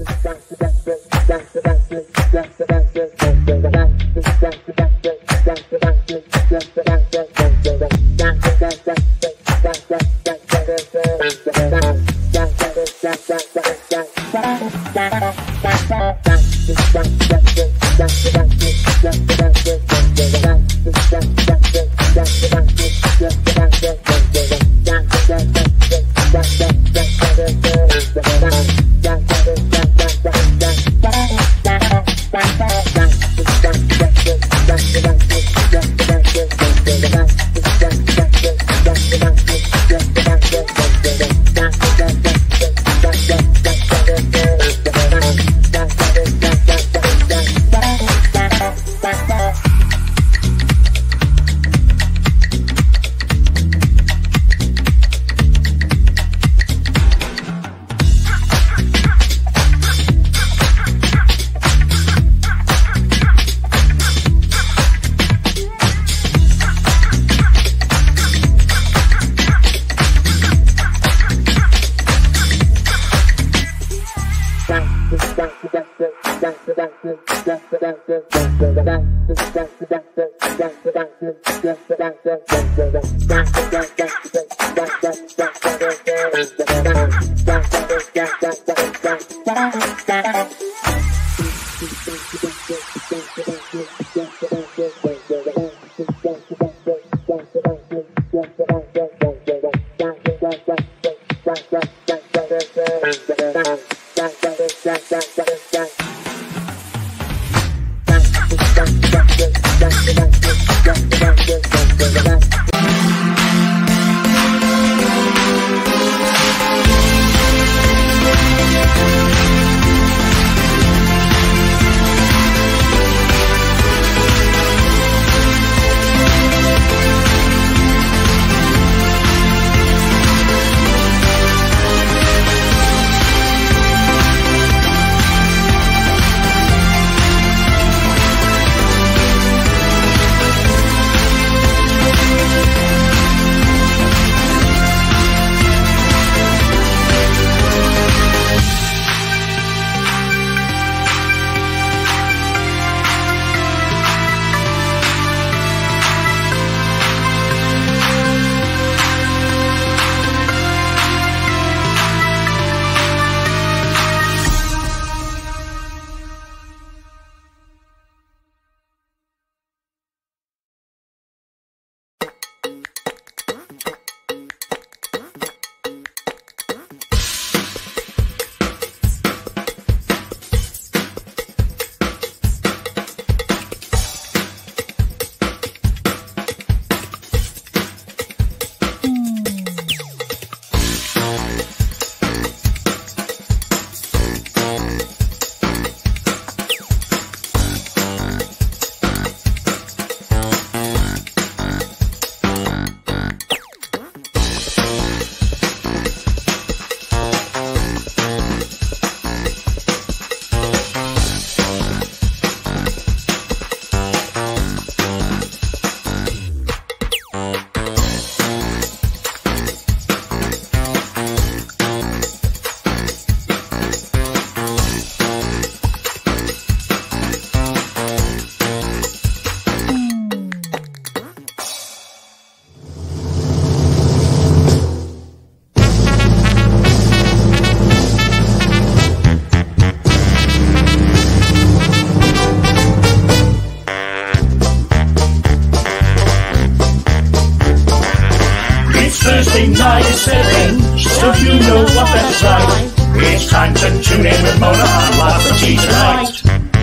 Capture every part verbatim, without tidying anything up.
ninety-seven, so you know what that's like. It's time to tune in with Mona on Lotz of Tea tonight.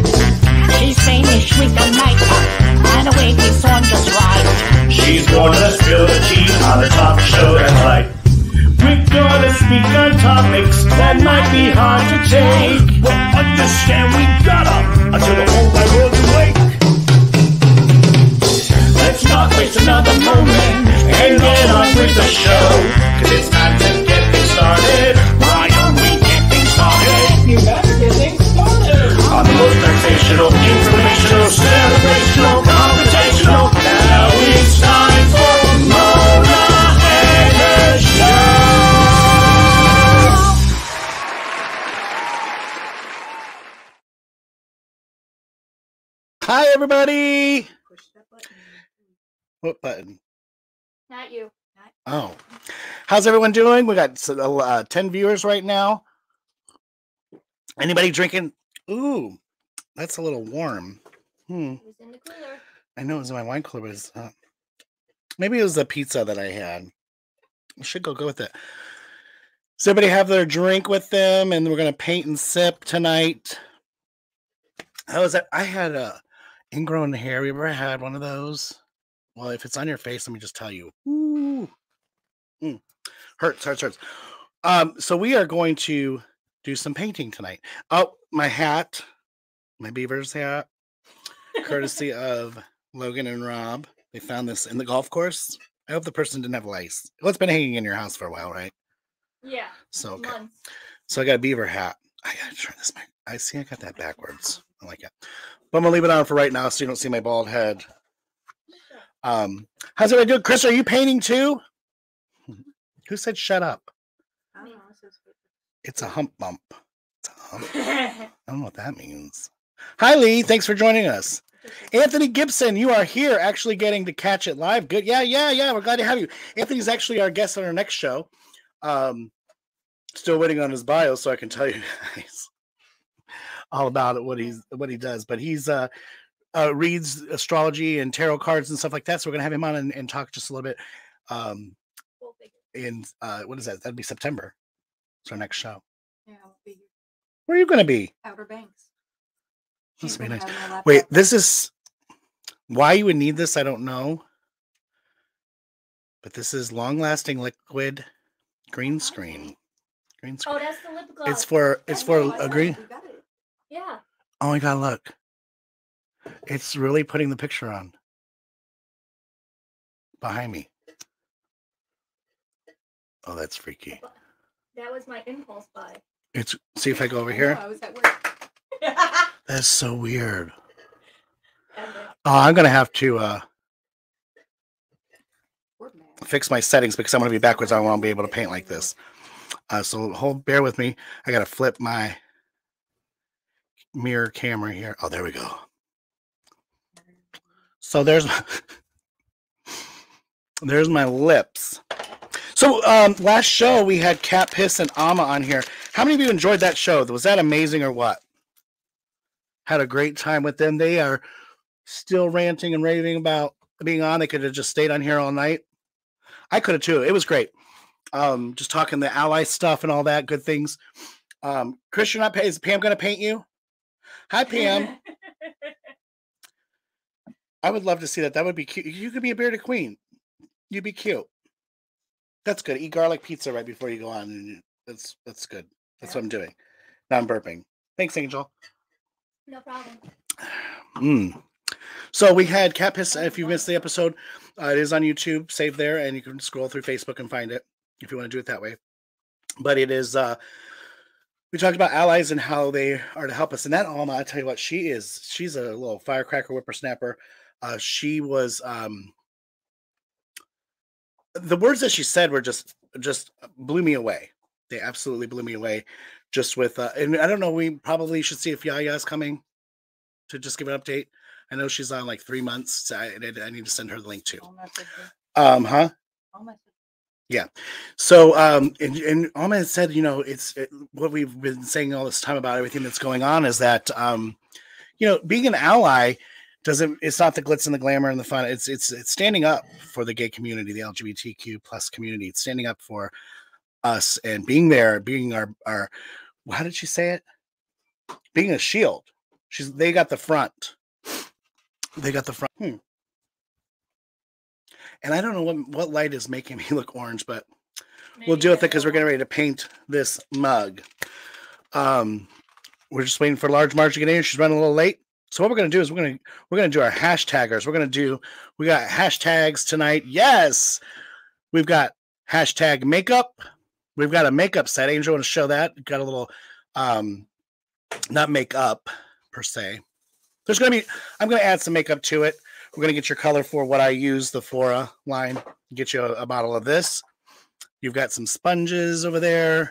She's finished with the makeup and the wig is on just right. She's gonna spill the tea on the talk show that's right. We're gonna speak on topics that might be hard to take. But understand we gotta until the whole wide world is awake. Let's not waste another moment and get on with the show. Cause it's time to get things started. Why don't we get things started? You better get things started. On the most sensational, informational, celebrational, confrontational. Now it's time for Mona and her show. Hi, everybody. Push that button. What button? Not you. Oh. How's everyone doing? We got uh, ten viewers right now. Anybody drinking? Ooh, that's a little warm. Hmm. It was in the cooler. I know it was in my wine cooler, but it's, uh, maybe it was the pizza that I had. I should go go with it. Does everybody have their drink with them? And we're going to paint and sip tonight. How is that? I had a ingrown hair. You ever had one of those? Well, if it's on your face, let me just tell you. Ooh. Mm. Hurts, hurts, hurts. Um, so we are going to do some painting tonight. Oh, my hat, my Beavers hat, courtesy of Logan and Rob. They found this in the golf course. I hope the person didn't have lice. Well, it's been hanging in your house for a while, right? Yeah. So okay. Months. So I got a beaver hat. I gotta try this. I see I got that backwards. I like it. But I'm gonna leave it on for right now so you don't see my bald head. Um, how's everybody doing? Chris, are you painting too? Who said shut up? It's a hump bump. It's a hump. I don't know what that means. Hi, Lee. Thanks for joining us. Anthony Gibson, you are here actually getting to catch it live. Good. Yeah, yeah, yeah. We're glad to have you. Anthony's actually our guest on our next show. Um, still waiting on his bio so I can tell you guys all about it, what he's what he does. But he's uh, uh reads astrology and tarot cards and stuff like that. So we're gonna have him on and, and talk just a little bit. Um, in uh, what is that? That'd be September. It's our next show. Yeah, I'll be here. Where are you gonna be? Outer Banks. This She's would be gonna nice. have my laptop. Wait, this is why you would need this. I don't know, but this is long-lasting liquid green screen. Green screen. Oh, that's the lip gloss. It's for it's I for know, I a saw green. it. You got it. Yeah. Oh my god, look! It's really putting the picture on behind me. Oh, that's freaky. That was my impulse buy. It's see if I go over I here. know, I was at work. That's so weird. Oh, I'm gonna have to uh, Word man. fix my settings because I'm gonna be backwards. I won't be able to paint like this. Uh, so hold, bear with me. I gotta flip my mirror camera here. Oh, there we go. So there's there's my lips. So um, last show we had Cat Piss and Ama on here. How many of you enjoyed that show? Was that amazing or what? Had a great time with them. They are still ranting and raving about being on. They could have just stayed on here all night. I could have too. It was great. Um, just talking the ally stuff and all that good things. Um, Chris, you're not paying. Is Pam going to paint you? Hi, Pam. I would love to see that. That would be cute. You could be a bearded queen. You'd be cute. That's good. Eat garlic pizza right before you go on. That's that's good. That's what I'm doing. Now I'm burping. Thanks, Angel. No problem. Mm. So we had Cat Piss. If you missed the episode, uh, it is on YouTube. Save there, and you can scroll through Facebook and find it if you want to do it that way. But it is. Uh, we talked about allies and how they are to help us. And that Alma, I tell you what, she is. She's a little firecracker whippersnapper. Uh, she was. Um, the words that she said were just just blew me away. They absolutely blew me away. Just with, uh, and I don't know, we probably should see if Yaya is coming to just give an update. I know she's on like three months. So I, I need to send her the link too. Um, huh? Yeah. So, um, and, and Alma said, you know, it's it, what we've been saying all this time about everything that's going on is that, um, you know, being an ally doesn't, it's not the glitz and the glamour and the fun. It's, it's, it's standing up for the gay community, the L G B T Q plus community. It's standing up for us and being there, being our, our, how did she say it? Being a shield. She's, they got the front. They got the front. Hmm. And I don't know what, what light is making me look orange, but Maybe we'll deal with it because we're getting ready to paint this mug. Um, we're just waiting for Large Marge to get in. She's running a little late. So what we're going to do is we're going to we're going to do our hashtaggers. We're going to do, we got hashtags tonight. Yes. We've got hashtag makeup. We've got a makeup set. Angel, want to show that? We've got a little, um, not makeup per se. There's going to be, I'm going to add some makeup to it. We're going to get your color for what I use, the Fora line. Get you a, a bottle of this. You've got some sponges over there.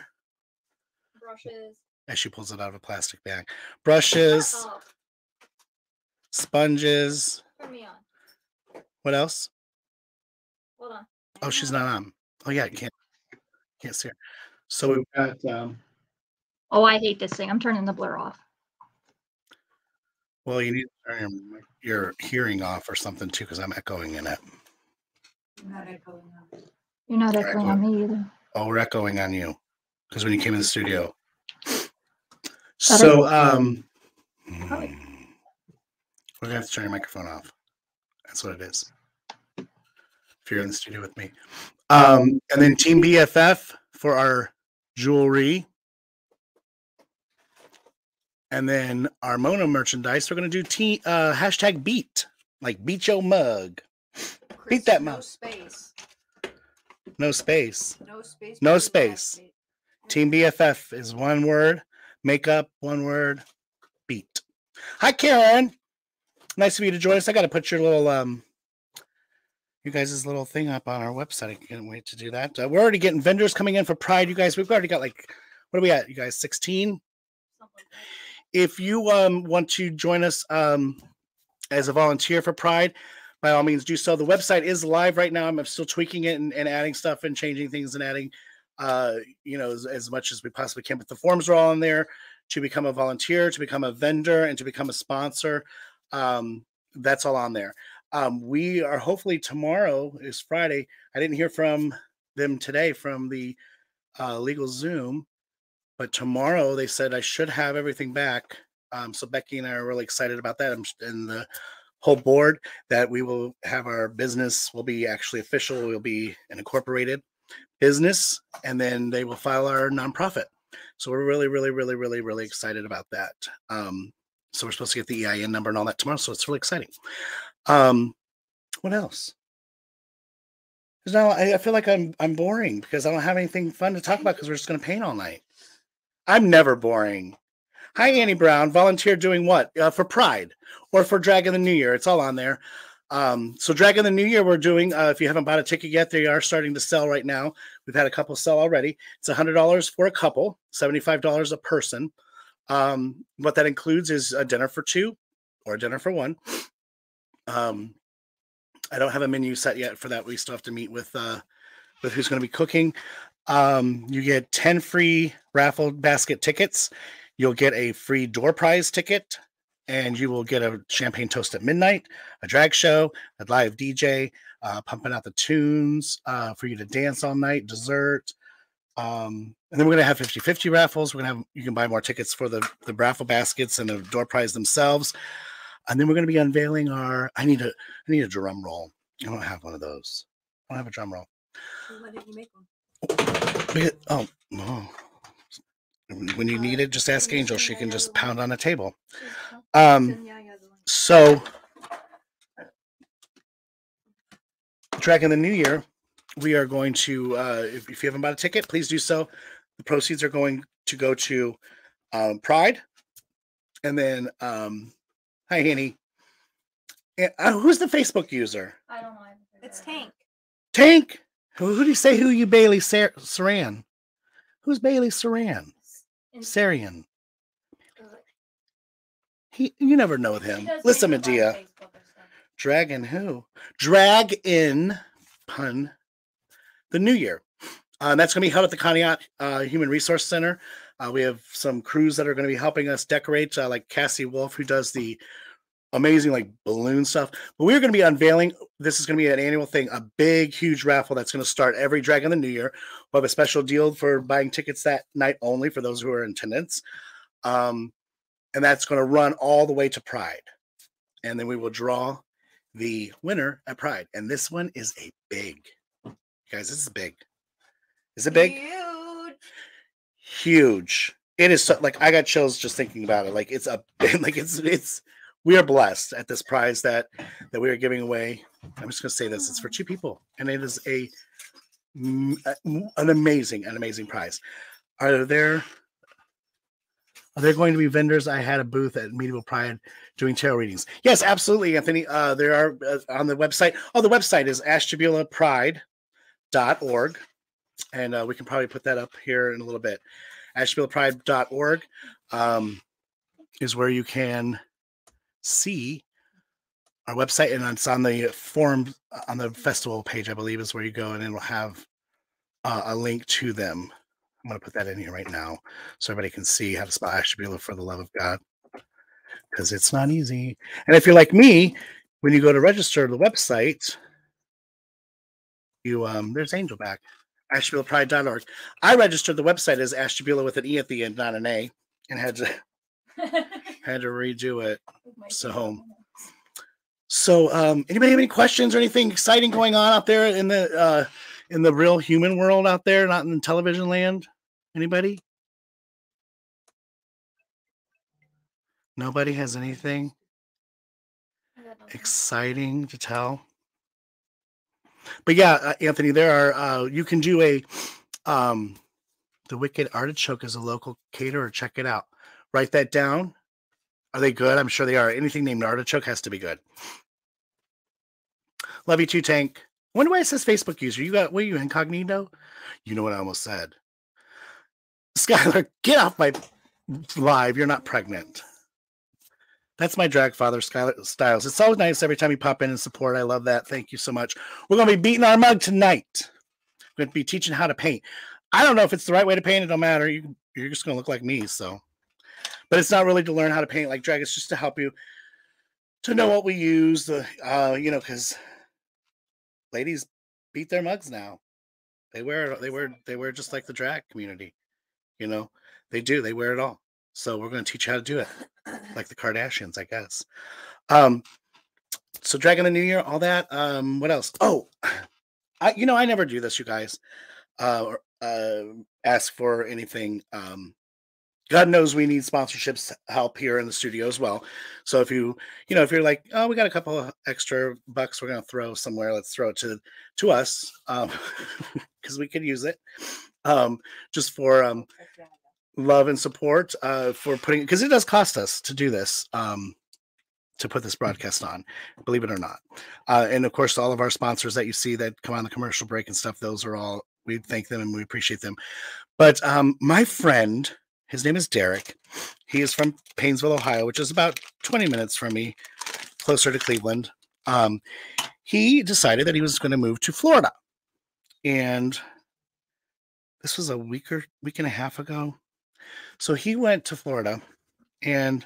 Brushes. As she pulls it out of a plastic bag. Brushes. sponges. Turn me on. What else? Hold on. Oh, she's not on. Oh yeah, you can't can't see her. So we've got um Oh, I hate this thing. I'm turning the blur off. well, you need to turn your, your hearing off or something too, because I'm echoing in it. I'm not echoing on. You're not All right, echoing cool. on me either. Oh, we're echoing on you because when you came in the studio. So um Right. we're gonna have to turn your microphone off. That's what it is. If you're in the studio with me. Um, and then Team B F F for our jewelry. And then our Mono merchandise, we're going to do T, uh, hashtag beat, like beat your mug. Chris, Beat that no mug. space. No space. No space. No for the space. last bit. Team B F F is one word. Makeup, one word. Beat. Hi, Karen. Nice of you to join us. I got to put your little, um, you guys' little thing up on our website. I can't wait to do that. Uh, we're already getting vendors coming in for Pride, you guys. We've already got like, what are we at, you guys? sixteen? If you um, want to join us um, as a volunteer for Pride, by all means do so. The website is live right now. I'm still tweaking it and, and adding stuff and changing things and adding, uh, you know, as, as much as we possibly can. But the forms are all in there to become a volunteer, to become a vendor, and to become a sponsor. Um, that's all on there. Um, we are hopefully tomorrow is Friday. I didn't hear from them today from the uh, legal Zoom. But tomorrow they said I should have everything back. Um, so Becky and I are really excited about that. And the whole board that we will have our business will be actually official. We'll be an incorporated business, and then they will file our nonprofit. So we're really, really, really, really, really excited about that. Um, so we're supposed to get the E I N number and all that tomorrow. So it's really exciting. Um, what else? Now I, I feel like I'm I'm boring because I don't have anything fun to talk about because we're just going to paint all night. I'm never boring. Hi, Annie Brown. Volunteer doing what? Uh, for Pride or for Dragon the New Year. It's all on there. Um, so Dragon the New Year we're doing, uh, if you haven't bought a ticket yet, they are starting to sell right now. We've had a couple sell already. It's one hundred dollars for a couple, seventy-five dollars a person. Um, what that includes is a dinner for two or a dinner for one. Um, I don't have a menu set yet for that. We still have to meet with, uh, with who's going to be cooking. Um, you get ten free raffle basket tickets. You'll get a free door prize ticket, and you will get a champagne toast at midnight, a drag show, a live D J, uh, pumping out the tunes uh, for you to dance all night, dessert. Um, and then we're going to have fifty fifty raffles. We're going to have, you can buy more tickets for the, the raffle baskets and the door prize themselves. And then we're going to be unveiling our, I need a, I need a drum roll. I don't have one of those. I don't have a drum roll. Why didn't you make one? Oh, oh. When you need it, just ask Angel. She can just pound on a table. Um, so, Dragon the New Year, we are going to, uh, if, if you haven't bought a ticket, please do so. The proceeds are going to go to um, Pride. And then, um, hi, Henny. Uh, who's the Facebook user? I don't know. It's Tank. Tank. Who, who do you say who you Bailey Sar- Saran? Who's Bailey Saran? Sarian. He, you never know with him. Listen, Medea. Dragon who? Drag in pun the New Year. Uh, and that's going to be held at the Conneaut uh, Human Resource Center. Uh, we have some crews that are going to be helping us decorate, uh, like Cassie Wolf, who does the amazing like balloon stuff. But we're going to be unveiling, this is going to be an annual thing, a big, huge raffle that's going to start every Dragon the New Year. We'll have a special deal for buying tickets that night only for those who are in attendance. Um, and that's going to run all the way to Pride. And then we will draw the winner at Pride. And this one is a big, you guys, this is big. Is it big? Huge. Huge. It is so, like, I got chills just thinking about it. Like, it's a like it's it's we are blessed at this prize that that we are giving away. I'm just gonna say this: it's for two people, and it is a an amazing, an amazing prize. Are there are there going to be vendors? I had a booth at Medieval Pride doing tarot readings. Yes, absolutely, Anthony. Uh, there are uh, on the website. Oh, the website is ashtabula pride dot org, and uh, we can probably put that up here in a little bit. ashtabula pride dot org um, is where you can see our website, and it's on the forum on the festival page, I believe, is where you go, and it'll have uh, a link to them. I'm going to put that in here right now so everybody can see how to spell Ashtabula for the love of God, because it's not easy. And if you're like me, when you go to register the website, you um, there's Angel back, ashtabula pride dot org. I registered the website as Ashtabula with an E at the end, not an A, and had to had to redo it. So, so um, anybody have any questions or anything exciting going on out there in the uh, in the real human world out there, not in television land? Anybody? Nobody has anything exciting to tell. But yeah, uh, Anthony, there are uh, you can do a um, the Wicked Artichoke is a local caterer. Check it out. Write that down. Are they good? I'm sure they are. Anything named Artichoke has to be good. Love you too, Tank. I wonder why it says Facebook user. You got, what are you, incognito? You know what I almost said. Skylar, get off my live. You're not pregnant. That's my drag father, Skylar Styles. It's always nice every time you pop in and support. I love that. Thank you so much. We're going to be beating our mug tonight. We're going to be teaching how to paint. I don't know if it's the right way to paint. It don't matter. You, you're just going to look like me, so. But it's not really to learn how to paint like drag. It's just to help you to know what we use. The, uh, you know, because ladies beat their mugs now. They wear they wear they wear just like the drag community. You know, they do. They wear it all. So we're going to teach you how to do it, like the Kardashians, I guess. Um, so Dragon the New Year, all that. Um, what else? Oh, I you know I never do this, you guys. Uh, or, uh, ask for anything. Um, God knows we need sponsorships help here in the studio as well. So if you, you know, if you're like, oh, we got a couple of extra bucks we're going to throw somewhere, let's throw it to, to us um, because we could use it um, just for um, love and support uh, for putting, because it does cost us to do this, um, to put this broadcast on, believe it or not. Uh, and of course, all of our sponsors that you see that come on the commercial break and stuff, those are all, we thank them and we appreciate them. But um, my friend, his name is Derek. He is from Painesville, Ohio, which is about twenty minutes from me, closer to Cleveland. Um, he decided that he was going to move to Florida. And this was a week or week and a half ago. So he went to Florida, and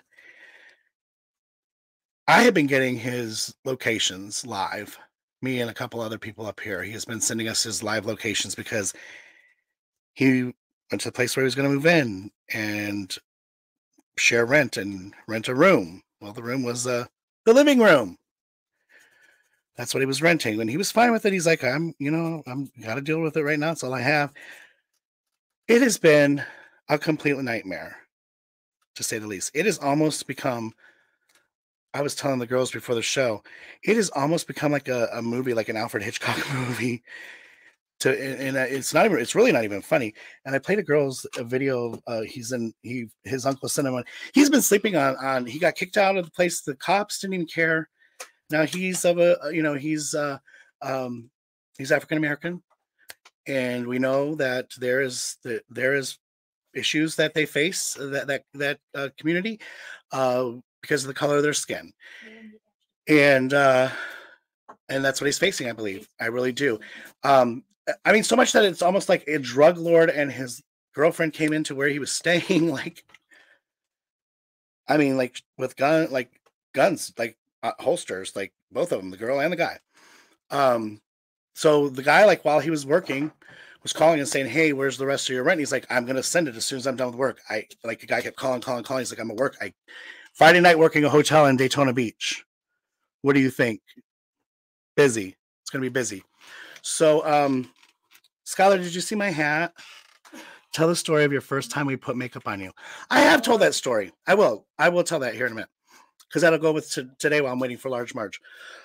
I have been getting his locations live, me and a couple other people up here. He has been sending us his live locations because he went to the place where he was going to move in and share rent and rent a room. Well, the room was uh, the living room. That's what he was renting. And he was fine with it. He's like, I'm, you know, I'm got to deal with it right now. It's all I have. It has been a complete nightmare, to say the least. It has almost become, I was telling the girls before the show, it has almost become like a, a movie, like an Alfred Hitchcock movie. To, and it's not even, it's really not even funny. And I played a girl's a video. Uh, he's in, he, his uncle sent him one. He's been sleeping on, on, he got kicked out of the place. The cops didn't even care. Now he's of a, you know, he's, uh, um, he's African-American. And we know that there is, the, there is issues that they face, that, that, that uh, community, uh, because of the color of their skin. And, uh, and that's what he's facing, I believe. I really do. Um, I mean, so much that it's almost like a drug lord and his girlfriend came into where he was staying. Like, I mean, like with gun, like guns, like uh, holsters, like both of them, the girl and the guy. Um, so the guy, like while he was working, was calling and saying, "Hey, where's the rest of your rent?" He's like, "I'm gonna send it as soon as I'm done with work." I like the guy kept calling, calling, calling. He's like, "I'm at work. I Friday night working a hotel in Daytona Beach. What do you think? Busy. It's gonna be busy." So, um, Skylar, did you see my hat? Tell the story of your first time we put makeup on you. I have told that story. I will. I will tell that here in a minute, because that'll go with t- today while I'm waiting for Large Marge.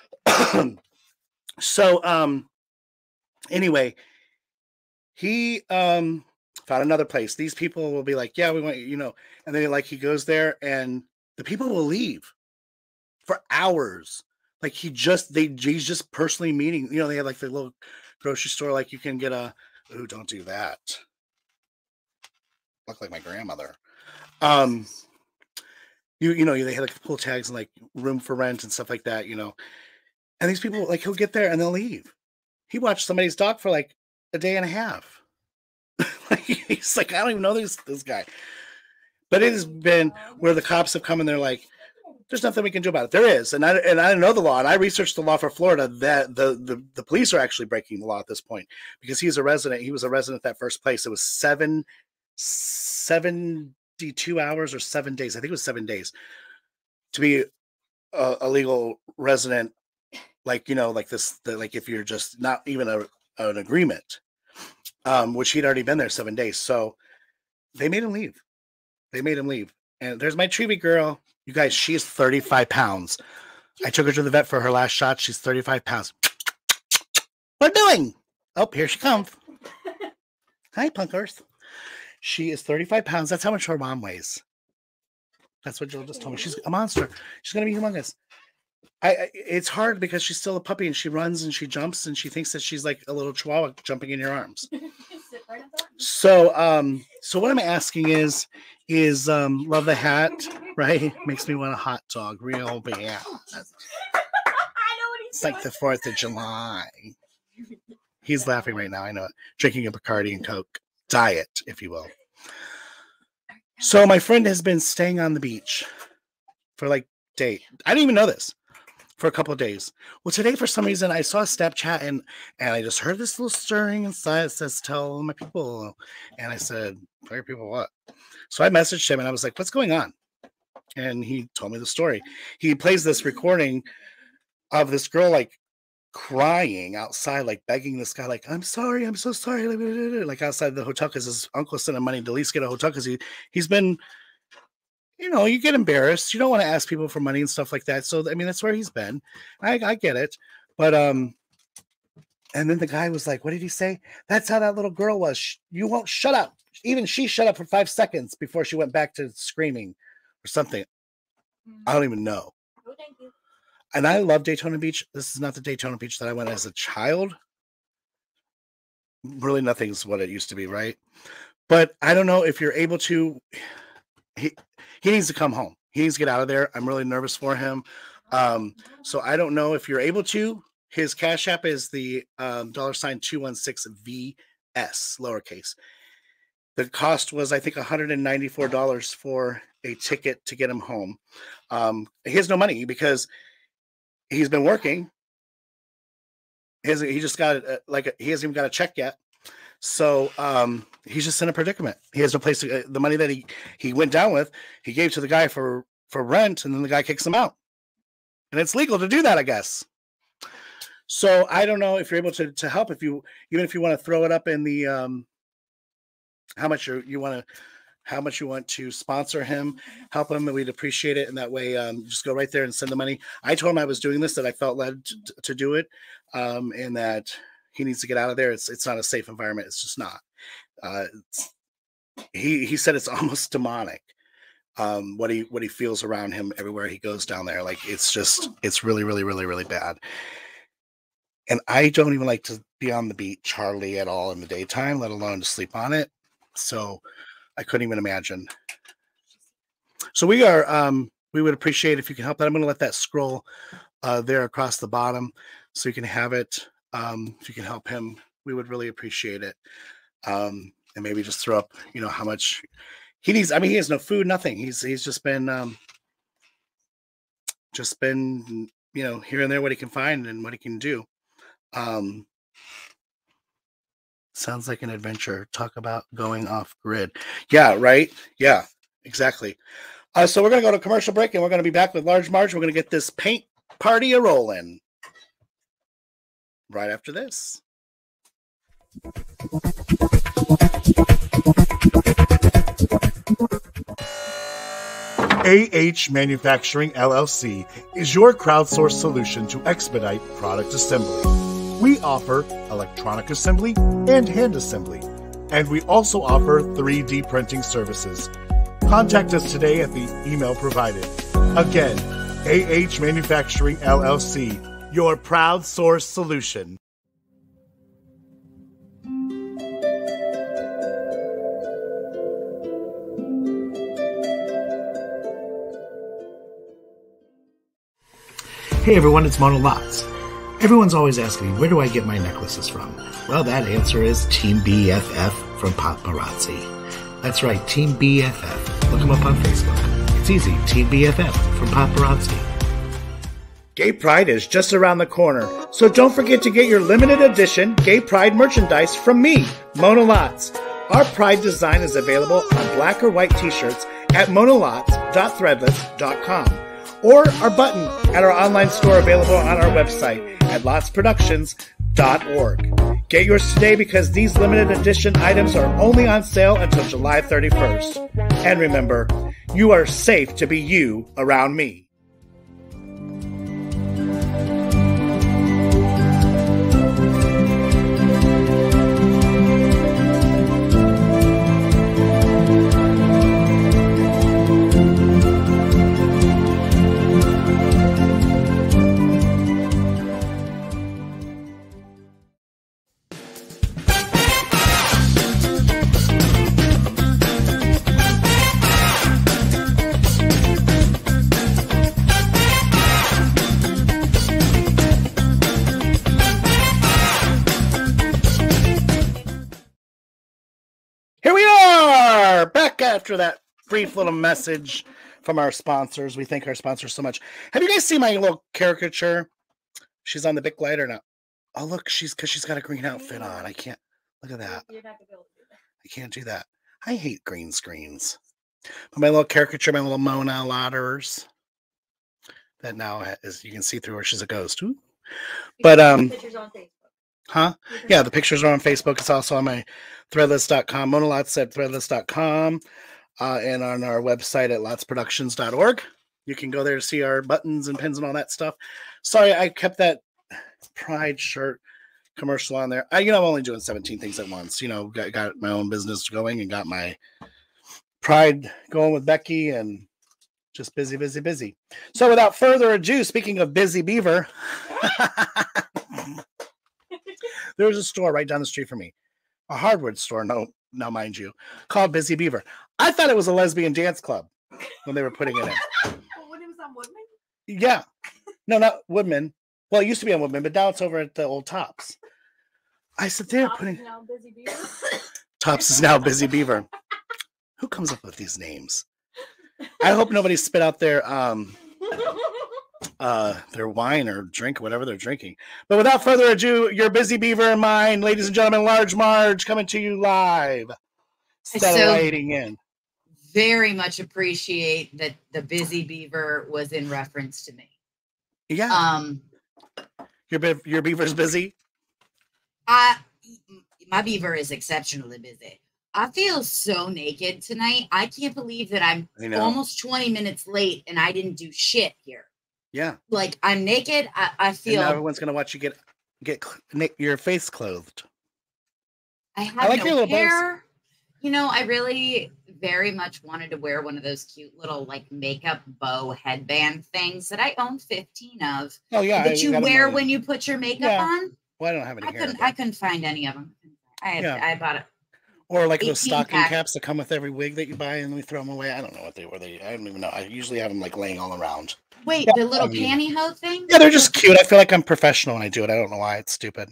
So, um, anyway, he um found another place. These people will be like, "Yeah, we want you know," and then like he goes there, and the people will leave for hours. Like he just they he's just personally meeting. You know, they have like the little grocery store. Like you can get a. Ooh, don't do that. Look like my grandmother. Um, You you know, they had like pull tags and like room for rent and stuff like that, you know. And these people, like, he'll get there and they'll leave. He watched somebody's dog for like a day and a half. Like, he's like, I don't even know this this guy. But it has been where the cops have come and they're like, there's nothing we can do about it. There is, and I and I know the law, and I researched the law for Florida that the, the the police are actually breaking the law at this point because he's a resident. He was a resident at that first place. It was seven seventy-two hours or seven days. I think it was seven days to be a, a legal resident. Like, you know, like this, the, like if you're just not even a an agreement, um, which he'd already been there seven days. So they made him leave. They made him leave. And there's my Treevy girl. You guys, she is thirty-five pounds. I took her to the vet for her last shot. She's thirty-five pounds. What are you doing? Oh, here she comes. Hi, Punk Earth. She is thirty-five pounds. That's how much her mom weighs. That's what Jill just told me. She's a monster. She's going to be humongous. I, I It's hard because she's still a puppy and she runs and she jumps and she thinks that she's like a little chihuahua jumping in your arms. So, um, so what I'm asking is, is um, love the hat, right? Makes me want a hot dog real bad. I know what he's It's like the fourth of July. He's laughing right now. I know it. Drinking a Bacardi and Coke diet, if you will. So my friend has been staying on the beach for like day. I didn't even know this. For a couple of days. Well, today, for some reason, I saw a Snapchat and and I just heard this little stirring inside. It says, tell my people. And I said, tell your people what? So I messaged him and I was like, what's going on? And he told me the story. He plays this recording of this girl like crying outside, like begging this guy, like, I'm sorry, I'm so sorry. Like outside the hotel because his uncle sent him money to at least get a hotel because he, he's been, you know, you get embarrassed. You don't want to ask people for money and stuff like that. So, I mean, that's where he's been. I, I get it. But, um, and then the guy was like, what did he say? That's how that little girl was. You won't shut up. Even she shut up for five seconds before she went back to screaming or something. I don't even know. Oh, thank you. And I love Daytona Beach. This is not the Daytona Beach that I went as a child. Really, nothing's what it used to be, right? But I don't know if you're able to. He, He needs to come home. He needs to get out of there. I'm really nervous for him. Um, so I don't know if you're able to. His Cash App is the um, dollar sign two one six V S, lowercase. The cost was, I think, one hundred ninety-four dollars for a ticket to get him home. Um, he has no money because he's been working. He, hasn't, he just got a, like a, he hasn't even got a check yet. So um, he's just in a predicament. He has no place to. Uh, the money that he he went down with, he gave to the guy for for rent, and then the guy kicks him out. And it's legal to do that, I guess. So I don't know if you're able to to help. If you even if you want to throw it up in the um, how much you you want to how much you want to sponsor him, help him, and we'd appreciate it. And that way, um, just go right there and send the money. I told him I was doing this, that I felt led to, to do it, um, and that. He needs to get out of there. It's it's not a safe environment. It's just not. Uh, it's, he he said it's almost demonic. Um, what he what he feels around him everywhere he goes down there. Like it's just it's really really really really bad. And I don't even like to be on the beach hardly at all in the daytime, let alone to sleep on it. So I couldn't even imagine. So we are um, we would appreciate if you can help that. I'm going to let that scroll uh, there across the bottom so you can have it. Um, if you can help him, we would really appreciate it. Um, and maybe just throw up, you know, how much he needs. I mean, he has no food, nothing. He's he's just been um, just been, you know, here and there what he can find and what he can do. Um, sounds like an adventure. Talk about going off grid. Yeah, right. Yeah, exactly. Uh, so we're gonna go to commercial break, and we're gonna be back with Large Marge. We're gonna get this paint party a rolling. Right after this. A H Manufacturing L L C is your crowdsourced solution to expedite product assembly. We offer electronic assembly and hand assembly, and we also offer three D printing services. Contact us today at the email provided. Again, A H Manufacturing L L C, your proud source solution. Hey everyone, it's Mona Lotz. Everyone's always asking me, where do I get my necklaces from? Well, that answer is Team B F F from Paparazzi. That's right, Team B F F. Look them up on Facebook. It's easy, Team B F F from Paparazzi. Gay Pride is just around the corner, so don't forget to get your limited edition Gay Pride merchandise from me, Mona Lotz. Our Pride design is available on black or white t-shirts at monalotz dot threadless dot com or our button at our online store available on our website at lotz productions dot org. Get yours today because these limited edition items are only on sale until July thirty-first. And remember, you are safe to be you around me. After that brief little message from our sponsors, we thank our sponsors so much. Have you guys seen my little caricature? She's on the big light or not? Oh, look, she's because she's got a green outfit on. I can't look at that. I can't do that. I hate green screens. But my little caricature, my little Mona Lotters, that now is you can see through her. She's a ghost. Ooh. But um, Pictures on Facebook. Huh? Yeah, the pictures are on Facebook. It's also on my threadless dot com, Mona Lotz at threadless dot com, uh, and on our website at lotz productions dot org. You can go there to see our buttons and pins and all that stuff. Sorry, I kept that Pride shirt commercial on there. I, you know, I'm only doing seventeen things at once. You know, got, got my own business going and got my Pride going with Becky and just busy, busy, busy. So without further ado, speaking of Busy Beaver, there's a store right down the street from me, a hardware store, no, now mind you, called Busy Beaver. I thought it was a lesbian dance club when they were putting it in. When it was on Woodman? Yeah. No, not Woodman. Well, it used to be on Woodman, but now it's over at the old Tops. I said, they're Tops putting... is now Busy Beaver? Tops is now Busy Beaver. Who comes up with these names? I hope nobody spit out their... um. uh their wine or drink, whatever they're drinking. But without further ado, your Busy Beaver and mine, ladies and gentlemen, Large Marge coming to you live. Satelliting in. Very much appreciate that the Busy Beaver was in reference to me. Yeah. Um, your be- your beaver's busy. I my beaver is exceptionally busy. I feel so naked tonight. I can't believe that I'm almost twenty minutes late and I didn't do shit here. Yeah. Like I'm naked. I, I feel. And now everyone's gonna watch you get get cl- your face clothed. I have I like no your little hair. bows. You know, I really very much wanted to wear one of those cute little like makeup bow headband things that I own fifteen of. Oh yeah. That I you got 'em wear on. when you put your makeup Yeah. on. Well, I don't have any I hair. couldn't. but- I couldn't find any of them. I had, Yeah. I bought it. Or like those eighteen stocking pack. caps that come with every wig that you buy and we throw them away. I don't know what they were. They I don't even know. I usually have them like laying all around. Wait, Yeah, the little I mean- pantyhose thing? Yeah, they're just cute. I feel like I'm professional when I do it. I don't know why. It's stupid.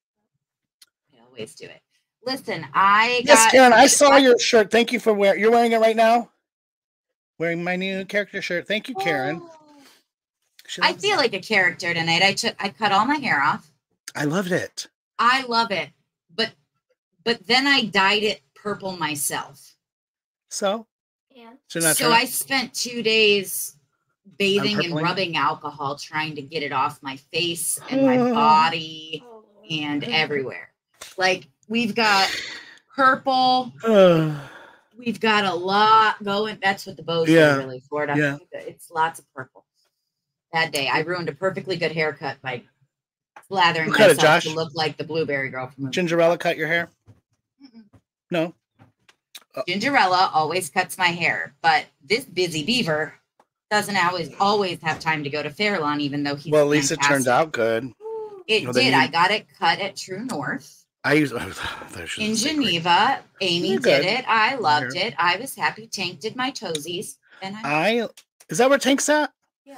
I always do it. Listen, I Yes, got, Karen, I saw your shirt. Thank you for wearing. You're wearing it right now. Wearing my new character shirt. Thank you, Karen. Oh, She I loves feel it. like a character tonight. I took, I cut all my hair off. I loved it. I love it, but, but then I dyed it purple myself. So, And so, not So true? I spent two days bathing and Unpurpling? rubbing alcohol, trying to get it off my face and my body oh, and everywhere. Like we've got purple. Uh, We've got a lot going. That's what the bows Yeah. are really for. To- Yeah. It's lots of purple. That day, I ruined a perfectly good haircut by slathering Who cut it, myself Josh? to look like the blueberry girl from movie. Gingerella cut your hair? Mm-mm. No. Gingerella always cuts my hair, but this Busy Beaver doesn't always always have time to go to Fairlawn, even though he's Well, at least it fantastic. turned out good. It Well, then did. you- I got it cut at True North I use there's in just a great- Geneva. Amy You're did good. it. I loved You're- it. I was happy. Tank did my toesies, and I I is that where Tank's at? Yeah.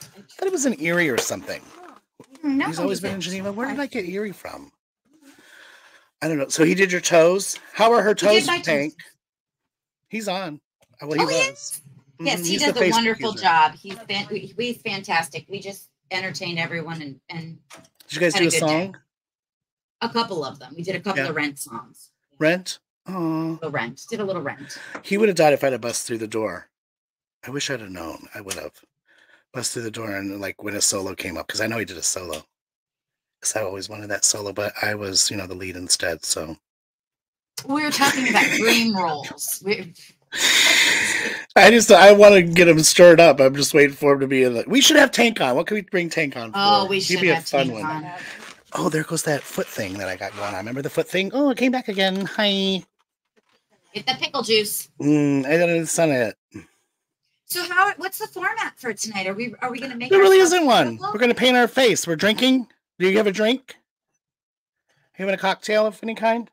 thought he was in Erie or something. No, He's always he been in didn't. Geneva. Where did I get Erie from? I don't know. So he did your toes. How are her He toes, did my Tank? toes. He's on. Well, he Oh, he was. Yes, Mhm, he he's does the a Facebook wonderful user. job. He's fan- we- he's fantastic. We just entertained everyone and, and Did you guys had do a a good song? day. A couple of them. We did a couple Yeah. of Rent songs. Rent? Oh, A Rent. Did a little Rent. he would have died if I'd have busted through the door. I wish I'd have known. I would have busted through the door and like when a solo came up because I know he did a solo. Because I always wanted that solo, but I was, you know, the lead instead. So We were talking about dream roles. We, I just I want to get him stirred up. I'm just waiting for him to be in the. We should have Tank on. What can we bring Tank on for? oh, we He'd should be a have fun Tank one. on. Oh, there goes that foot thing that I got going on. Remember the foot thing? Oh, it came back again. Hi. Get the pickle juice. Mm, I didn't sun it. So how? What's the format for tonight? Are we are we going to make? There really ourselves isn't one. beautiful? We're gonna paint our face. We're drinking. Do you have a drink? Having a cocktail of any kind?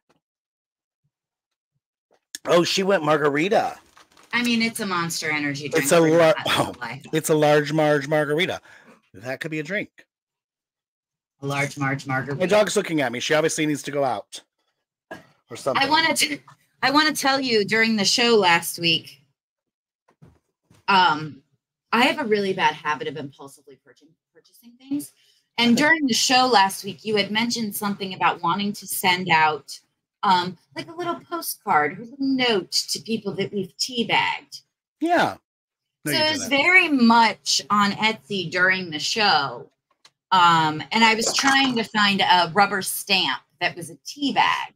Oh, she went margarita. I mean, it's a Monster Energy drink. It's a We're lar- not oh, gonna lie. it's a large Marge margarita. That could be a drink. A large Marge margarita. My dog's looking at me. She obviously needs to go out or something. I wanted to. I want to tell you during the show last week. Um, I have a really bad habit of impulsively purchasing purchasing things, and during the show last week, you had mentioned something about wanting to send out, um, like a little postcard, a little note to people that we've teabagged. Yeah. No, So you it was didn't. very much on Etsy during the show. Um, and I was trying to find a rubber stamp that was a tea bag.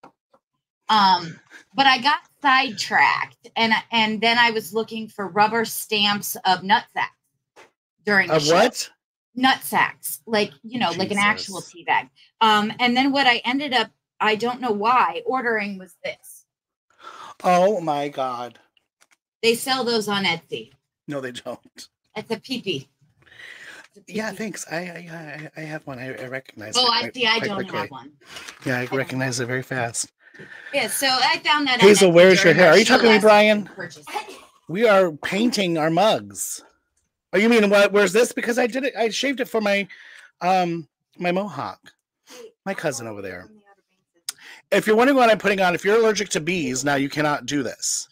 Um, but I got sidetracked and and then I was looking for rubber stamps of nutsacks during the Of show. what? Nutsacks, like, you know, like an actual Jesus. tea bag. Um, and then what I ended up, I don't know why, ordering was this. Oh my God. They sell those on Etsy. No, they don't. It's a peepee. Yeah, thanks. I I I I have one. I, I recognize Oh, it. I quite- see. I quite don't quickly. have one. Yeah, I recognize it very fast. Yeah, so I found that. Hazel, on Etsy where's your during hair? our Are you show talking to me, last Brian? week and purchased it. We are painting our mugs. Oh, you mean what? Where's this? Because I did it. I shaved it for my, um, my mohawk. My cousin over there. If you're wondering what I'm putting on, if you're allergic to bees, now you cannot do this.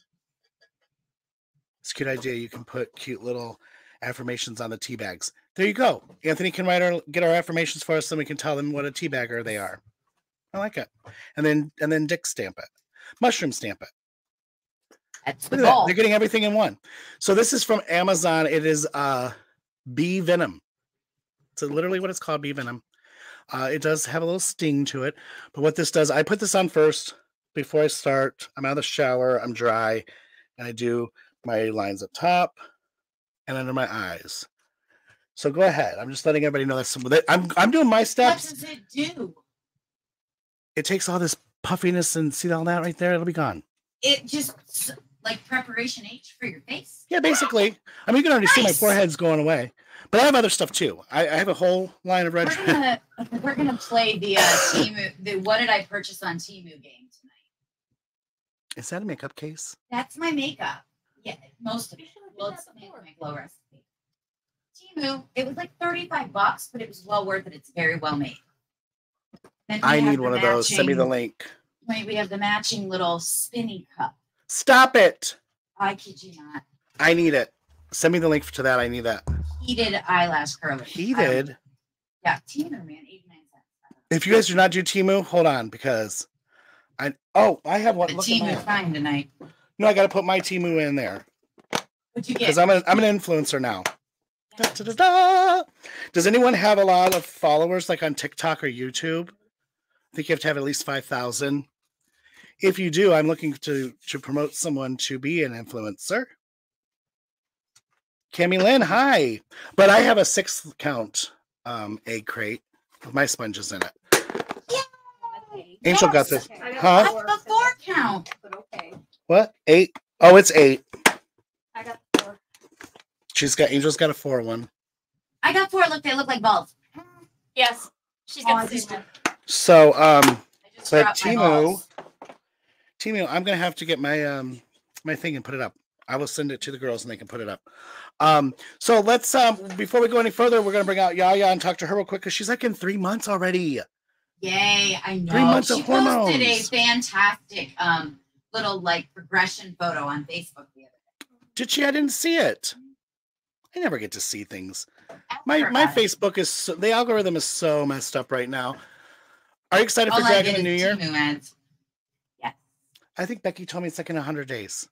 It's a cute idea. You can put cute little affirmations on the tea bags. There you go. Anthony can write our get our affirmations for us, so we can tell them what a tea bagger they are. I like it. And then and then Dick stamp it. Mushroom stamp it. That's the Look at that. goal. They're getting everything in one. So this is from Amazon. It is uh, bee venom. So literally what it's called, bee venom. Uh, it does have a little sting to it. But what this does, I put this on first before I start. I'm out of the shower. I'm dry. And I do my lines up top and under my eyes. So go ahead. I'm just letting everybody know that's some. I'm I'm doing my What steps. does it do? It takes all this puffiness and see all that right there. It'll be gone. It just like preparation H for your face. Yeah, basically. I mean, you can already see my Nice. forehead's going away. But I have other stuff too. I, I have a whole line of red. We're gonna we're gonna play the uh, Temu. The what did I purchase on Temu game tonight? Is that a makeup case? That's my makeup. Yeah, most of it. Well, it's my my glow recipe. Temu. It was like thirty-five bucks, but it was well worth it. It's very well made. Then we I have need the one of those. Send me the matching- link. Wait, we have the matching little spinny cup. Stop it. I kid you not. I need it. Send me the link to that. I need that. Heated eyelash curler. Heated. Um, yeah, Temu, man, eighty-nine cents. If you guys do not do Temu, hold on because I oh I have one. The Look Temu at my, time tonight. no, I got to put my Temu in there What'd you because get? I'm an I'm an influencer now. Da, da, da, da. Does anyone have a lot of followers like on TikTok or YouTube? I think you have to have at least five thousand. If you do, I'm looking to to promote someone to be an influencer. Cami Lynn, hi. But I have a six count um, egg crate with my sponges in it. Angel got this. Okay. I got Huh? That's the four count. But okay. What? Eight? Oh, it's eight. I got four. She's got Angel's got a four one. I got four. Look, they look like balls. Yes. She's Oh, I got the just- same one. So um I just But dropped my Temu- balls. Temu, I'm gonna have to get my um my thing and put it up. I will send it to the girls and they can put it up. Um, so let's um before we go any further, we're gonna bring out Yaya and talk to her real quick because she's like in three months already. Yay, I know. Three months she of posted a hormones. fantastic um little like progression photo on Facebook the other day. Did she? I didn't see it. I never get to see things. Ask My her my about it. Facebook is so, the algorithm is so messed up right now. Are you excited All for I Dragon get the New is Year? Timu ads. Yes. I think Becky told me it's like in a hundred days.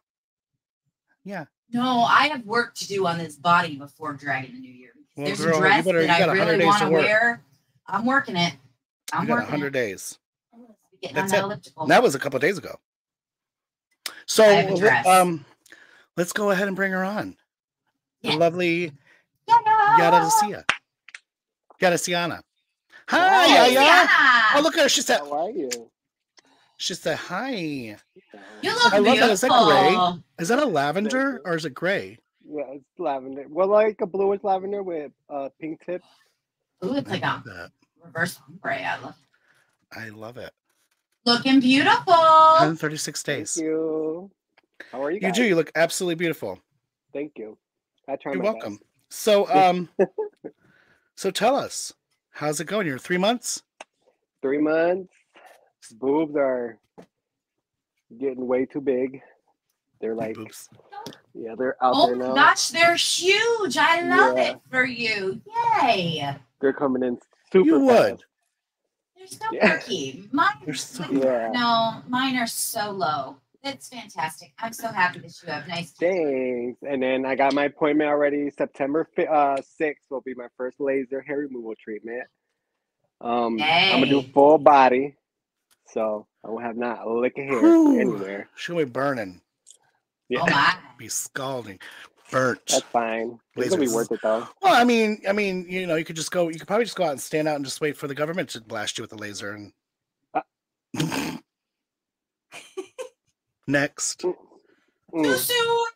Yeah. No, I have work to do on this body before Dragon the New Year. Well, There's girl, a you dress better- you that got I a hundred really days want to to work. wear. I'm working it. I'm You got a working hundred it. days. Getting That's on that it. elliptical. That was a couple of days ago. So I have a dress. um, let's go ahead and bring her on. The Yeah. lovely Yada Yada Sia. Yada Siana. Hi, Hi. Yaya. Sienna. Oh, look at her. She said, How are you? she said, hi. You look I love that. Is that gray? beautiful. Is that a lavender you. or is it gray? Yeah, it's lavender. Well, like a bluish lavender with uh, pink tips. Ooh, it's I like a love that. reverse ombre. I love it. I love it. Looking beautiful. one hundred thirty-six days. Thank you. How are you You guys? do. You look absolutely beautiful. Thank you. I try You're my welcome. So, um, so tell us, how's it going? You're three months. best. Three months. Boobs are getting way too big. They're like, Boobs. yeah, they're out Oh there my now. gosh, they're huge. I love Yeah. it for you. Yay. They're coming in super You fast. would. They're so Yeah. perky. Mine, They're so- like, Yeah. no, mine are so low. It's fantastic. I'm so happy that you have nice teeth. Thanks. And then I got my appointment already. September fi- uh, sixth will be my first laser hair removal treatment. Um, I'm gonna do Yay. full body, so I won't have not a lick of hair Whew. anywhere. She'll be burning, Yeah, Oh my. be scalding, burnt. that's fine. It's gonna be Lasers. worth it though. Well, I mean, I mean, you know, you could just go. You could probably just go out and stand out and just wait for the government to blast you with a laser. And Uh. next, Too Mm. soon.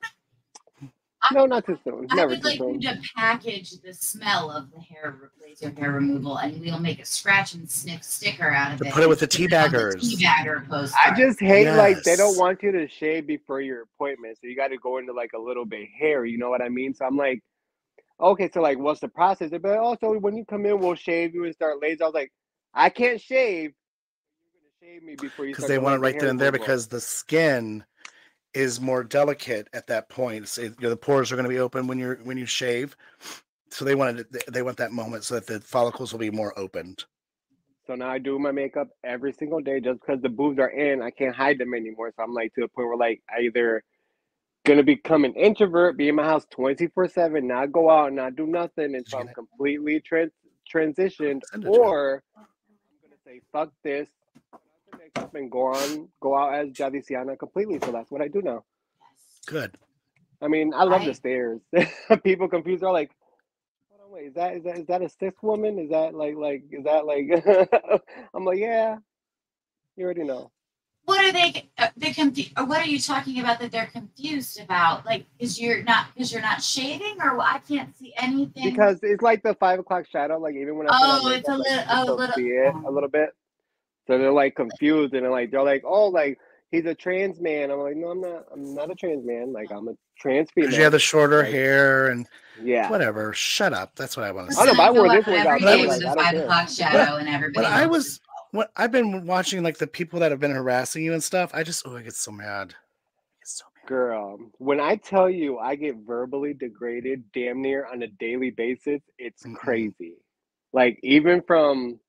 No, not too soon. I Never would too like you soon. to package the smell of the hair laser hair removal, and we'll make a scratch and sniff sticker out of To it. put it with the and put it on the teabaggers. Teabagger poster. I just hate like they don't Yes. want you to shave before your appointment, so you got to go into like a little bit hair. You know what I mean? So I'm like, okay, so like, what's the process? They're like, oh, so when you come in, we'll shave you and start laser. I was like, I can't shave. You're gonna shave me before you Because start they the want it laser right hair then and there removal. because the skin is more delicate at that point. So, you know, the pores are going to be open when you're when you shave. So they wanted it, they want that moment so that the follicles will be more opened. So now I do my makeup every single day just because the boobs are in. I can't hide them anymore. So I'm like to the point where like I either gonna become an introvert, be in my house twenty-four seven, not go out, not do nothing until I'm completely trans transitioned, Send it to me. or I'm gonna say fuck this, put on some makeup and go on go out as Jadi Siana completely. So that's what I do now. Good. I mean, I love I- the stairs. People confused are like, hold on, wait, is that is that is that a cis woman? Is that like like is that like I'm like, yeah, you already know. What are they? Uh, they confu- or What are you talking about that they're confused about? Like, is you're not because you're not shaving, or I can't see anything. Because it's like the five o'clock shadow. Like even when I put Oh, on it's a makeup, like, little- you can oh, still little- see it a little bit. So they're like confused and they're like they're like, oh, like he's a trans man. I'm like, no, I'm not. I'm not a trans man. Like I'm a trans female. Because you have the shorter Like, hair and yeah. whatever. Shut up. That's what I want to I say. know, but I wore go this out wig every out day there, with like, the I don't five care. o'clock shadow, and everybody. When I looks was when I've been watching like the people that have been harassing you and stuff, I just oh I get so mad. I get so mad. Girl, when I tell you I get verbally degraded damn near on a daily basis, it's Mm-mm. crazy. Like even from,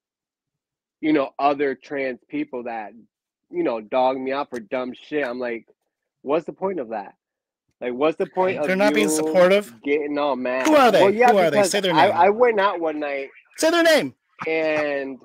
you know, other trans people that, you know, dog me out for dumb shit. I'm like, what's the point of that? Like, what's the point of They're not being you supportive? getting all mad? Who are they? Well, yeah, Who are they? because Say their I, name. I went out one night Say their name. and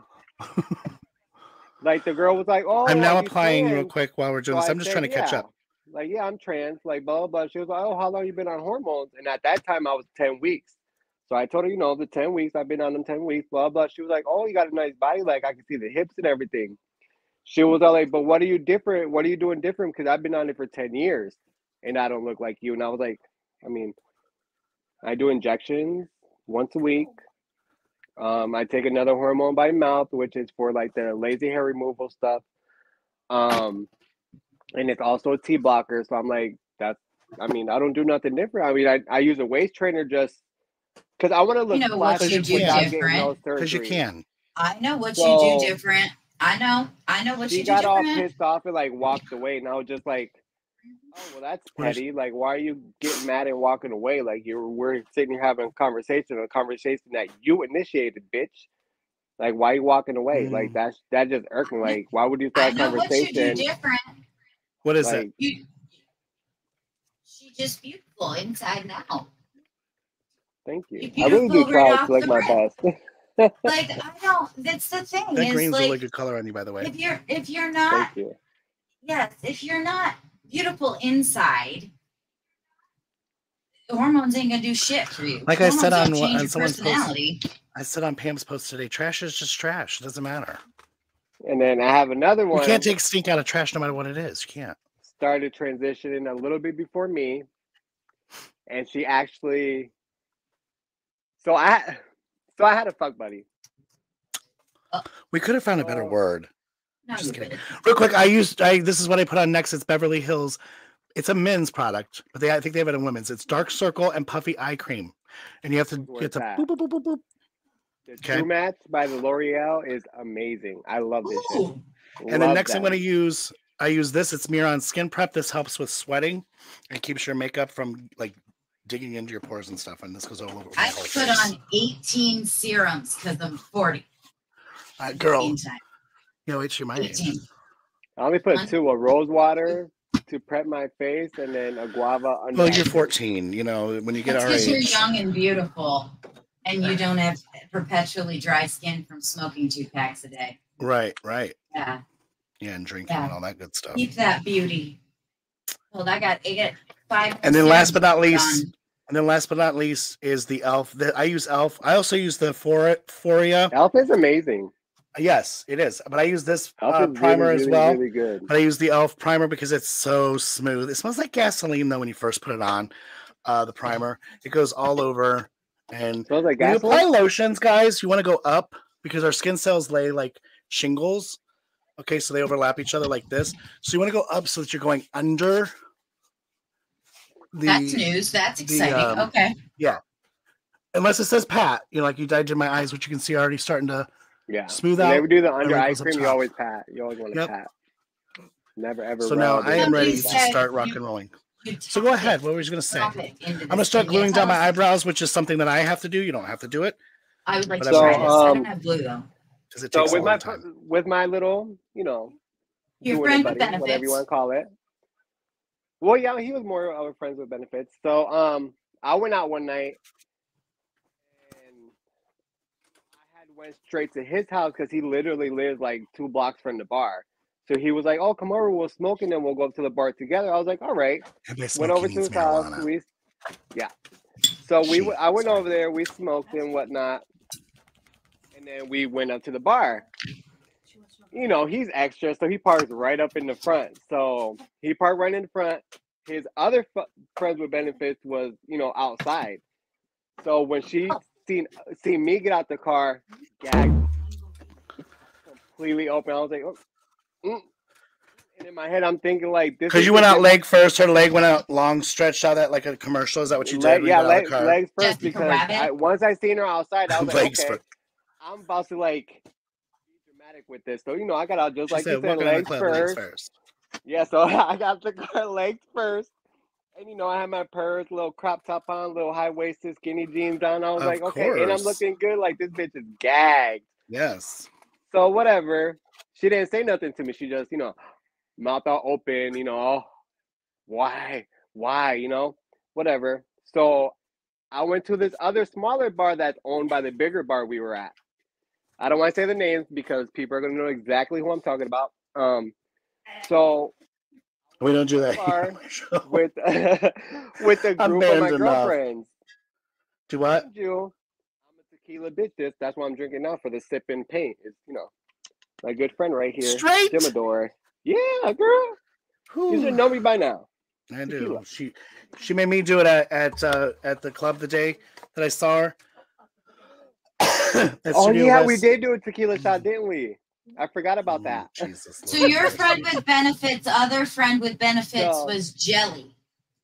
like the girl was like, "Oh, I'm now are you applying real trans?" quick while we're doing So this. I I'm just said, trying to catch yeah. up. Like, yeah, I'm trans, like, blah, blah, blah. She was like, oh, how long you been on hormones? And at that time, I was ten weeks. So I told her, you know, the ten weeks, I've been on them ten weeks, blah, blah. She was like, oh, you got a nice body. Like, I can see the hips and everything. She was all like, but what are you different? What are you doing different? Because I've been on it for ten years and I don't look like you. And I was like, I mean, I do injections once a week. Um, I take another hormone by mouth, which is for like the lazy hair removal stuff. Um, and it's also a T blocker. So I'm like, that's. I mean, I don't do nothing different. I mean, I, I use a waist trainer just because I want to look You know what flashy you do without getting different. no Because you surgery. can. I know what So, you do different. I know. I know what She you do got all different. pissed off and like walked away, and I was just like, "Oh, well, that's Where's- petty. Like, why are you getting mad and walking away? Like, you're we're sitting here having a conversation, a conversation that you initiated, bitch. Like, why are you walking away? Mm. Like, that's that just irked me. Like, why would you I start a know what you do conversation? different. What is Like, it? You, she's just beautiful inside and out. thank you. You're I really do beautiful right try off to like the my rip. best. Like I don't. That's the thing. That is green's like a really good color on you, by the way. if you're if you're not Thank you. yes if you're not beautiful inside, hormones ain't gonna do shit for you. Like I hormones said don't on, change on your someone's post, personality. I said on Pam's post today, trash is just trash. It doesn't matter. And then I have another You one. can't take stink out of trash no matter what it is. You can't. Started transitioning a little bit before me, and she actually. So I, so I had a fuck buddy. We could have found a better Oh. word. No, Just you kidding. couldn't. Real quick, I used I this is what I put on next. It's Beverly Hills. It's a men's product, but they I think they have it in women's. It's dark circle and puffy eye cream. And you have to Where's get to that? boop, boop, boop, boop, boop. The Okay. True Match by the L'Oreal is amazing. I love this shit. Ooh, And then Love next I'm that. gonna use I use this. It's Miron Skin Prep. This helps with sweating and keeps your makeup from like digging into your pores and stuff. And this goes all over my I whole put face. on eighteen serums because I'm forty. Uh, girl, Meantime, you know, it's your my age. eighteen. I only put Hun- two: a rose water to prep my face, and then a guava under. Well, eye you're cream. fourteen. You know, when you get That's our because you're age. young and beautiful, and you don't have perpetually dry skin from smoking two packs a day. Right, right. Yeah, Yeah, and drinking Yeah. and all that good stuff. keep that beauty. Well, I got I got five. And then last but not least, done. and then last but not least is the Elf. The, I use Elf. I also use the For Foria. Elf is amazing. Yes, it is. But I use this Elf uh, is primer really, as really, well. really good. But I use the Elf primer because it's so smooth. It smells like gasoline though when you first put it on. Uh, the primer, it goes all over. And Smells like when you apply gasoline. lotions, guys, you want to go up because our skin cells lay like shingles. Okay, so they overlap each other like this. So you want to go up so that you're going under. The, That's news. That's the, exciting. um, Okay. unless it says pat, you know, like you dyed in my eyes, which you can see already starting to Yeah. smooth You out. never do the under eye wrinkles up cream. You top. always pat. You always want to Yep. pat. Never ever. So now rub I it. am ready to Somebody said start rock you- and rolling. You So go tap ahead. it, What were you going to say? drop it into I'm gonna this start thing. Yeah, gluing down my tell us. eyebrows, which is something that I have to do. You don't have to do it I would like but to I'm try ready. this. I don't Um, have glue though. because it So takes a with my long time. with my little, you know, Your doing friend it, with buddy, whatever you benefits. want to call it. Well, yeah, he was more of a friends with benefits. So um, I went out one night and I had went straight to his house because he literally lives like two blocks from the bar. So he was like, "Oh, come over, we'll smoke, and then we'll go up to the bar together." I was like, "All right." And by Went over smoking to means his house. marijuana. We, yeah. So we, w- I went Sorry. over there. We smoked and whatnot, and then we went up to the bar. You know, he's extra, so he parks right up in the front. So he parked right in the front. His other f- friends with benefits was, you know, outside. So when she seen seen me get out the car, gagged, completely open. I was like, oh. mm. And in my head, I'm thinking like this. Because is you went the out difference- leg first, her leg went out long, stretched out that like a commercial. Is that what you did? Leg, when you yeah, got out of leg, the car? legs Just first like a because rabbit? I, once I seen her outside, I was like, Legs okay, first. I'm about to like be dramatic with this. So you know, I got out just She like you said, said, "Walking in the legs club, legs first. first." Yeah, so I got the car legs first. And you know, I had my purse, little crop top on, little high waisted skinny jeans on. I was Of like, okay, and I'm course. looking good. Like this bitch is gagged. Yes. So whatever. She didn't say nothing to me. She just, you know, mouth all open, you know, oh, why? Why? You know, whatever. So I went to this other smaller bar that's owned by the bigger bar we were at. I don't want to say the names because people are gonna know exactly who I'm talking about. Um so We don't do that. Bar here on my show. with with a I'm group of my banned enough. girlfriends. Do what? Told you, I'm a tequila bitch. This that's why I'm drinking now for the sip and paint. It's, you know, my good friend right here, Straight? Jimador. Yeah, girl. You should Whew. know me by now. I do. Tequila. She she made me do it at at uh, at the club the day that I saw her. At Oh Studio yeah, we West. did do a tequila shot, didn't we? I forgot about that. Jesus. So Lord your Christ. friend with benefits, other friend with benefits So- was Jelly.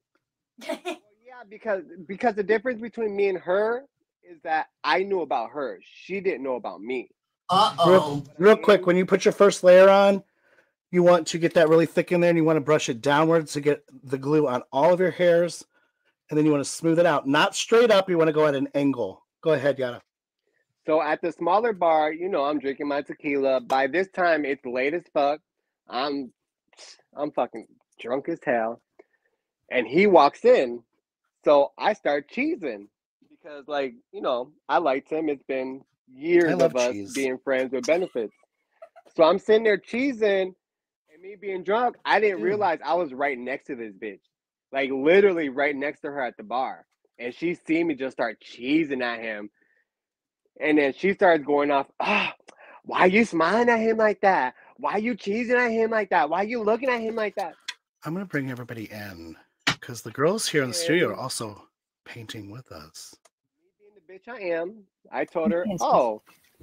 Well, yeah, because because the difference between me and her is that I knew about her. She didn't know about me. Uh Real, oh. real quick, when you put your first layer on, you want to get that really thick in there, and you want to brush it downwards to get the glue on all of your hairs, and then you want to smooth it out. Not straight up. You want to go at an angle. Go ahead, Yada. So at the smaller bar, you know, I'm drinking my tequila. By this time, it's late as fuck. I'm, I'm fucking drunk as hell. And he walks in, so I start cheesing because, like, you know, I liked him. It's been years I love of us cheese. being friends with benefits. So I'm sitting there cheesing, and me being drunk, I didn't Dude. realize I was right next to this bitch, like literally right next to her at the bar. And she seen me just start cheesing at him. And then she starts going off, ah, why are you smiling at him like that? Why are you cheesing at him like that? Why are you looking at him like that? I'm going to bring everybody in because the girls here in the studio are also painting with us. Being the bitch I am, I told her, oh,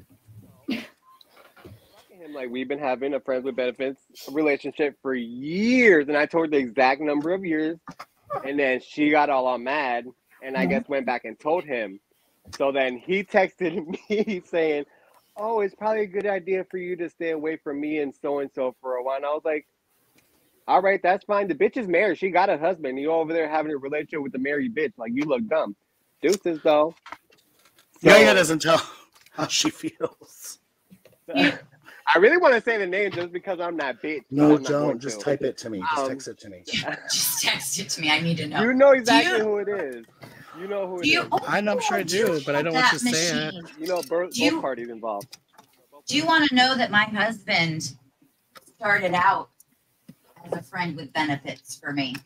him like we've been having a friends with benefits relationship for years. And I told her the exact number of years. And then she got all, all mad and I guess went back and told him. So then he texted me saying, oh, it's probably a good idea for you to stay away from me and so-and-so for a while. And I was like, all right, that's fine. The bitch is married. She got a husband. You over there having a relationship with a married bitch. Like, you look dumb. Deuces, though. So, Yaya doesn't tell how she feels. I really want to say the name just because I'm that bitch. No, I'm not don't. going Just to. type it to me. Just Um, text it to me. Just text it to me. I need to know. You know exactly you- who it is. You know who it Do you, is. oh, I know, I'm sure I do, but I don't want that you to say it. machine. You know both, Do you- both parties involved. Do you want to know that my husband started out as a friend with benefits for me?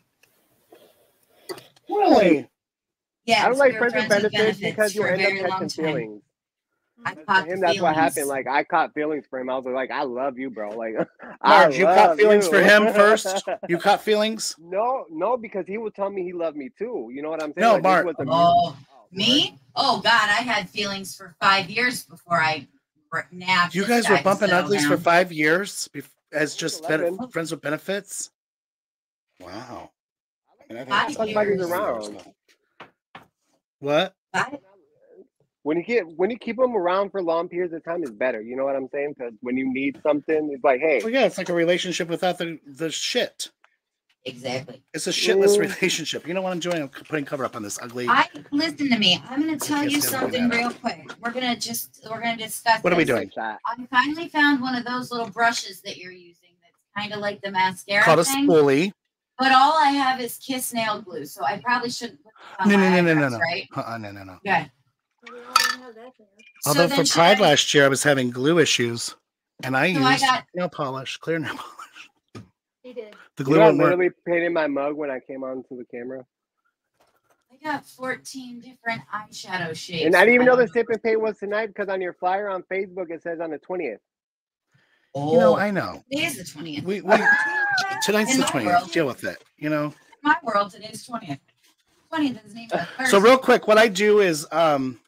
Really? Yeah, I don't like we were friends with benefits because you for a end up very long catching time. feelings. I For caught him, the that's what feelings. happened. Like I caught feelings for him. I was like, I love you, bro. Like, I Marge, you caught love feelings you. for him first? You caught feelings? No, no, because he would tell me he loved me too. You know what I'm saying? No, like, Mark. This was a Oh, oh, me? Oh God, I had feelings for five years before I r- nabbed. You this guys were guy to bumping settle uglies for down. five years bef- as was just eleven. ben- friends with benefits? Wow. And I think Five that's Talk a about years. he's around. What? Five- When you get when you keep them around for long periods of time is better. You know what I'm saying? Because when you need something, it's like, hey, Well, yeah, it's like a relationship without the, the shit. Exactly. It's a shitless Mm. relationship. You know what I'm doing? I'm putting cover up on this ugly. I listen to me. I'm going to tell can't you stand something that. real quick. We're going to just we're going to discuss. What are we this. doing? that. I finally found one of those little brushes that you're using. That's kind of like the mascara Called a thing. spoolie. But all I have is Kiss nail glue, so I probably shouldn't put it on No, my no, no, no, no, eyebrows, no. right? Uh-uh, no, no, no. Okay. Although so for then Pride should I- last year, I was having glue issues, and I So I used got- nail polish, clear nail polish. He did. The You glue know, I won't work. literally painted my mug when I came onto the camera, I got fourteen different eyeshadow shades. and I didn't even know I the don't- sip and pay was tonight because on your flyer on Facebook it says on the twentieth. Oh, You know, I know. it is the twentieth. We, we tonight's In the my twentieth. world. Deal with it. You know. In my world, today's twentieth. twentieth isn't even a Thursday. So real quick, what I do is um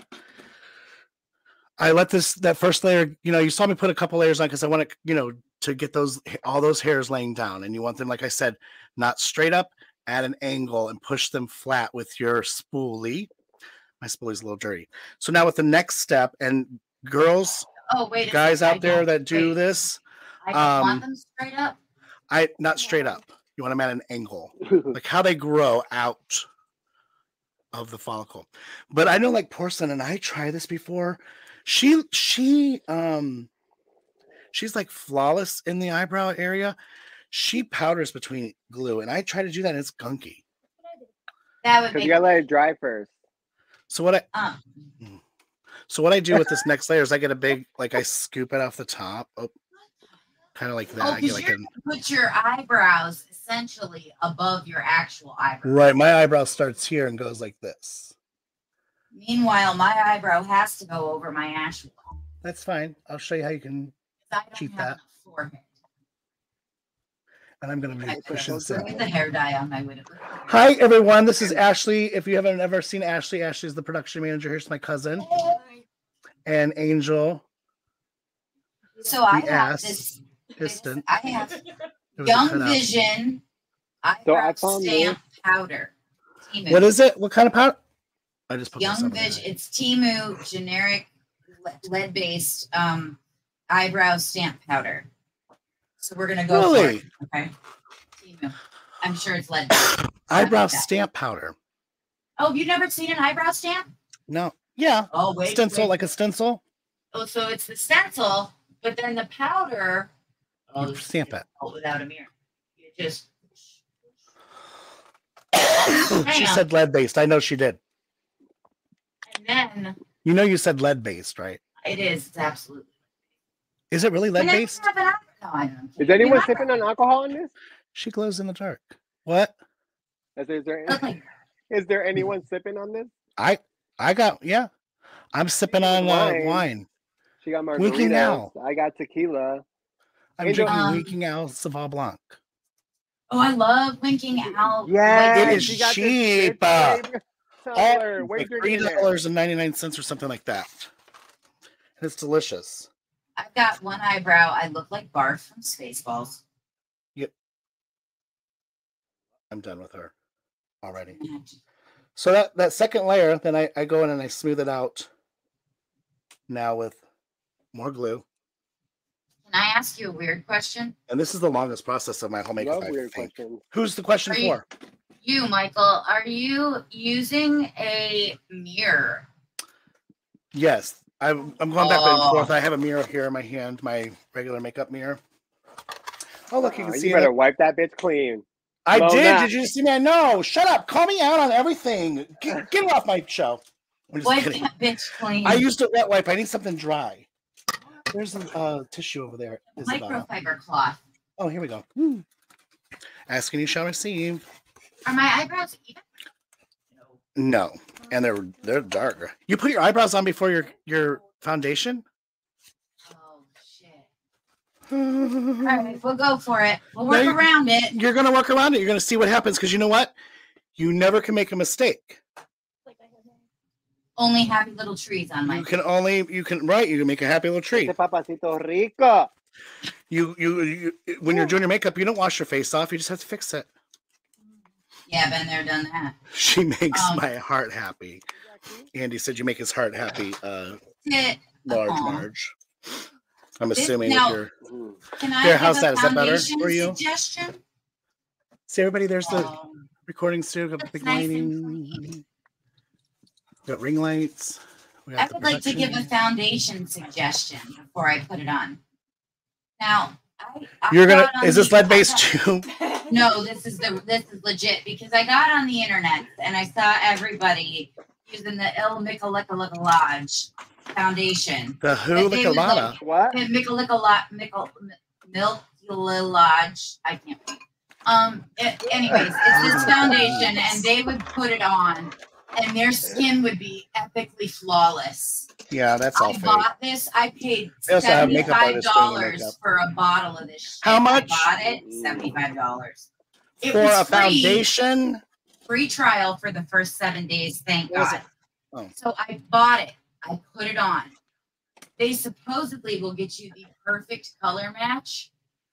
I let this that first layer, you know, you saw me put a couple layers on because I want to, you know, to get those all those hairs laying down. And you want them, like I said, not straight up at an angle and push them flat with your spoolie. My spoolie's a little dirty. So now with the next step, and girls, Oh, wait. a guys second, out I there don't- that do wait, this, I don't um, want them straight up. I not straight up. You want them at an angle. Like how they grow out of the follicle. But I know like porcelain, and I tried this before. She she um she's like flawless in the eyebrow area. She powders between glue, and I try to do that, and it's gunky. That would Because make you gotta let it dry first. So what I uh, so what I do with this next layer is I get a big, like I scoop it off the top. Oh, kind of like that. Oh, I get because like you're an, gonna put your eyebrows essentially above your actual eyebrows. right. My eyebrow starts here and goes like this. Meanwhile, my eyebrow has to go over my actual. That's fine. I'll show you how you can. I don't Cheat have that. enough forehead. And I'm gonna be I pushing put some. the hair dye on my widow. Hi everyone, this is Ashley. If you haven't ever seen Ashley, Ashley is the production manager. Here's my cousin and Angel. So I The have ass. this. Piston. I have It was a Young cutout. Vision So I eyebrow found stamp powder. Timu. What is it? What kind of powder? I just put Young some in Vision. there. It's Timu generic lead based um eyebrow stamp powder. So we're gonna go Really? for it. Okay. Timu. I'm sure it's lead based. Eyebrow like that. stamp powder. Oh, you've never seen an eyebrow stamp? No. Yeah. Oh, wait. Stencil, wait. like a stencil. Oh, so it's the stencil, but then the powder. Oh, You stamp it. Oh, without a mirror. You just. She on. said lead based. I know she did. And then You know you said lead based, right? it is. It's absolutely. Is it really lead And then based? we have an al- no, I don't Is care. anyone We have sipping on alcohol in this? She glows in the dark. What? Is, is there Okay. is there anyone sipping on this? I I got yeah. I'm sipping on uh, Wine. wine. She got Winking margaritas. Owl. I got tequila. I'm Angel- drinking Um, Winking Owl Sauvignon Blanc. Oh, I love winking out. Yeah, It is she got this cheap, bitch uh, flavor All tumbler. What are you like drinking three in there? dollars and ninety nine cents or something like that. And it's delicious. I've got one eyebrow. I look like Barf from Spaceballs. I'm done with her already. So that, that second layer, then I, I go in and I smooth it out now with more glue. Can I ask you a weird question? And this is the longest process of my whole makeup, Love I weird think. questions. Who's the question Are you- for? You, Michael, are you using a mirror? Yes. I'm, I'm going back Oh. and forth. I have a mirror here in my hand, my regular makeup mirror. Oh, look, you Uh, can you see better it. wipe that bitch clean. I Blow did. that. Did you see me? I know. Shut up. Call me out on everything. Get, get off my show. I'm just Wipe kidding. that bitch clean. I used a wet wipe. I need something dry. There's a uh, tissue over there, Isabella. Microfiber cloth. Oh, here we go. Asking you shall receive. Are my eyebrows even? No, and they're they're darker. You put your eyebrows on before your your foundation. Oh shit! You're All right, we'll go for it. We'll work No, you- around it. gonna work around it. You're gonna see what happens because you know what? You never can make a mistake. Only happy little trees on my. You can only you can right. You can make a happy little tree. Ese papacito rico. You, you you when you're doing your makeup, you don't wash your face off. You just have to fix it. Yeah, been there, done that. She makes Um, my heart happy. Andy said you make his heart happy. Uh, It, large uh-uh. Marge. I'm This- assuming now- that you're. Mm. Can I Here, give how's a that? Is that better foundation for you? suggestion? See everybody. There's the Um, recording studio. Got That's big nice and lighting. We got ring lights. We got I the would like to give a production. foundation suggestion before I put it on. Now, I, I You're gonna. got on Is this the- lead based too? No, this is the this is legit because I got on the internet and I saw everybody using the Il Mickalika Lodge foundation. The who But they would Licolata. like- What? The Mickalika Mickle Milk Lodge. I can't read. Um. a- anyways, it's this foundation, and they would put it on, and their skin would be epically flawless. Yeah, that's all I fake. bought this. I paid They also have makeup seventy-five artists doing the dollars makeup. for a bottle of this. Shit. How much? I bought it seventy-five dollars. It For was a free, foundation. free trial for the first seven days. Thank What was God. it? Oh. So I bought it. I put it on. They supposedly will get you the perfect color match.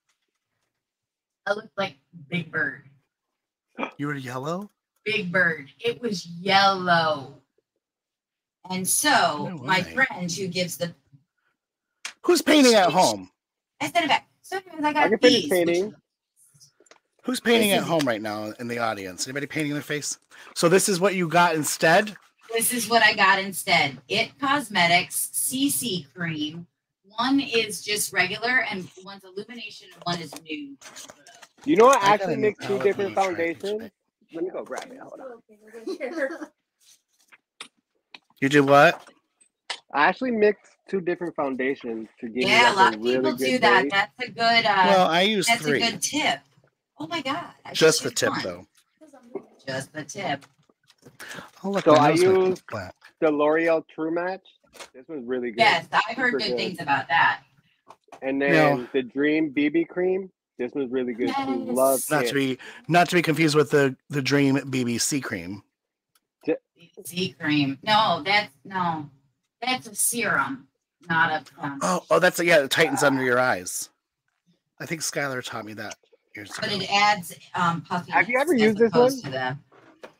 I looked like Big Bird. You were yellow. Big Bird. It was yellow. And so No my way. friend who gives the Who's painting at home? I sent it back. So anyways, I I got can finish these. painting. which- Who's painting This at is- home right now in the audience? Anybody painting their face? So this is what you got instead? This is what I got instead. It Cosmetics C C cream. One is just regular and one's illumination and one is nude. You know what? I I got actually a mix new two palette different when you try to foundations. check. Let me go grab it. Hold on. You did what? I actually mixed two different foundations to give Yeah, a you lot like of a really people good do that. base. That's a good uh Well, I used that's three. a good tip. Oh my god. I should Just the choose tip, one. though. Just the tip. Oh, look, So my I nose might be used- black. The L'Oreal True Match. This one's really good. Yes, I've heard Super good good. things about that. And then No. the Dream B B Cream. This one's really good too. Yes. Love Not it. to be not to be confused with the the Dream B B C cream. C cream. No, that's no. That's a serum, not a foundation. Oh, oh, that's yeah. It tightens under your eyes. I think Skylar taught me that years But ago. it adds um puffiness. Have you ever as used this opposed one? To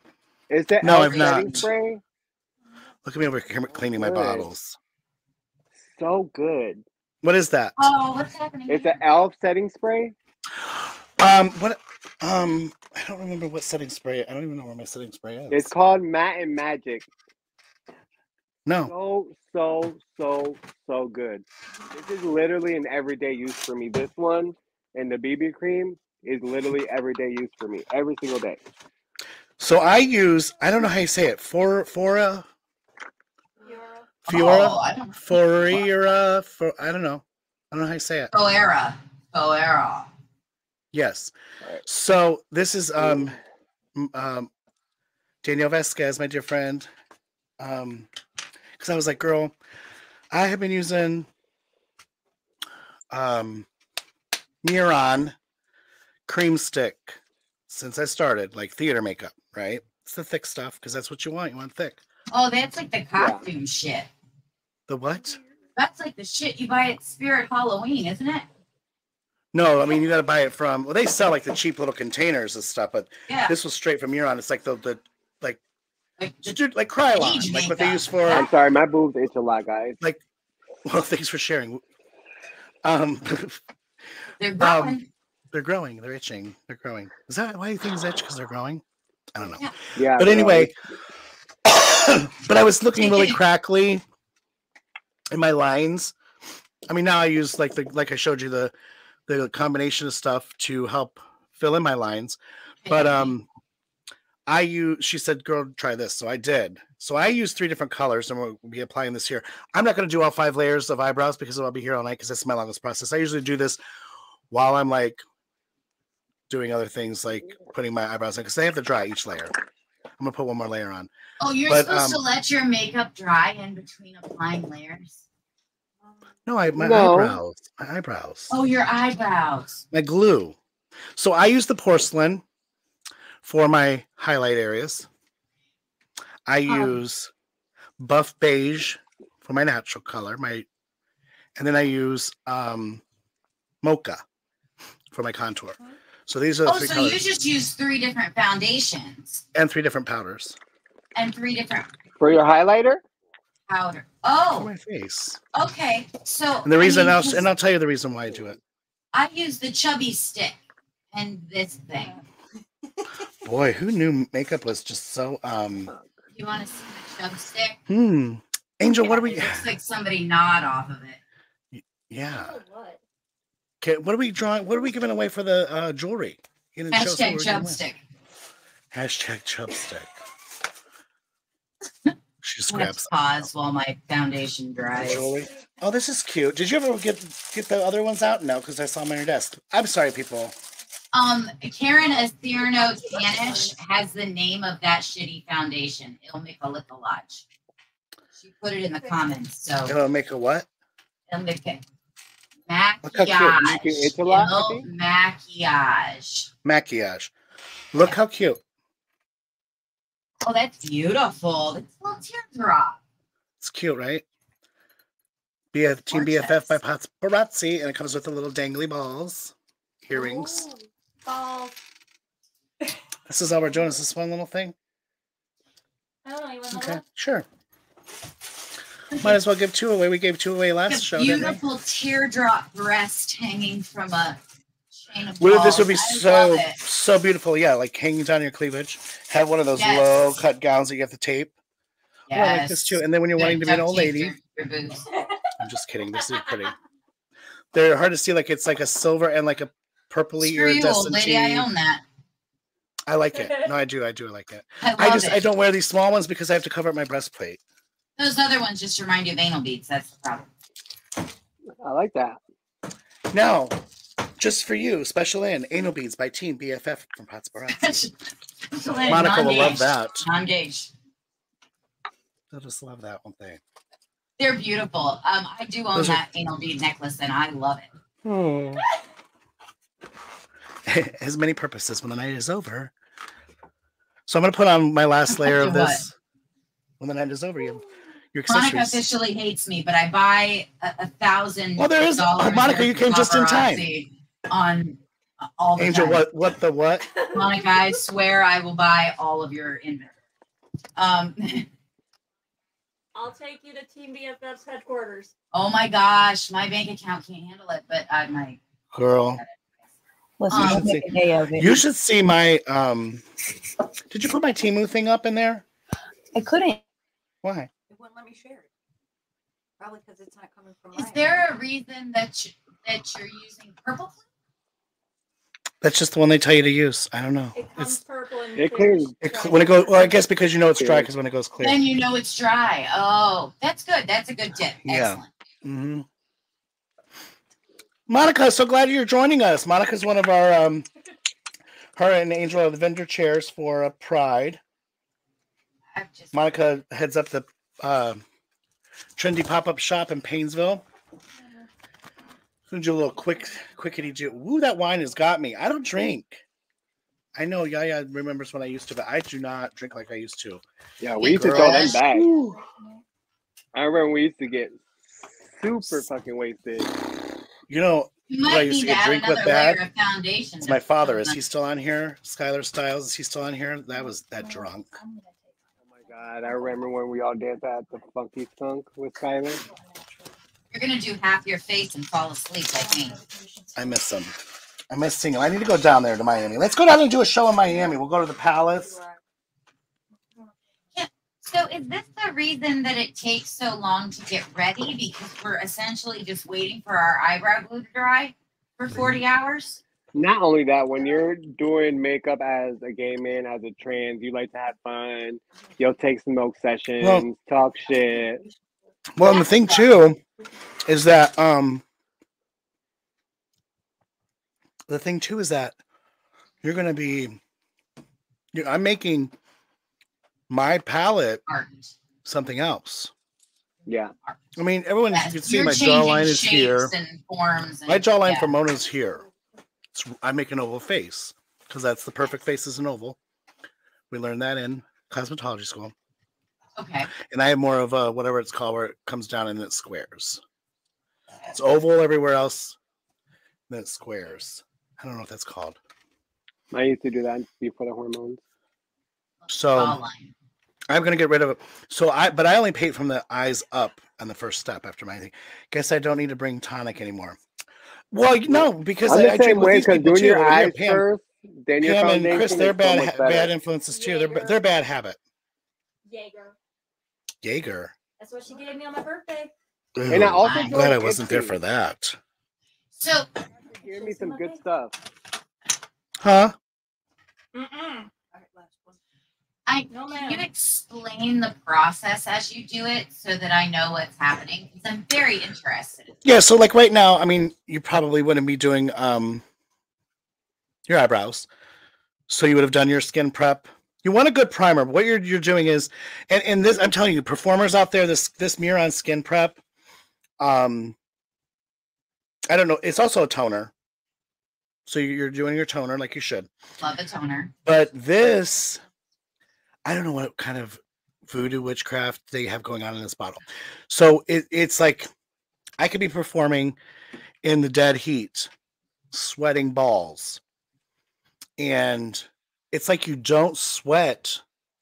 It's the No, elf I've setting not. spray. Look at me over here cleaning my Good. bottles. So good. What is that? Oh, what's happening? It's an elf setting spray. Um, what? Um, I don't remember what setting spray. I don't even know where my setting spray is. It's called Matte and Magic. No. So, so, so, so good. This is literally an everyday use for me. This one and the B B cream is literally everyday use for me every single day. So I use, I don't know how you say it, for Fora, Fiora, Oh, I don't know. Foriera, for I don't know. I don't know how you say it. Foera. Foera. Yes. Right. So this is um, m- um, Danielle Vasquez, my dear friend. Um, because I was like, girl, I have been using um, Neuron cream stick since I started, like theater makeup, right? It's the thick stuff because that's what you want. You want thick. Oh, that's like the costume shit. The what? That's like the shit you buy at Spirit Halloween, isn't it? No, I mean you got to buy it from. Well, they sell like the cheap little containers and stuff, but Yeah. this was straight from Neuron. It's like the the like Like just the do like Krylon, Age like what they makeup. use for. I'm sorry, my boobs itch a lot, guys. Like, well, thanks for sharing. Um, they're growing. um, they're growing. They're itching. They're growing. Is that why things itch? Because they're growing? I don't know. Yeah. Yeah. But no, anyway, it's- but I was looking really crackly in my lines. I mean, now I use like the like I showed you the the combination of stuff to help fill in my lines. But um, I use. She said, "Girl, try this." So I did. So I use three different colors, and we'll be applying this here. I'm not going to do all five layers of eyebrows because I'll be here all night because that's my longest process. I usually do this while I'm like doing other things, like putting my eyebrows in because they have to dry each layer. I'm gonna put one more layer on. Oh, you're But, supposed um, to let your makeup dry in between applying layers. No, I my No. eyebrows. My eyebrows. Oh, your eyebrows. My glue. So I use the porcelain for my highlight areas. I use buff beige for my natural color, my, and then I use um, mocha for my contour. So these are the Oh, three so colors you just use three different foundations and three different powders and three different for your highlighter. powder. for Oh, my face. okay. So And the reason, I, I'll, mean, and I'll tell you the reason why I do it. I use the chubby stick and this thing. Boy, who knew makeup was just so um. You want to see the chub stick? Hmm. Angel, what are we? It looks like somebody gnawed off of it. Yeah. Oh, what? Okay, what are we drawing? What are we giving away for the uh, jewelry? You didn't show us what Hashtag we're giving chub away. stick. Hashtag chubstick. She just I have grabs to pause while my foundation the dries. jewelry. Oh, this is cute. Did you ever get get the other ones out? No, because I saw them on your desk. I'm sorry, people. Um, Karen Esterno Spanish has the name of that shitty foundation. Il Micolicolage. She put it in the comments. So It'll make a what? Il Mic- Look how cute. Maquillage. It's a lot, I Il think. Maquillage. Maquillage. Look how cute. Oh, that's beautiful. That's a little teardrop. It's cute, right? B F, Team B F F by Gorgeous. Paparazzi, and it comes with the little dangly balls, earrings. Oh, balls. This is all we're doing. Is this one little thing? I don't know. You want to Okay, sure. Might as well give two away. We gave two away last A show, didn't we? beautiful teardrop breast hanging from a chain of Well, balls. this would be I so love it. so beautiful. Yeah, like hanging down your cleavage. Have one of those Yes. low cut gowns that you have to tape. Oh, I like this Yes. too. And then when you're wanting to be an Duct old tape lady, your- your boobs. I'm just kidding. This is pretty. They're hard to see. Like it's like a silver and like a purpley Screw you, old iridescent. lady. I own that. I like it. No, I do. I do like it. I, love I just it. I don't wear these small ones because I have to cover up my breastplate. Those other ones just remind you of anal beads. That's the problem. I like that. Now, just for you, special in anal beads by Team B F F from Paparazzi. Monica will love that. Non-gauge. They'll just love that one thing. They're beautiful. Um, I do own Those are- that anal bead necklace, and I love it. Hmm. It has many purposes when the night is over. So I'm going to put on my last layer of What? this. When the night is over, you your Monica accessories. officially hates me, but I buy a, a thousand. Oh, there is- oh, dollars Monica, worth you of came just in time. paparazzi On uh, all the Angel, time. what what the what? Monica, I swear I will buy all of your inventory. Um, I'll take you to Team B F F's headquarters. oh my gosh, my bank account can't handle it, but I might. Girl, Listen, Um, we'll make a day of it. you should see my. um Did you put my Temu thing up in there? I couldn't. Why? It wouldn't let me share it. Probably because it's not coming from Is mine. there a reason that you, that you're using purple? That's just the one they tell you to use. I don't know. It comes It's purple and It clear. clears. it, when it goes. Well, I guess because you know it's dry because when it goes clear. Then you know it's dry. Oh, that's good. That's a good tip. Yeah. Excellent. Mm-hmm. Monica, so glad you're joining us. Monica's one of our um, her and Angel are the vendor chairs for uh, Pride. I've just Monica heads up the uh, trendy pop-up shop in Painesville. Gonna do a little quick, quickity do. Ooh, that wine has got me. I don't drink. I know Yaya remembers when I used to, but I do not drink like I used to. Yeah, we used to Girl. throw them back. Ooh. I remember we used to get super fucking wasted. You know, you I might used need to to get add drink with another layer that. of foundation. it's to my father. Is fill he them. still on here? Skylar Styles, is he still on here? That was that drunk. Oh my god, I remember when we all danced at the Funky Skunk with Skylar. You're gonna do half your face and fall asleep like me. I miss him. I miss seeing him. I need to go down there to Miami. Let's go down and do a show in Miami. We'll go to the Palace. Yeah. So is this the reason that it takes so long to get ready? Because we're essentially just waiting for our eyebrow glue to dry for forty hours? Not only that, when you're doing makeup as a gay man, as a trans, you like to have fun. You'll take smoke sessions, Well- talk shit. Well, and the thing too is that um the thing too is that you're gonna be. You I'm making my palette Art. something else. Yeah. I mean, everyone Yeah, can see you're my changing jawline is shapes here. and forms. And, My jawline yeah. for Mona's here. It's, I make an oval face because that's the perfect face is an oval. We learned that in cosmetology school. Okay. And I have more of a whatever it's called where it comes down and it squares. It's oval everywhere else, then it squares. I don't know what that's called. I used to do that before the hormones. So Jawline. I'm gonna get rid of it. So I, but I only paint from the eyes up on the first step after my thing. Guess I don't need to bring tonic anymore. Well, no, because I'm I, the I drink same with way these because people doing too. your Over here, eyes Pam, first, then your Pam and foundation Chris, is they're so bad, much ha- better. bad influences too. They're Jaeger. they're bad habit. Jaeger. Jaeger. That's what she gave me on my birthday. And I Ooh, also I'm I'm glad I joined wasn't there Ipsy. for that. So Give me some good stuff. Huh? Mm-mm. I No, can ma'am. you explain the process as you do it so that I know what's happening? Because I'm very interested. Yeah, so like right now, I mean, you probably wouldn't be doing um your eyebrows. So you would have done your skin prep. You want a good primer. What you're you're doing is and, and this I'm telling you, performers out there, this this Muron skin prep, um I don't know, it's also a toner. So you're doing your toner like you should. Love a toner. But this, I don't know what kind of voodoo witchcraft they have going on in this bottle. So it, it's like I could be performing in the dead heat, sweating balls. And it's like you don't sweat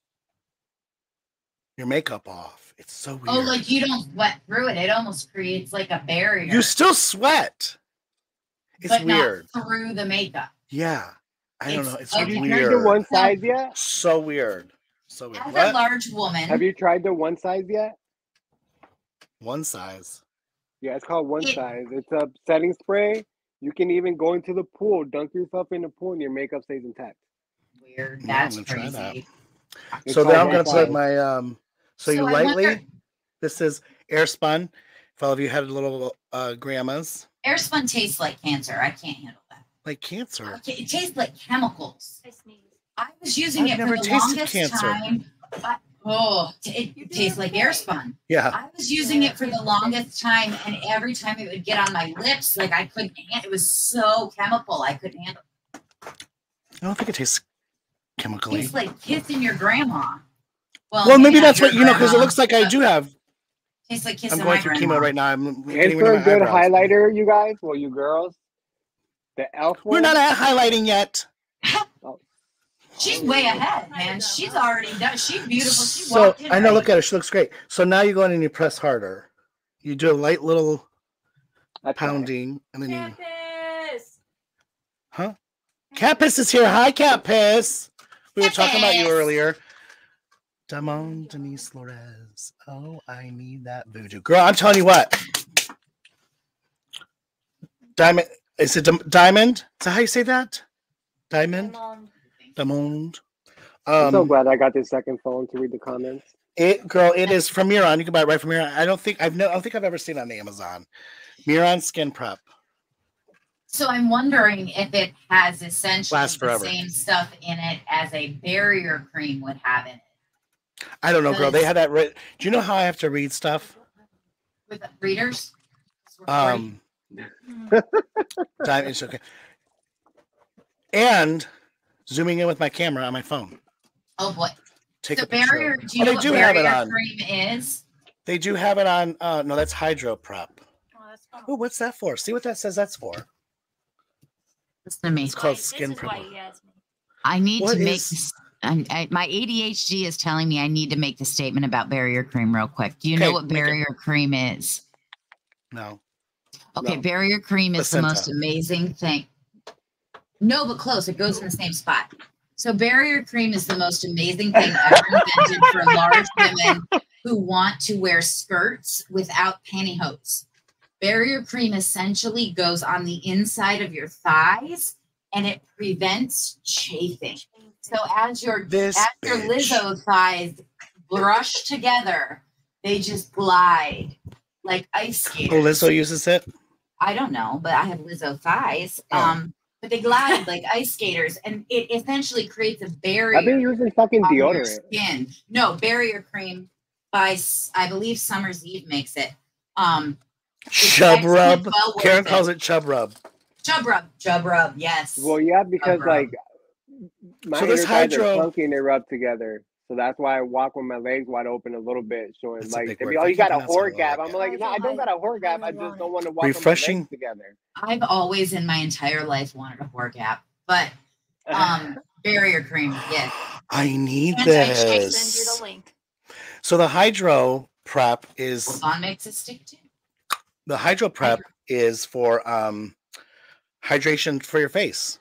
your makeup off. It's so weird. Oh, like you don't sweat through it. It almost creates like a barrier. You still sweat. It's but weird. not through the makeup. Yeah. I don't It's- know. It's okay. Have you weird. tried the one size yet? So weird. So weird. As What? a large woman, Have you tried the one size yet? One size. Yeah, it's called one It- size. It's a setting spray. You can even go into the pool, dunk yourself in the pool, and your makeup stays intact. weird. Yeah, I'm That's gonna try that. crazy. It's So called then I'm one gonna put size. my um so, you So I lightly wonder- this is air spun. If all of you had little uh grandmas Airspun tastes like cancer. I can't handle that. like cancer. Okay, it tastes like chemicals. I sneeze. I was using I've it never for the tasted longest cancer. time. I- oh, it You did tastes like okay. airspun. Yeah. I was using it for the longest time, and every time it would get on my lips, like I couldn't. Hand, it was so chemical. I couldn't handle. I don't think it tastes It chemically. tastes like kissing your grandma. Well, maybe not that's your what you know, because it grandma, looks like I but do have. Tastes like kissing I'm going my through grandma. chemo right now. I'm And getting for rid a of my good eyebrows. highlighter, you guys, well, you girls, the elf We're one. not at highlighting yet. She's way ahead, man. She's already done. She's beautiful. She So walked in I know. right. Look at her. She looks great. So now you go in and you press harder. You do a light little That's right. pounding, and then you. Campus. Huh? Cat Piss is here. Hi, Cat Piss. We were talking about you Piss. earlier. Damon Denise Flores. Oh, I need that voodoo. Girl, I'm telling you what. Diamond. Is it Dim- Diamond? Is that how you say that? Diamond? Mom. Diamond. I'm so Um, glad I got this second phone to read the comments. it, girl, it is from Miron. You can buy it right from Miron. I don't think I've no, I don't think I've ever seen it on Amazon. Miron Skin Prep. So I'm wondering if it has essentially Lasts the forever. same stuff in it as a barrier cream would have in it. I don't know, girl. They Because- had that writ. Do you know how I have to read stuff? With readers? Um, Diamond, it's okay. And zooming in with my camera on my phone. Oh boy. Take The a picture. barrier, do you Oh, know they what do have it barrier on. cream is? They do have it on. Uh, no, that's Hydro Prep. Oh, that's fun. Oh, what's that for? See what that says that's for. Listen to me. It's called This Skin is Prep. why he asked me. I need What to make is- this. I, I, my A D H D is telling me I need to make the statement about barrier cream real quick. Do you Okay, know what make it. barrier cream is? No. Okay, No. barrier cream is the Placenta. most amazing thing. No, but close. It goes in the same spot. So barrier cream is the most amazing thing ever invented for large women who want to wear skirts without pantyhose. Barrier cream essentially goes on the inside of your thighs and it prevents chafing. So as your This as your bitch. Lizzo thighs brush together, they just glide like ice Oh, skaters. Lizzo uses it. I don't know, but I have Lizzo thighs. Oh. Um, but they glide like ice skaters, and it essentially creates a barrier I've been using fucking on your deodorant. skin. No, barrier cream by S- I believe Summer's Eve makes it. Um, Chub excellent, rub. well worth Karen it. calls it chub rub. chub rub, chub rub. Yes. Well, yeah, because Rub, rub. like my So this inner thighs Hydro- are funky and they rub together. So that's why I walk with my legs wide open a little bit, showing That's a like, big they word. be, If oh, I you can got a pronounce it, I whore will gap. like I'm it. like, no, I don't got a whore gap. I just don't want to walk Refreshing. with my legs together. I've always in my entire life wanted a whore gap, but um, barrier cream, yes. I need And I I'll send you this. the link. So the Hydro Prep is Vaughn makes it stick too. the Hydro Prep is for um hydration for your face.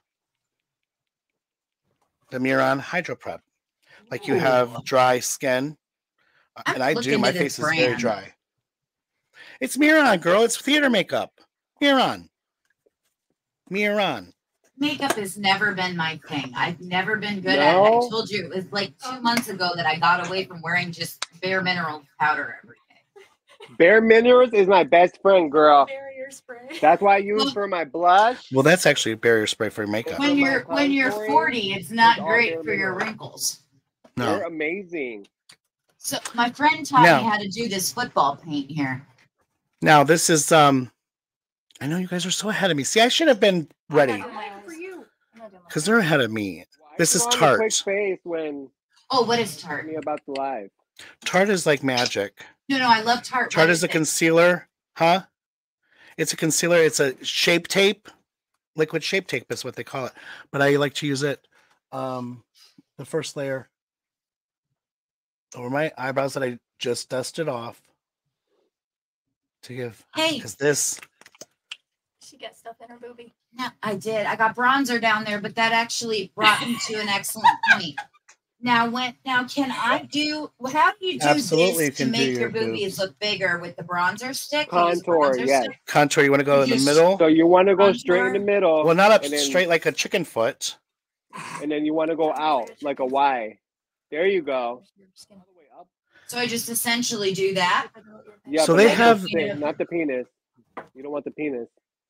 The Miron Hydro Prep. Like you have Ooh. dry skin. Uh, I'm And I look do. into My this face is very brand. dry. It's Miron, girl. It's theater makeup. Miron. Miron. Makeup has never been my thing. I've never been good at it. I No? told you it was like two months ago that I got away from wearing just bare mineral powder every day. Bare Minerals is my best friend, girl. Barrier spray. That's why I use for my blush. Well, that's actually a barrier spray for your makeup. When my you're when you're contouring, forty, it's not it's all great bare for your mineral. wrinkles. They're No. amazing. So my friend taught Now- me how to do this football paint here. Now this is um I know you guys are so ahead of me. See, I should have been ready I'm not doing my eyes. For you. I'm not doing my because they're ahead of me. Why This you is on the Tarte. Quick face when Oh, what is tell Tarte? me about the live. Tarte is like magic. No, no, I love Tarte. Tarte is a concealer, huh? It's a concealer. It's a shape tape, liquid shape tape is what they call it. But I like to use it, um, the first layer over my eyebrows that I just dusted off to give. Hey. Because this, She got stuff in her boobie. No, I did. I got bronzer down there, but that actually brought me to an excellent point. Now, when now can I do? How do you do Absolutely, you this to can do make your your boobies boobs. look bigger with the bronzer stick? You use a Contour, bronzer yes. stick? contour, you want to go in the Just- middle? So you want to go straight in the Contour. middle. Well, not up and then, straight like a chicken foot. And then you want to go out like a Y. There you go. So I just essentially do that. Yeah, So but they not the have- stick, not the penis. You don't want the penis.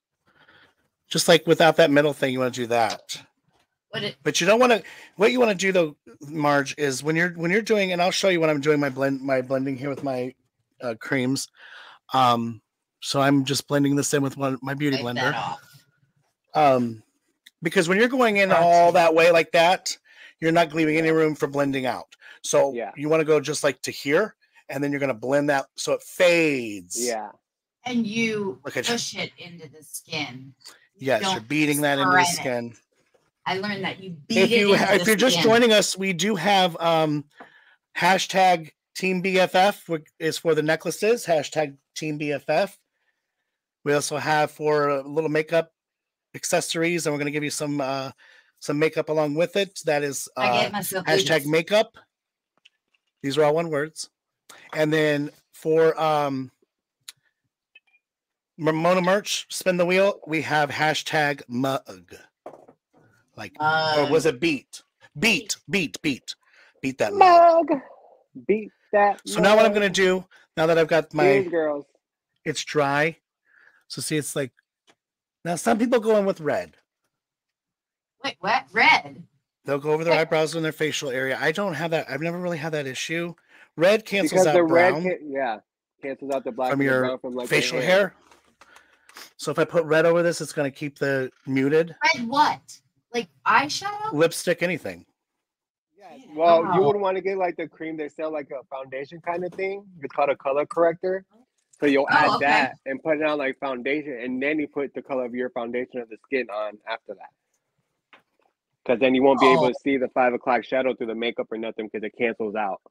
Just like without that middle thing, you want to do that. What it? But you don't want to. What you want to do though, Marge, is when you're when you're doing, and I'll show you when I'm doing my blend, my blending here with my uh, creams. Um, so I'm just blending this in with one my beauty Wipe that blender. off. Um, because when you're going in all that way like that, you're not leaving any room for blending out. So Yeah. you want to go just like to here, and then you're going to blend that so it fades. Yeah. And you Look at you. push it into the skin. Yes, Don't you're beating that into the spread it. skin. I learned that you beat If it you into if the you're just skin. joining us, we do have um hashtag Team B F F is for the necklaces. Hashtag Team B F F. We also have for a little makeup accessories, and we're going to give you some uh, some makeup along with it. That is uh, I get myself hashtag booties. makeup. These are all one words. And then for um, Ramona merch, spin the wheel. We have hashtag mug. Like, Mug. or was it beat? Beat, beat, beat, beat that mug. Mug. Beat that. So now what I'm mug. going to do, now that I've got my, Cheers, girls. it's dry. So see, it's like, now some people go in with red. Wait, what? Red? They'll go over their Wait. eyebrows and their facial area. I don't have that. I've never really had that issue. Red cancels Because out the brown red, can, yeah, cancels out the black from and the your brown from like facial your hair. So if I put red over this, it's going to keep the muted. Red what? Like eyeshadow? Lipstick, anything. Yeah. Well, Wow. you would want to get like the cream they sell, like a foundation kind of thing. It's called a color corrector. So you'll Oh, add okay. that and put it on like foundation, and then you put the color of your foundation of the skin on after that. Because then you won't be able Oh. to see the five o'clock shadow through the makeup or nothing because it cancels out.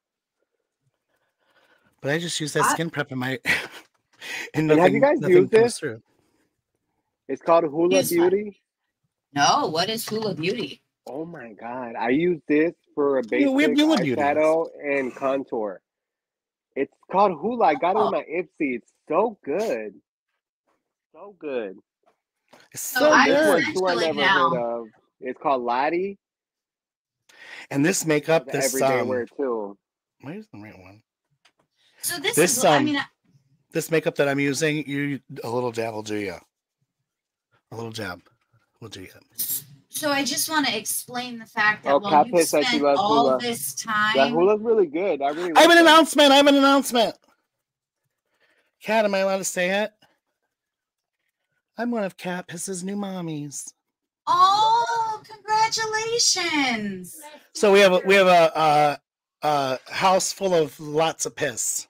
But I just use that I- skin prep in my. And and nothing, have you guys nothing used comes this? through. It's called Hula Use what? Beauty. No, what is Hula Beauty? Oh my god, I use this for a Yeah, we have basic Hula Beauty. eyeshadow and contour. It's called Hula. I got it Oh. in my Ipsy. It's so good, so good. It's So so I This one sent good. too, I you it never now. heard of. It's called Lottie. And this makeup, The this everyday um, wear too. where's the right one? So this, This, is, I um, mean, I- This makeup that I'm using, you a little dab will do you. A little dab will do you. so I just want to explain the fact that Oh, while you Kat said she spent loves all Hula. this That time, Hula's really good. I really. I have like an that. announcement. I have an announcement. Kat, am I allowed to say it? I'm one of Kat Piss's new mommies. oh, congratulations! So we have a, we have a, a, a house full of lots of piss.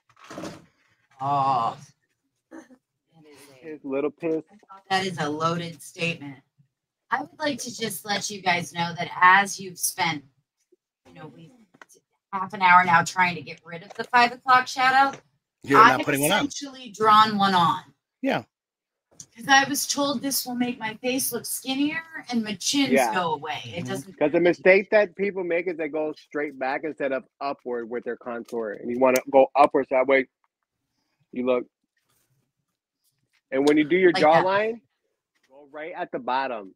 Oh, that is a- His little piss. that is a loaded statement. I would like to just let you guys know that as you've spent, you know, we half an hour now trying to get rid of the five o'clock shadow, You're I not have putting one on. essentially drawn one on. Yeah. Because I was told this will make my face look skinnier and my chins Yeah. go away. It Mhm. doesn't. Because the mistake that people make is they go straight back instead of upward with their contour, and you want to go upwards that way. You look. And when you do your Like that. jawline, go right at the bottom.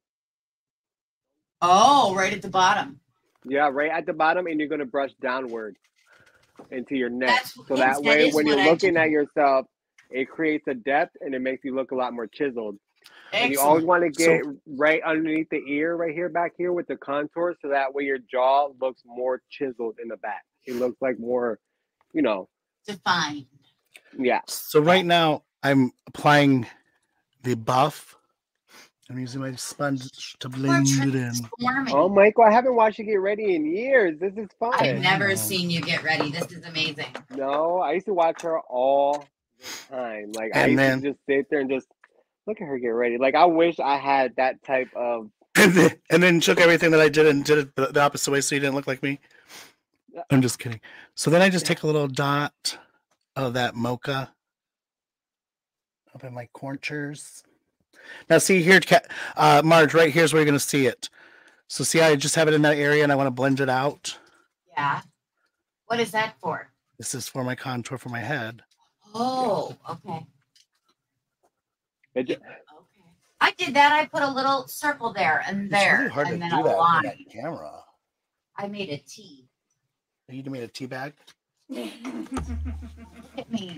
Oh, right at the bottom. Yeah, right at the bottom, and you're gonna brush downward into your neck. That's- so that that way, is when you're what I looking do. at yourself, it creates a depth and it makes you look a lot more chiseled. And you always Excellent. want to get So- right underneath the ear, right here, back here, with the contour, so that way your jaw looks more chiseled in the back. It looks like more, you know, Defined. yeah. So right now I'm applying the buff. I'm using my sponge to blend it in. Transforming. Oh, Michael, I haven't watched you get ready in years. This is fun. I've never know. seen you get ready. This is amazing. No, I used to watch her all the time. Like I And used then- to just sit there and just look at her get ready. Like I wish I had that type of. And then, and then took everything that I did and did it the, the opposite way so you didn't look like me. I'm just kidding. So then I just take a little dot of that mocha up in my contours. Now see here, Ca- uh, Marge, right here's where you're going to see it. So see, I just have it in that area and I want to blend it out. Yeah. What is that for? This is for my contour for my head. Oh, okay. It, ju- Okay. I did that. I put a little circle there and there, It's really hard and to then do a that line. on that camera. I made a T. You made a tea bag? Hit me.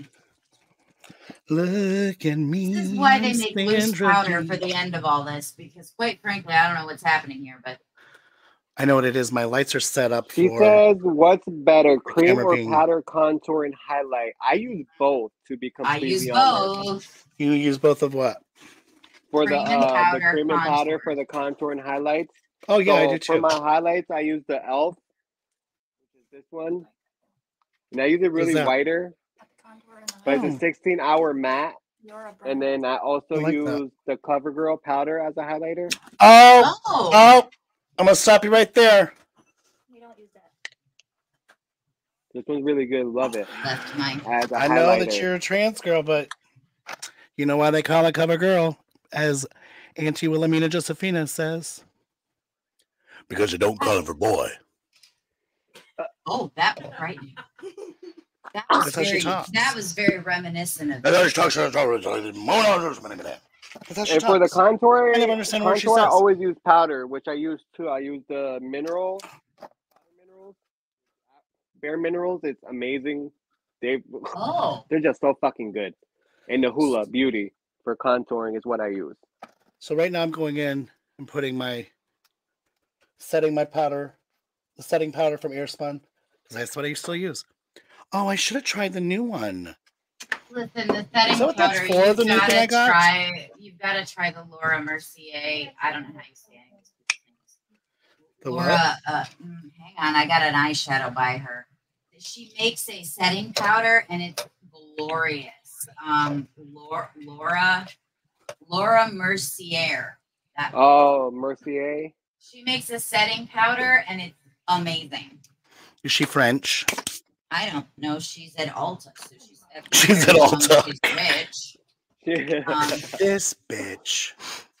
Look at me. This is why they make loose Sandra powder Dee. for the end of all this, because quite frankly, I don't know what's happening here, but I know what it is. My lights are set up She for. says, "What's better, cream camera or being- powder, contour, and highlight?" I use both to be I completely use honest. both. You use both of what? For Cream the and uh, the powder, cream and powder contour. for the contour and highlights. Oh yeah, I So do for too. my highlights, I use the e l f, which is this one, and I use it really that? whiter, but it's Oh. a sixteen hour matte. And then I also I like that. use the CoverGirl powder as a highlighter. Oh, Oh, oh, I'm gonna stop you right there. We don't use that. This one's really good. Love it. Left mine. As a I know that highlighter. you're a trans girl, but you know why they call it cover girl, as Auntie Wilhelmina Josephina says. Because you don't call it for boy. Oh, that was frightening. That was That's how she very. talks. That was very reminiscent of. That's how she talks. That's how she talks. That's how she And for the talks. contour, I never understand what she contour, I says. always use powder, which I use too. I use the mineral, minerals, bare minerals. It's amazing. They, Oh. they're just so fucking good. And the Hula Beauty for contouring is what I use. So right now I'm going in and putting my, setting my powder, the setting powder from Airspun, because that's what I used to use. Oh, I should have tried the new one. Listen, the setting Is that what powder. that's for, You've the new got thing I to got? try. You've got to try the Laura Mercier. I don't know how you say it. The Laura, what? uh, mm, hang on, I got an eyeshadow by her. She makes a setting powder, and it's glorious. Um, Laura, Laura, Laura Mercier. That Oh, Mercier. She makes a setting powder, and it's amazing. Is she French? I don't know. She's at Ulta, so she's at, She's at um, Ulta. She's rich. Um, This bitch.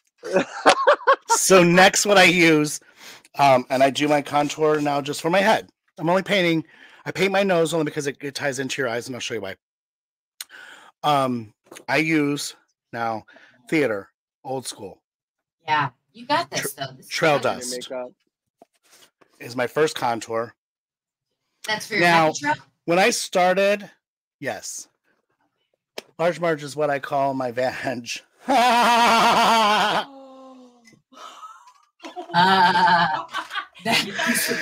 So next, what I use, um, and I do my contour now just for my head. I'm only painting. I paint my nose only because it, it ties into your eyes, and I'll show you why. Um, I use now theater, old school. yeah, you got this though. This is Trail good. dust Makeup. is my first contour. That's for your Now, happy trail. when I started, yes, large marge is what I call my vag. Uh, that-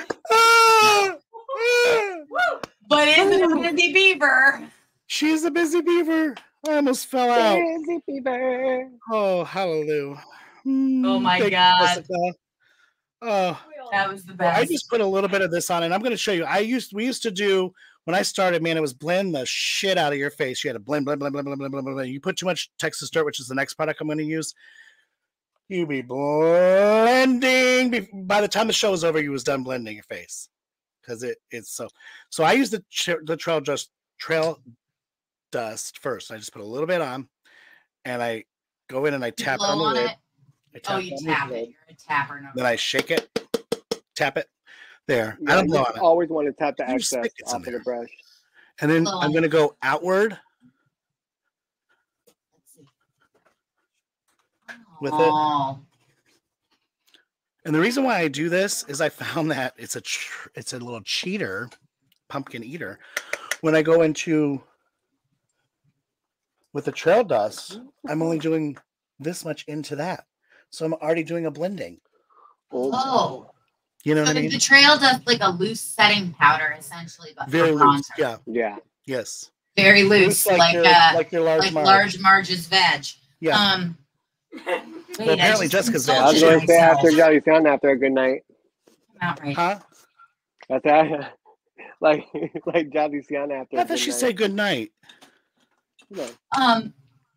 but it's a busy beaver. She's a busy beaver. I almost fell out. Busy beaver. Oh, hallelujah. Mm, Oh my thank you, God. Jessica. Oh, That was the well, best. I just put a little bit of this on, and I'm going to show you. I used we used to do when I started. Man, it was blend the shit out of your face. You had to blend, blend, blend, blend, blend, blend, blend, blend. You put too much Texas dirt, which is the next product I'm going to use. You be blending. Be- By the time the show was over, you was done blending your face because it it's so. So I use the ch- the trail dust trail dust first. I just put a little bit on, and I go in and I tap Blow on the on lid. it. I tap Oh, you on the tap lid. it. You're a tapper. No. Then I shake it, tap it. There. Yeah, I don't you blow on it. always want to tap the You excess stick it in off of there. the brush. And then Blow I'm on going to it. go outward Let's see. with it. Oh. And the reason why I do this is I found that it's a tr- it's a little cheater, pumpkin eater. When I go into with the trail dust, I'm only doing this much into that. So I'm already doing a blending. Oh. You know So what I the, mean? the trail does like a loose setting powder, essentially, but Very for loose. bronzer. Yeah. Yeah. Yes. Very loose, like, like your, uh, like your large like Marge. large Marge's veg. Yeah. Um. Wait, Well, apparently I just Jessica's I veg. was insulted going to say myself. after Jelly Sound after a good night. Come out right. Huh? That's that. Like like Jelly Sound after I a thought good she night. said good night. No. Um.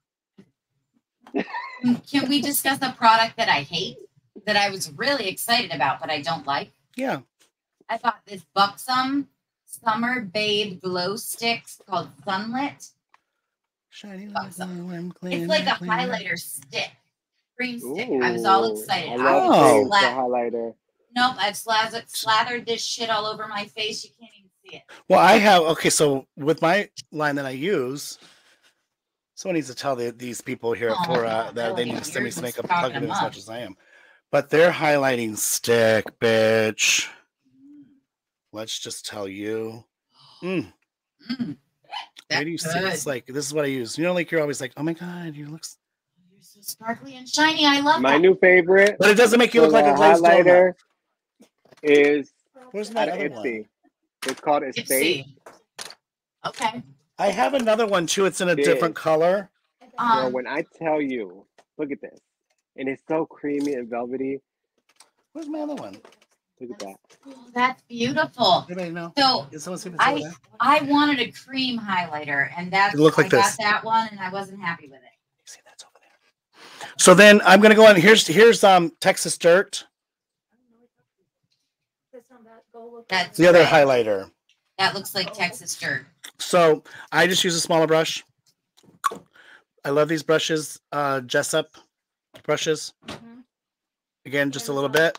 Can we discuss a product that I hate, that I was really excited about, but I don't like? Yeah. I thought this Buxom Summer Babe Glow Sticks called Sunlit. Shiny Buxom. I'm It's like a highlighter stick, cream stick. I was all Ooh, excited. I I love was Oh. cream for slat- highlighter. Nope, I've slathered, slathered this shit all over my face. You can't even see it. Well, I have okay. So with my line that I use, someone needs to tell the, these people here at Oh, Flora that they really? need to send me Yours some is makeup talking plug it in them as up. much as I am. But they're highlighting stick, bitch. Let's just tell you. Mm. Mm, Where do you see? good. It's like this is what I use. You know, like you're always like, oh my god, you look. s-" You're so sparkly and shiny. I love My that. new favorite But it doesn't make you for look like the a glazed donut. highlighter is Where's my out of other one? Ipsy. It's called Estate. Ipsy. Okay. I have another one too. It's in a Big. different color. Girl, Um, when I tell you, look at this. And it's so creamy and velvety. Where's my other one? Look at that. oh, that's beautiful. Anybody know? So Is someone see if it's over I there? I wanted a cream highlighter, and that's It looked like I got this. that one, and I wasn't happy with it. See, that's over there. So then I'm gonna go on. Here's here's um Texas Dirt. That's the other red. highlighter. That looks like Texas dirt. So I just use a smaller brush. I love these brushes, uh, Jessup brushes. Mm-hmm. Again, just a little bit.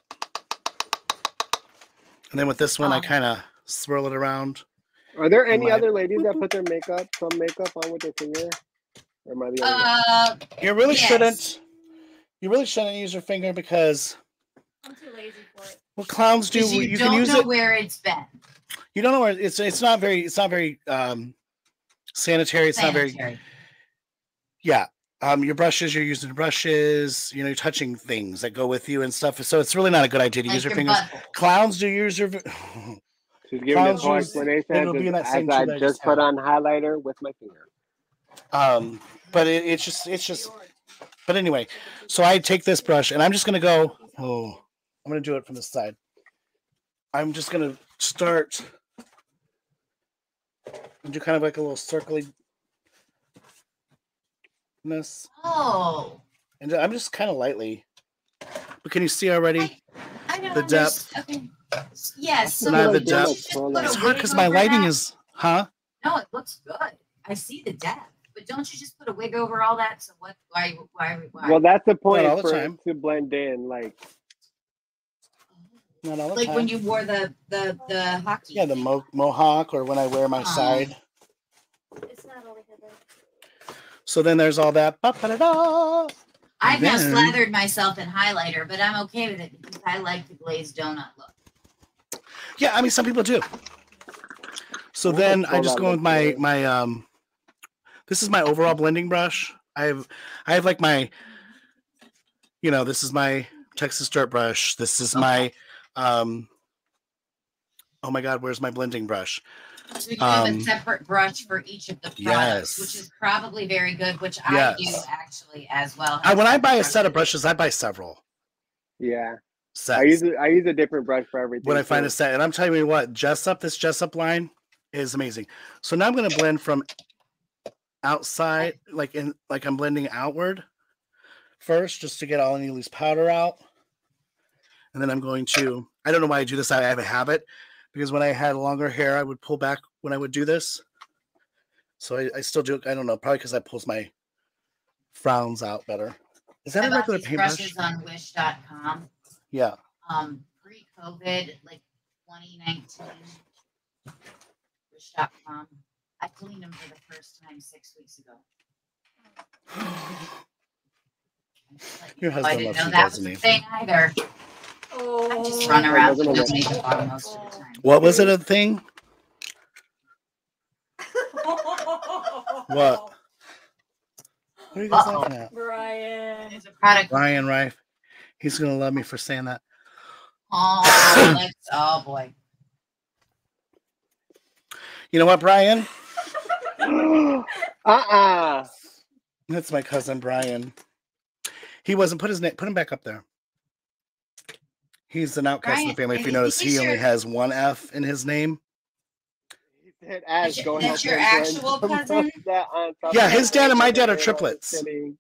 And then with this one, Oh. I kind of swirl it around. Are there any my- other ladies that put their makeup, some makeup on with their finger? Or am I the only one? Uh, You really yes. shouldn't. You really shouldn't use your finger because I'm too lazy for it. what clowns do, 'cause you, you don't can use know it. where it's been. You don't know where it's. It's not very. It's not very um, sanitary. It's not very. Sanitary. Yeah. Um, your brushes. You're using brushes. You know, you're touching things that go with you and stuff. So it's really not a good idea to Like use your your fingers. butthole. Clowns do use your. She's giving a Clowns full use- explanation it'll be in that as same I tube that I just just put had. on highlighter with my finger. Um, but it, it's just. It's just. But anyway, so I take this brush and I'm just gonna go. Oh, I'm gonna do it from the side. I'm just gonna start and do kind of like a little circly. Oh. And I'm just kind of lightly. But can you see already? I, I don't The depth. understand. Okay. Yes. So And I have the don't you depth. just put a It's hard wig because my over lighting that? is, huh? No, it looks good. I see the depth, but don't you just put a wig over all that? So what? Why? Why? Why? Well, that's the point all the for time. it to blend in. Like, Not all the like time. when you wore the the the hockey. Yeah, the thing. mo- mohawk or when I wear my Aw. side. It's not over here, though. So then there's all that. Ba-ba-da-da. I've now then- slathered myself in highlighter, but I'm okay with it because I like the glazed donut look. Yeah, I mean, some people do. So Oh, then well, I just that go with looks my, good. my, um, this is my overall blending brush. I have, I have like my, you know, this is my Texas dirt brush. This is my, um, oh my God, where's my blending brush? So you have Um, a separate brush for each of the products, yes. which is probably very good, which Yes. I do actually as well. I, when I buy a Have set of brushes. brushes, I buy several yeah, sets. I use a, I use a different brush for everything. when I find too. a set, and I'm telling you what, Jessup, this Jessup line is amazing. So now I'm going to blend from outside, like in, like I'm blending outward first, just to get all any loose powder out, and then I'm going to. I don't know why I do this. I have a habit because when I had longer hair, I would pull back when I would do this. So I, I still do it. I don't know, probably because I pulls my frowns out better. Is that I a bought regular these paintbrush? brushes on wish dot com. Yeah. Um, pre-COVID, like twenty nineteen. wish dot com. I cleaned them for the first time six weeks ago. I'm just letting Your you know, I husband didn't loves know you, that was doesn't a he? thing either. Oh. I just run around doesn't and look- donate the bottom most of the time. What was it a thing? What? What are you guys Uh-oh. laughing at? Brian. There's a product. Ryan Rife. He's gonna love me for saying that. Oh, let's, oh boy. You know what, Brian? uh-uh. That's my cousin Brian. He wasn't put his name. Put him back up there. He's an outcast in the Brian, family. If you he's notice, he only your- has one F in his name. He said, "Ash, That's go your- help that's your him blend actual some of cousin? that on top Yeah, of his the dad and my paper." dad are I'm triplets. kidding.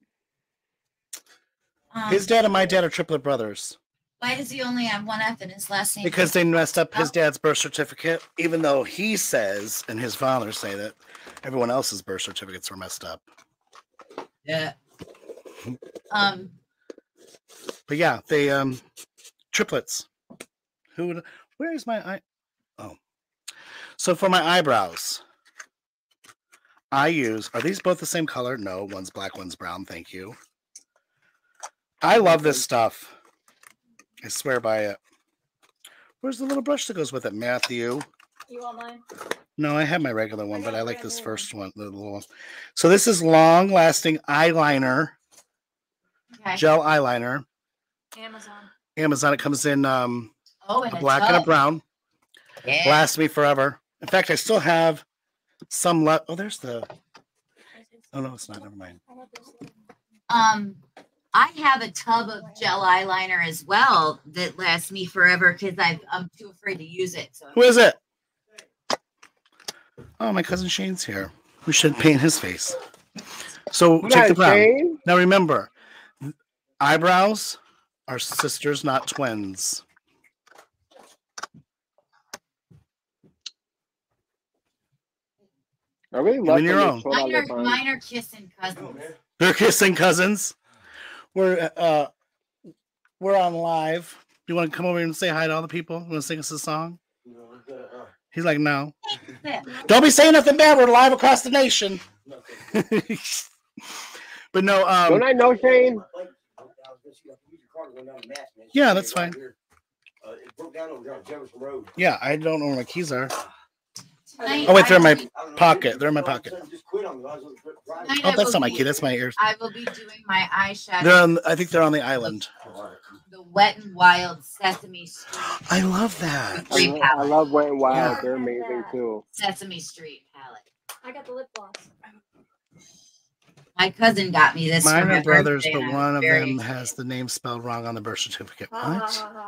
Um, His dad and my dad are triplet brothers Why does he only have one F in his last name? because they messed up his Oh. dad's birth certificate. Even though he says and his father say that everyone else's birth certificates were messed up. Yeah. Um. But yeah, they um triplets. Who would? Where is my eye? Oh, so for my eyebrows, I use. Are these both the same color? No, one's black, one's brown. Thank you. I love this stuff. I swear by it. Where's the little brush that goes with it, Matthew? You want mine? No, I have my regular one, I but got I a like brand this new first one, the little one. So this is long-lasting eyeliner, Okay. gel eyeliner. Amazon. Amazon. It comes in um, Oh, and a black and a brown. Yeah. Lasts me forever. In fact, I still have some left. Oh, there's the. Oh no, it's not. Never mind. I have this one. Um, I have a tub of gel eyeliner as well that lasts me forever because I'm too afraid to use it. So Who is it? Oh, my cousin Shane's here. We should paint his face. So Who take the that, brown. Shane? Now remember, eyebrows are sisters, not twins. I really And love then your when own. they short our Mine are, lip on. mine are kissing cousins. They're kissing cousins. We're uh we're on live. You want to come over and say hi to all the people? You want to sing us a song? He's like, no. Don't be saying nothing bad. We're live across the nation. But no, um Don't I know Shane? yeah, that's fine. Yeah, I don't know where my keys are. Tonight Oh wait, they're I in my will be- pocket. They're in my pocket. tonight Oh, I that's will not my be- key. That's my ears. I will be doing my eyeshadow. They're on. I think they're on the island. The Wet and Wild Sesame Street. I love that. Street I, I palette. love Wet and Wild. Yeah. They're amazing too. Sesame Street palette. I got the lip gloss. My cousin got me this. Mine for my are brothers, birthday, but and I was one of very them excited. has the name spelled wrong on the birth certificate. Ha, ha, What? ha, ha,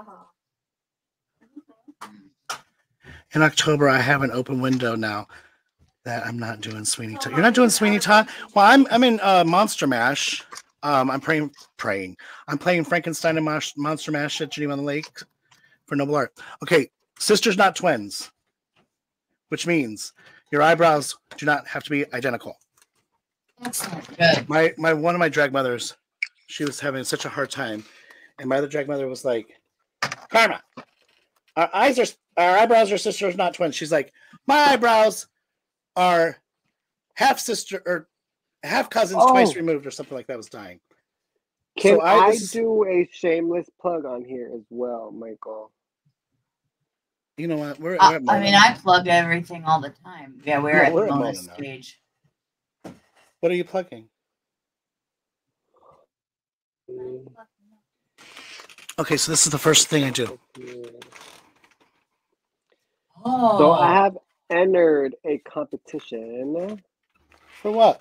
ha. In October, I have an open window now that I'm not doing Sweeney Todd. You're not doing Sweeney Todd? Well, I'm I'm in uh, Monster Mash. Um, I'm praying, praying. I'm playing Frankenstein and Mosh, Monster Mash at Geneva on the Lake for Noble Art. Okay, sisters, not twins, which means your eyebrows do not have to be identical. Excellent. Good. My my one of my drag mothers, she was having such a hard time, and my other drag mother was like, "Karma, our eyes are our eyebrows are sisters, not twins." She's like, "My eyebrows are half sister or half cousins, Oh. twice removed, or something like that." I was dying. Can So I- I, this is- do a shameless plug on here as well, Michael? You know what? We're, we're Uh, at I mean, Mona. I plug everything all the time. Yeah, we're No, at we're the at Mona Mona now. stage. What are you plugging? Okay, so this is the first thing I do. Oh. So I have entered a competition. For what?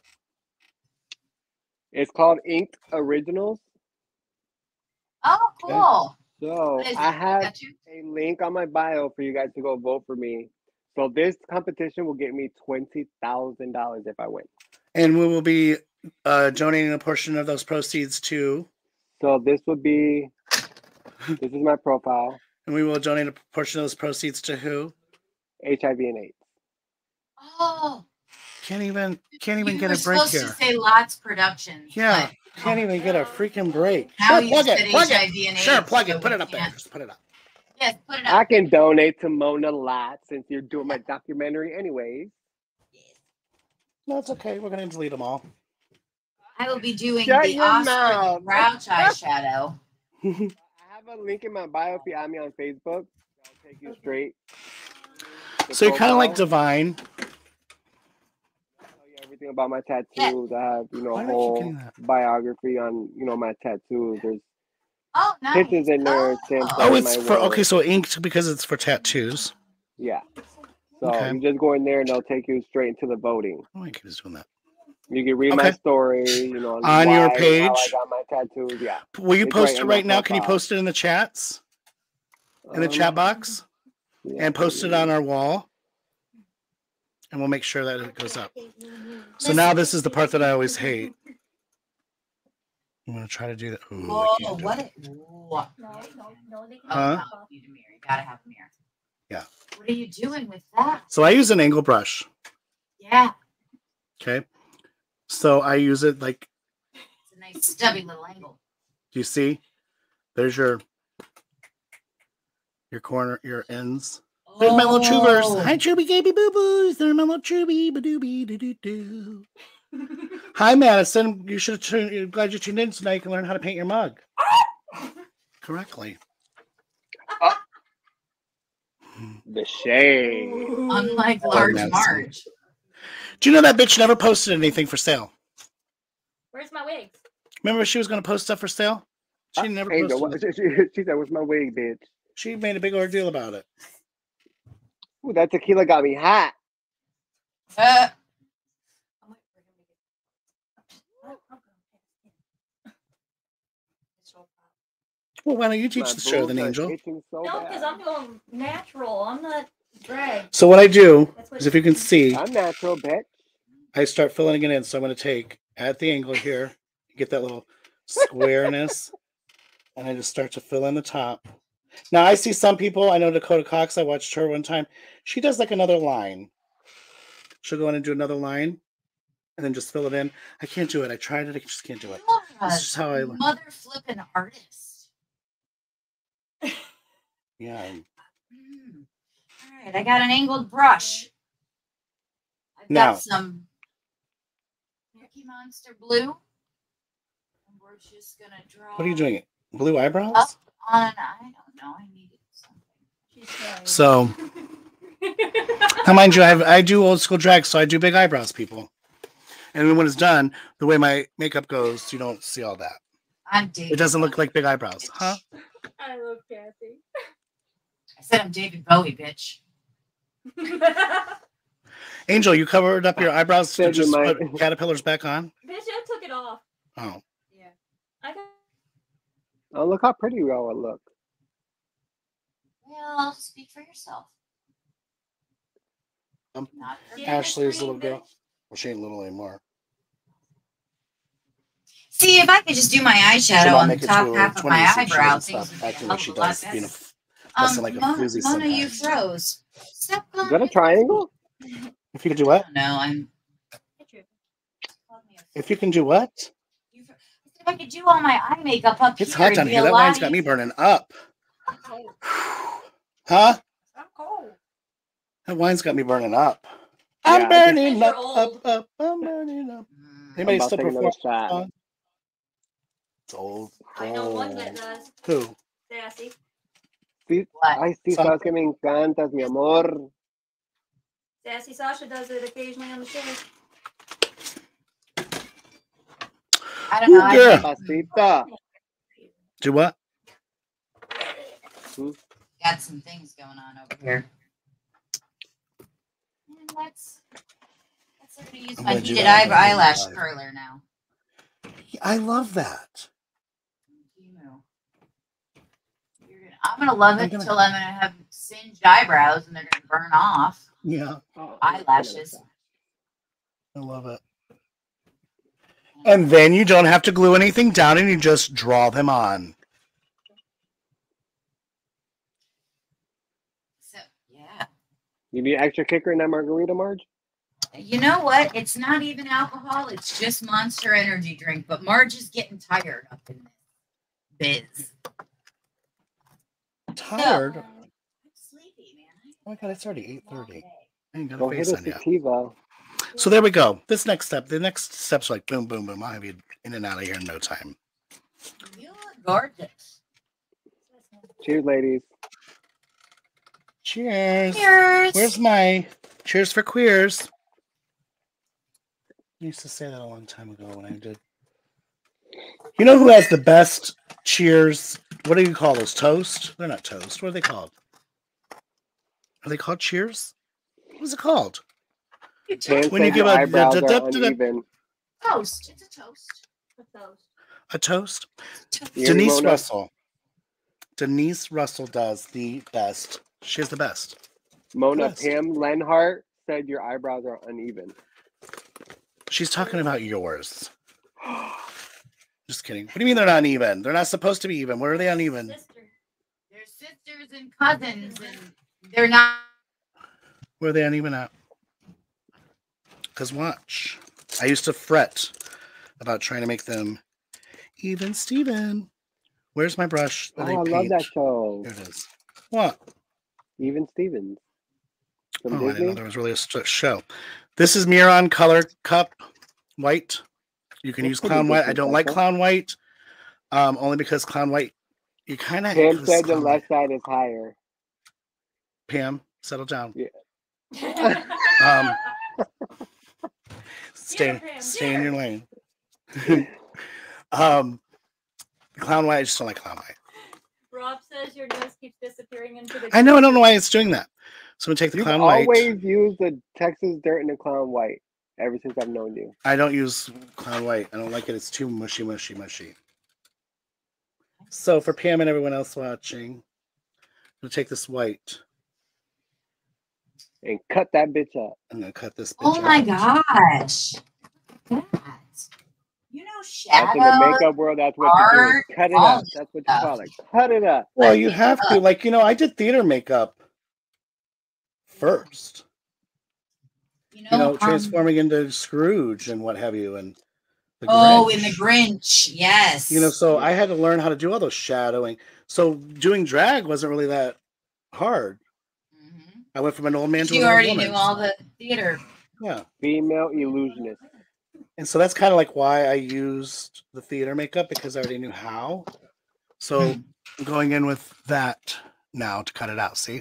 It's called Inked Originals. Oh, cool. So What is I it? have Got you? a link on my bio for you guys to go vote for me. So this competition will get me twenty thousand dollars if I win. And we will be uh, donating a portion of those proceeds to, So this would be, this is my profile, and we will donate a portion of those proceeds to who? H I V and AIDS. Oh. Can't even can't even You get were a break supposed here. to say Lots Productions. Yeah, but can't even get a freaking break. Now Sure, you plug said it, plug H I it. V and Sure, AIDS, plug so it. Put we it up there. can't- Just put it up. Yes, put it I up. can donate to Mona Lot since you're doing my documentary anyways. No, it's okay. We're gonna delete them all. I will be doing Shut the your Oscar mouth. Grouch eyeshadow. I have a link in my bio if you add me on Facebook. I'll take you straight. to So you're kind of like profile. Divine. Tell you everything about my tattoos. I have, you know, Why a do I keep whole getting that? biography on, you know, my tattoos. There's Oh, nice. pictures in there. Stamps Oh. Oh, on it's my for wall. okay. So inked because it's for tattoos. Yeah. So Okay. you just go in there and they'll take you straight into the voting. Oh, I keep just doing that. You can read my Okay. story, you know, On why, your how I page? got my tattoos. Yeah. Will you It's post right it in my right now? Can you profile. post it in the chats, in the Um, chat box, yeah, and post it on our wall, and we'll make sure that it goes up. So Listen. now this is the part that I always hate. I'm gonna try to do that. Ooh, I Whoa, can't do what? it. It, what? No, no, no, they Oh, Huh? no, you need a mirror. You gotta have a mirror. Yeah. What are you doing with that? So I use an angle brush. Yeah, Okay. So I use it like, it's a nice stubby little angle. do you see? There's your your corner, your ends. There's my little troopers. Oh. Hi, Chubby Gaby Boo Boos. They're my little Chubby Badooby Doo Doo Doo. Hi, Madison. You should have tuned. You're glad you tuned in so now you can learn how to paint your mug correctly. The shade. Unlike Oh, Large Madison. Marge. Do you know that bitch never posted anything for sale? Where's my wigs? Remember she was going to post stuff for sale? She never Angel, posted what, it. she, she, she said, "What's my wig, bitch?" She made a big ordeal about it. Ooh, that tequila got me hot. Uh, Well, why don't you teach My the show, then, boobs are Angel? itching so No, bad. because I'm going natural. I'm not drag. So what I do That's what is, if you can see, I'm natural, bitch. I start filling it in. So I'm going to take at the angle here, get that little squareness, and I just start to fill in the top. Now I see some people. I know Dakota Cox. I watched her one time. She does like another line. she'll go in and do another line, and then just fill it in. I can't do it. I tried it. I just can't do it. You're This is how I a learn. mother flipping artist. Yeah. I'm- Mm. All right, I got an angled brush. I've Now- got some Mickey Monster blue. And we're just gonna draw. What are you doing? Blue eyebrows? Up on an I don't know. I needed something. She's trying. So, now mind you, I, have, I do old school drag, so I do big eyebrows, people. And then when it's done, the way my makeup goes, you don't see all that. I'm David. It doesn't look like big eyebrows, huh? I love Kathy. I said I'm David Bowie, bitch. Angel, you covered up your eyebrows to Said you just might. put caterpillars back on? Bitch, I took it off. Oh. Yeah. I got Oh, look how pretty you all look. Well, speak for yourself. Um, Not for Yeah. me. Ashley's little girl. Well, she ain't little anymore. See, if I could just do my She'll eyeshadow not on the make it top to her half of my twenties if she eyebrow, doesn't things stop would be a acting hell like she of a lot does, being a better. f- busting Um, like a Mo- floozy Mona, you sometimes. froze. Stop Is calling that a me- triangle? If you could do what? No, I'm. If you can do what? You fr- If I could do all my eye makeup up It's here, hot it'd down be here. a That lot wine's got me easier. burning up. I'm cold. Huh? I'm cold. That wine's got me burning up. Yeah, I'm I burning You're up, old. up, up. I'm burning up. Mm. Anybody about still to take another perform? shot. song? It's old. I know one old. that does. Who? Sassy. Sí, What? ay, sí, Sa- sabes que me encantas, mi amor. Sassy Sasha does it occasionally on the show. I don't know. Ooh, I girl. Pasita. Do what? got some things going on over here. And let's let's sort of use I'm my gonna do heated that eye- on eyelash live. curler now. I love that. You're gonna, I'm gonna love I'm it gonna- until I'm gonna have singed eyebrows and they're gonna burn off. Yeah, Oh, Eyelashes. I love it. And then you don't have to glue anything down and you just draw them on. So yeah. You need extra kicker in that margarita, Marge? You know what? It's not even alcohol, it's just Monster Energy drink. But Marge is getting tired up in this biz. Tired? I'm sleepy, man. Oh my god, it's already eight thirty. I ain't got Go a hit face a on yet. sativa. So there we go. This next step, the next step's like boom, boom, boom. I'll have you in and out of here in no time. You look gorgeous. Cheers, ladies. Cheers. Cheers. Where's my cheers for queers? I used to say that a long time ago when I did. You know who has the best cheers? What do you call those? Toast? They're not toast. What are they called? Are they called cheers? What is it called? Dan When you said give your a- eyebrows da- da- are da- da- da- uneven. Toast. It's a toast. What's those? A toast? You hear me, Denise Mona? Russell. Denise Russell does the best. She has the best. Mona, Yes. Pam Lenhart said your eyebrows are uneven. She's talking about yours. Just kidding. What do you mean they're not even? They're not supposed to be even. Where are they uneven? Sister. They're sisters and cousins, and they're not. Where are they uneven at? Because watch. I used to fret about trying to make them even Steven. Where's my brush that Oh, I I paint? love that show. Here it is. What? Even Stevens. From Oh, I didn't Disney. know there was really a st- show. This is Miron Color Cup White. You can That's use pretty Clown White. I different, don't like Becca. Clown White, um, only because Clown White, you kind of. Pam said the left side is higher. Pam, settle down. Yeah. Um, stay, Pam, stay in dear. your lane. um, Clown White, I just don't like Clown White. Rob says your nose keeps disappearing into the. I know, I don't know why it's doing that. So I'm gonna take the You've Clown White. always used the Texas dirt and the Clown White ever since I've known you. I don't use Clown White. I don't like it. It's too mushy, mushy, mushy. So for Pam and everyone else watching, I'm gonna take this white. And cut that bitch up. I'm gonna cut this. Bitch Oh my out. gosh. Look at that. You know, That's in the shadow. makeup world. That's what you do. art, Cut it all up. That's what you stuff. call it. Cut it up. Well, you have to. Like, you know, I did theater makeup first. You know, You know, um, transforming into Scrooge and what have you, and the oh, Grinch. in the Grinch, yes. You know, so I had to learn how to do all those shadowing. So doing drag wasn't really that hard. Mhm. I went from an old man to You an old already woman. knew all the theater. Yeah. Female illusionist. And so that's kind of like why I used the theater makeup, because I already knew how. So Hmm. I'm going in with that now to cut it out. See?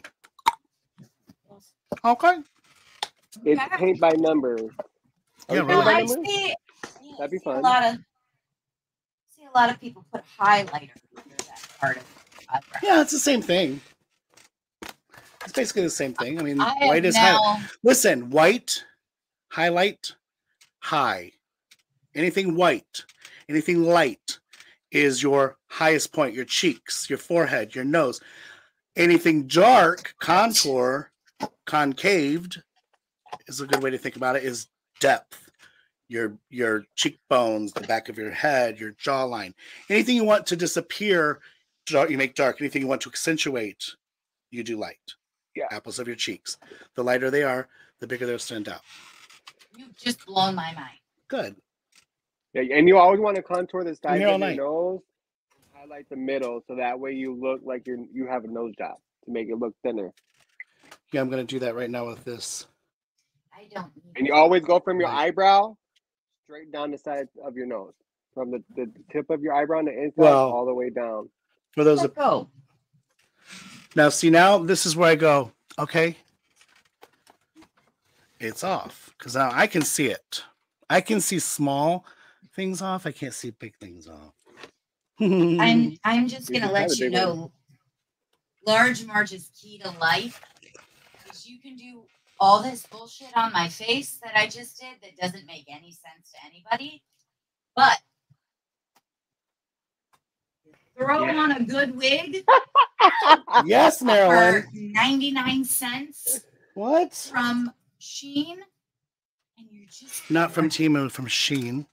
Okay. It's Okay. paint by numbers. Are Yeah, we Well, paint by I really. numbers? see, yeah, I That'd be see a fun. lot of see a lot of people put highlighter under that part of the eyebrow. Yeah, it's the same thing. It's basically the same thing. I mean, I have white is now. high. Listen, white, highlight, high. Anything white, anything light is your highest point, your cheeks, your forehead, your nose. Anything dark, contour, concaved is a good way to think about it, is depth. Your your cheekbones, the back of your head, your jawline. Anything you want to disappear, you make dark. Anything you want to accentuate, you do light. Yeah. Apples of your cheeks. The lighter they are, the bigger they'll stand out. You've just blown my mind. Good. Yeah, and you always want to contour the I'm sides here all of your night. nose, highlight the middle, so that way you look like you you have a nose job to make it look thinner. Yeah, I'm going to do that right now with this. I don't need And you always go from your Right. eyebrow straight down the side of your nose, from the, the tip of your eyebrow on the inside Well, all the way down. For those Let that go. now see, now this is where I go. Okay, it's off because now I can see it. I can see small things off. I can't see big things off. I'm I'm just You gonna can try let the you big know, large Marge's key to life is you can do all this bullshit on my face that I just did that doesn't make any sense to anybody, but throw Yeah. on a good wig Yes, for Marilyn. ninety-nine cents What? from Sheen, and you're just Not from gorgeous. Temu, from Sheen.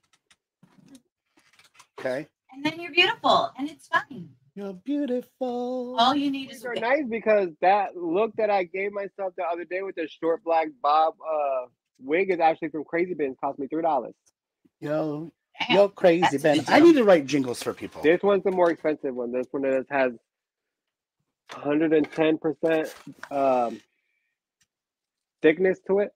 Okay. And then you're beautiful, and it's fine. You're beautiful. All you need is These a are wig. nice because that look that I gave myself the other day with the short black bob uh, wig is actually from Crazy Bins. Cost me three dollars. Yo, Damn, yo, crazy that's a Ben. good I deal. need to write jingles for people. This one's the more expensive one. This one is, has one hundred ten percent um, thickness to it.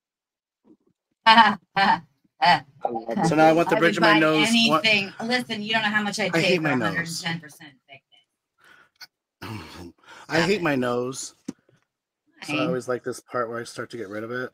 I love So it. now I want the I bridge would of my buy nose. What- anything. Listen, you don't know how much I'd I pay hate for my one nose. hundred ten percent thickness. I hate my nose. So I Fine. always like this part where I start to get rid of it.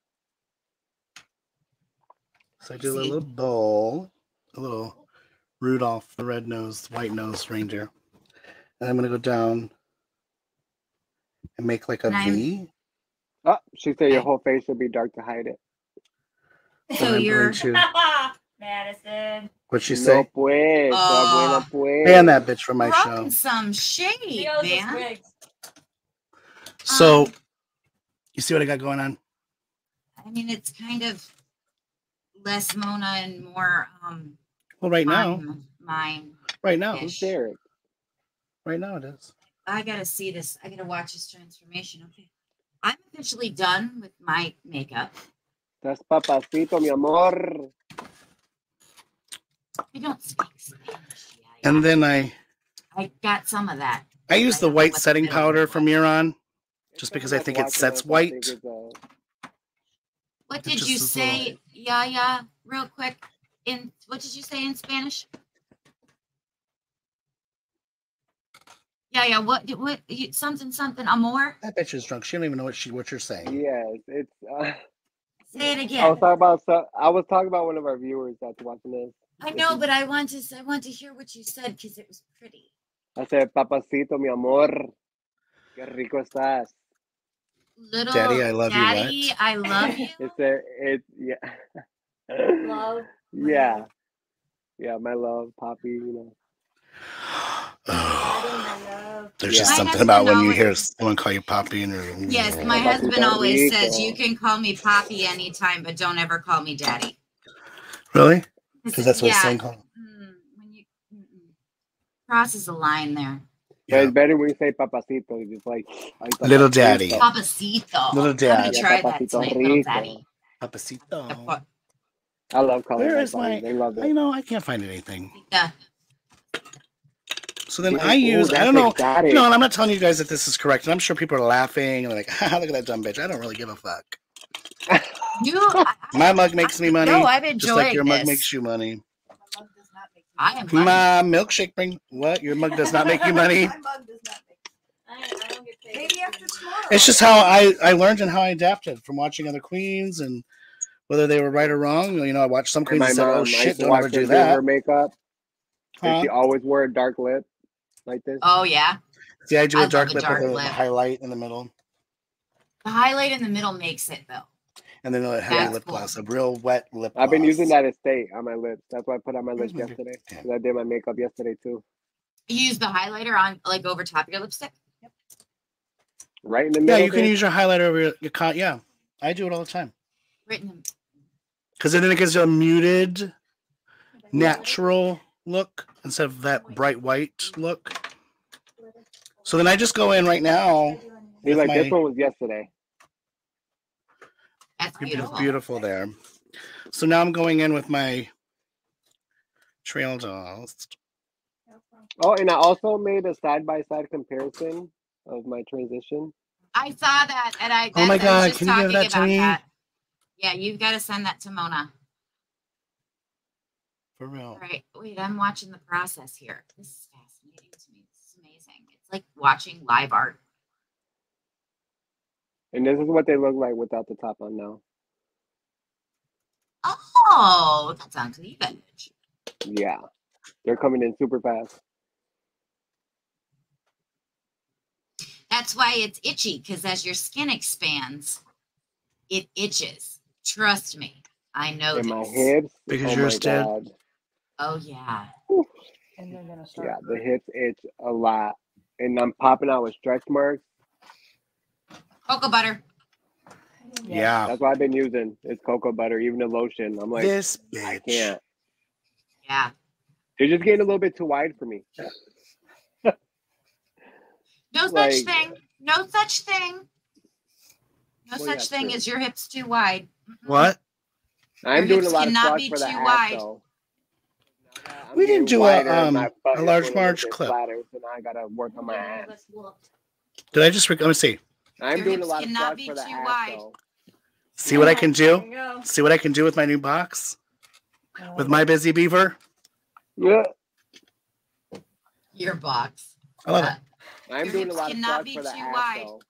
So I do a See. little bowl, a little Rudolph the red-nosed, white-nosed reindeer. And I'm going to go down and make like a And I'm- V. Oh, she said your Okay. whole face should be dark to hide it. So And I'm you're going to, Madison. what'd she No say? pues, Uh, so buena pues. Ban that bitch from my show. throwing some shade, Theo's is man. wigs. So, Um, you see what I got going on? I mean, it's kind of less Mona and more um Well, right now, mine. mine. right now, Who's Derek? right now it is. I gotta see this. I gotta watch this transformation. Okay, I'm officially done with my makeup. That's papacito, mi amor. I don't speak Spanish. Yeah, And then I, I got some of that. I use I the don't know white what the setting middle powder was. from Miron. It's Just something because I like think it watching sets us, I white. think it's, uh, What It did just you is a say, Yaya? Real quick, in what did you say in Spanish? Yaya, what? did- What? You, something, something, amor? That bitch is drunk. She don't even know what she what you're saying. yes, it's. Uh, Say it I again. was talking about. So, I was talking about one of our viewers that's watching this. I know, but I want to. I want to hear what you said because it was pretty. I said, papacito, mi amor. Qué rico estás. Little Daddy, I love you, what? Daddy, I love you. It's a, it, yeah. Love. Yeah. Yeah, my love, Poppy, you know. Daddy, my love. There's Yeah. just My something husband about when you always- hear someone call you Poppy and you're Yes, my Papacito husband always rico. says you can call me Poppy anytime, but don't ever call me Daddy. Really? Because that's what yeah. it's saying. Called. Mm, when you mm-mm. crosses a line there. But Yeah. it's better when you say papacito. It's just like, ay, Little papacito. daddy. Papacito. Little I'm gonna daddy. try Yeah, that papacito tonight, little rico. daddy. Papacito. I love color. Where like is my? They love it. I know I can't find anything. Yeah. So then Yeah, I use. ooh, I don't that's know. exotic. You know, and I'm not telling you guys that this is correct. And I'm sure people are laughing and like, "Ha, look at that dumb bitch." I don't really give a fuck. You, I, My mug makes me money. No, I'm just like enjoying your mug this. makes you money. I am money. My milkshake bring what? Your mug does not make you money. My mug does not make I, I don't get paid. Maybe after tomorrow. It's just how I I learned and how I adapted from watching other queens and whether they were right or wrong. You know, I watched some And queens my and said, mom, "Oh I shit, used to don't watch ever her do do that." her makeup, and Huh? she always wore a dark lip like this. Oh yeah. See, I do I a love dark a lip dark with a lip. highlight in the middle, The highlight in the middle makes it though. and then a heavy That's lip cool. gloss, a real wet lip gloss. I've been using that estate on my lips. That's why I put on my Where's lips my- yesterday. Damn. 'Cause I did my makeup yesterday too. You use the highlighter on like over top of your lipstick. Right in the Yeah, middle. you can bitch. use your highlighter over your, your con. Yeah, I do it all the time Written. because then it gives you a muted, natural look instead of that bright white look. So then I just go in right now. He's with like, my, this one was yesterday. That's Beautiful, beautiful. beautiful there. So now I'm going in with my trail dolls. Oh, and I also made a side by side comparison of my transition. I saw that, and I. Oh my that's- I was God, just can you give talking that to about me? that. Yeah, you've got to send that to Mona. For real. All right, wait, I'm watching the process here. This is fascinating to me. This is amazing. It's like watching live art. And this is what they look like without the top on now. Oh, that's on cleavage. Yeah. They're coming in super fast. That's why it's itchy, because as your skin expands, it itches. Trust me, I know And this. my hips. Because oh you're my still- God. Oh yeah. And they're gonna start. Yeah, the hips itch a lot. And I'm popping out with stretch marks. Cocoa butter. Yeah. That's what I've been using. It's cocoa butter, even the lotion. I'm like, This I bitch. can't. Yeah. They're just getting a little bit too wide for me. No such Like- thing. No such thing. No Well, such yeah, thing true. as your hips too wide. Mm-mm. What? I'm Your doing a hips lot of cannot squats be for the too ass, wide. though. Now that I'm We didn't getting do a, wider and my um, butt a is large going a little Marge bit clip. flatter, so now I gotta work on my ass. Did I just? Rec- Let me see. I'm Your doing a hips lot of cannot squats be for the too ass, wide. though. See what I can There do? you go. See what I can do with my new box? With my busy beaver? Yeah. Your box. I love it. I'm Your doing a hips lot of cannot squats be for the too ass, wide. though.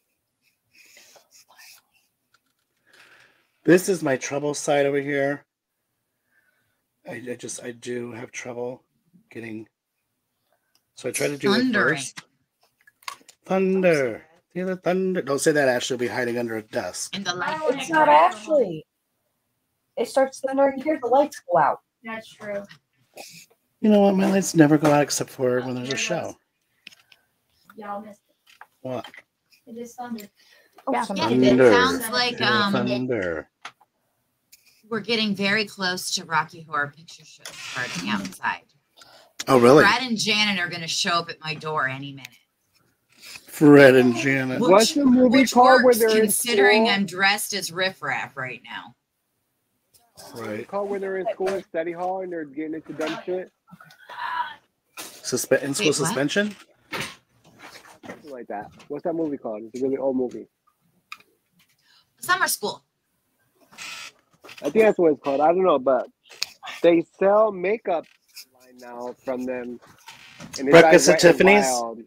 This is my trouble side over here. I, I just, I do have trouble getting. So I try to do it Thundering. first. Thunder. See the thunder? Don't say that, Ashley will be hiding under a desk. In the light. It's not Ashley. It starts thundering here. The lights go out. That's true. You know what? My lights never go out except for when there's a show. Y'all missed What? it. It is thunder. Oh, Yeah. somebody Yeah, did. it Thunder. sounds like um Thunder. we're getting very close to Rocky Horror Picture Show starting outside. Oh, really? Brad and Janet are gonna show up at my door any minute. Fred and Janet. Which, What's the movie which called where works they're in considering school? I'm dressed as riffraff right now. Right. Called when they're in school in study hall and they're getting into dumb shit? Suspe- in school Wait, what? suspension? Something like that. What's that movie called? It's a really old movie. Summer school. I think that's what it's called. I don't know, but they sell makeup line now from them. And it's Breakfast like at Wet n Tiffany's? Wild.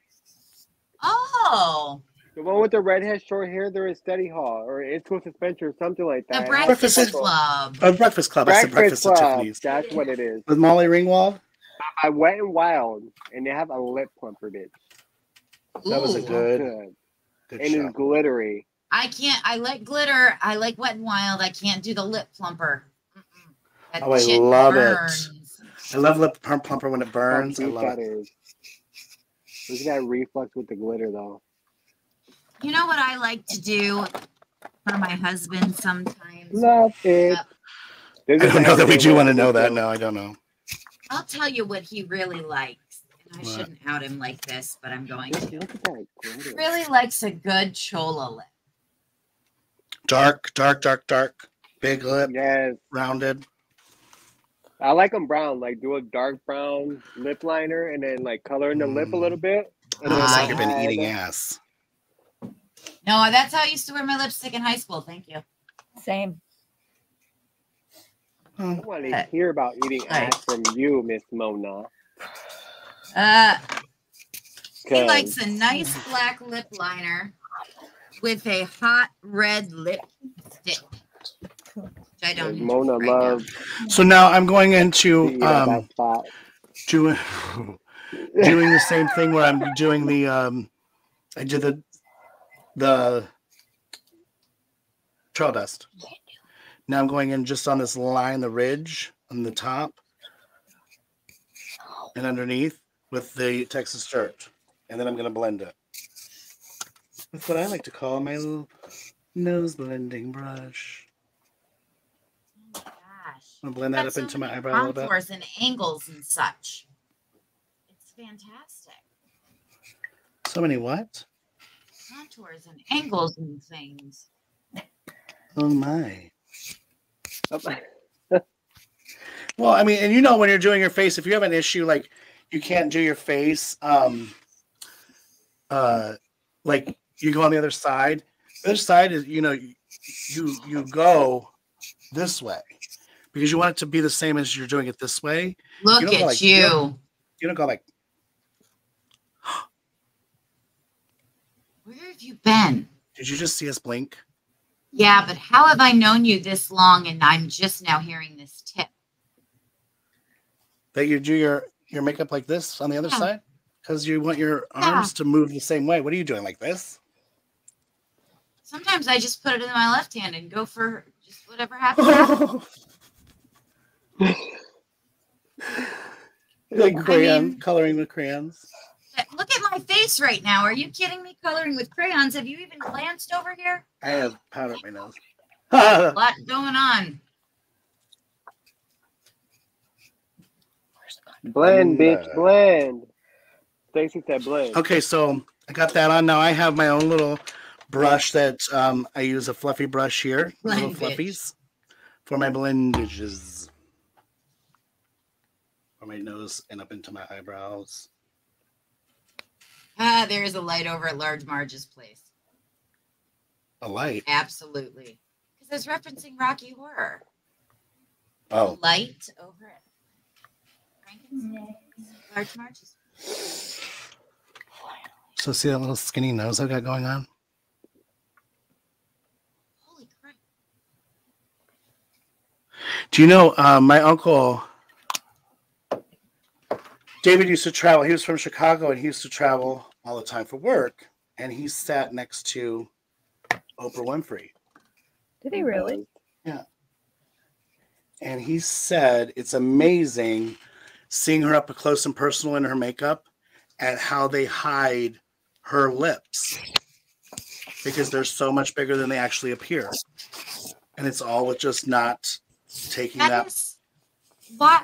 Oh, The one with the redhead short hair, they're in study hall or in school suspension or something like the that. Breakfast Breakfast- Club. Oh, Breakfast Club. I said Breakfast Breakfast at Club. Tiffany's. That's what it is. With Molly Ringwald? I Wet n Wild, and they have a lip plumper, bitch. That was a Ooh. good, Good. good And show. it's glittery. I can't. I like glitter. I like Wet n Wild. I can't do the lip plumper. Mm-mm. That Oh, I shit love it. burns. I love lip pump plumper when it burns. I How deep love that it. is. Look at that reflex with the glitter, though. You know what I like to do for my husband sometimes? Love it. Uh, This I is don't know that we everyday do way want to I know do that. too. No, I don't know. I'll tell you what he really likes. And I What? shouldn't out him like this, but I'm going Look to. at that glitter. He really likes a good chola lip. Dark, dark, dark, dark. Big lip, Yes. rounded. I like them brown. Like do a dark brown lip liner and then like color in the lip a Mm. little bit. And Looks then like Ah, you've been add- eating ass. No, that's how I used to wear my lipstick in high school. Thank you. Same. I Oh, want to hear about eating Right. ass from you, Miss Mona. Uh, he 'Cause likes a nice black lip liner with a hot red lipstick. Which I don't enjoy Mona right now. loves so now I'm going to into eat at that um spot. doing doing the same thing where I'm doing the um I did the the trail dust. Now I'm going in just on this line, the ridge on the top and underneath with the Texas dirt. And then I'm gonna blend it. That's what I like to call my little nose blending brush. Oh my gosh. I'm gonna blend You've that got up so into my many eyebrow a little bit. contours and angles and such. It's fantastic. So many what? Contours and angles and things. Oh my. Well, I mean, and you know when you're doing your face, if you have an issue like you can't do your face, um uh like you go on the other side. The other side is, you know, you you go this way because you want it to be the same as you're doing it this way. Look You don't at go like- you. you don't- You don't go like, Where have you been? did you just see us blink? Yeah, but how have I known you this long and I'm just now hearing this tip? That you do your your makeup like this on the other Yeah. side? Because you want your Yeah. arms to move the same way. What are you doing like this? Sometimes I just put it in my left hand and go for just whatever happens. Like I crayon, mean- coloring with crayons. Look at my face right now. Are you kidding me? Coloring with crayons. Have you even glanced over here? I have powder on my nose. A lot going on. Blend, bitch, Blend. blend. Stacy said blend. Okay, so I got that on. Now I have my own little brush that um, I use a fluffy brush here, little Blendage. fluffies for my blendages. For my nose and up into my eyebrows. Ah, there is a light over at Large Marge's place. A light. Absolutely. Because I was referencing Rocky Horror. Oh, Light over at Frankenstein. Large Marge's. so see that little skinny nose I've got going on? Holy crap. Do you know uh, my uncle David used to travel. He was from Chicago and he used to travel all the time for work. And he sat next to Oprah Winfrey. Did he really? And he said it's amazing seeing her up close and personal in her makeup and how they hide her lips because they're so much bigger than they actually appear. And it's all with just not taking That that. is what?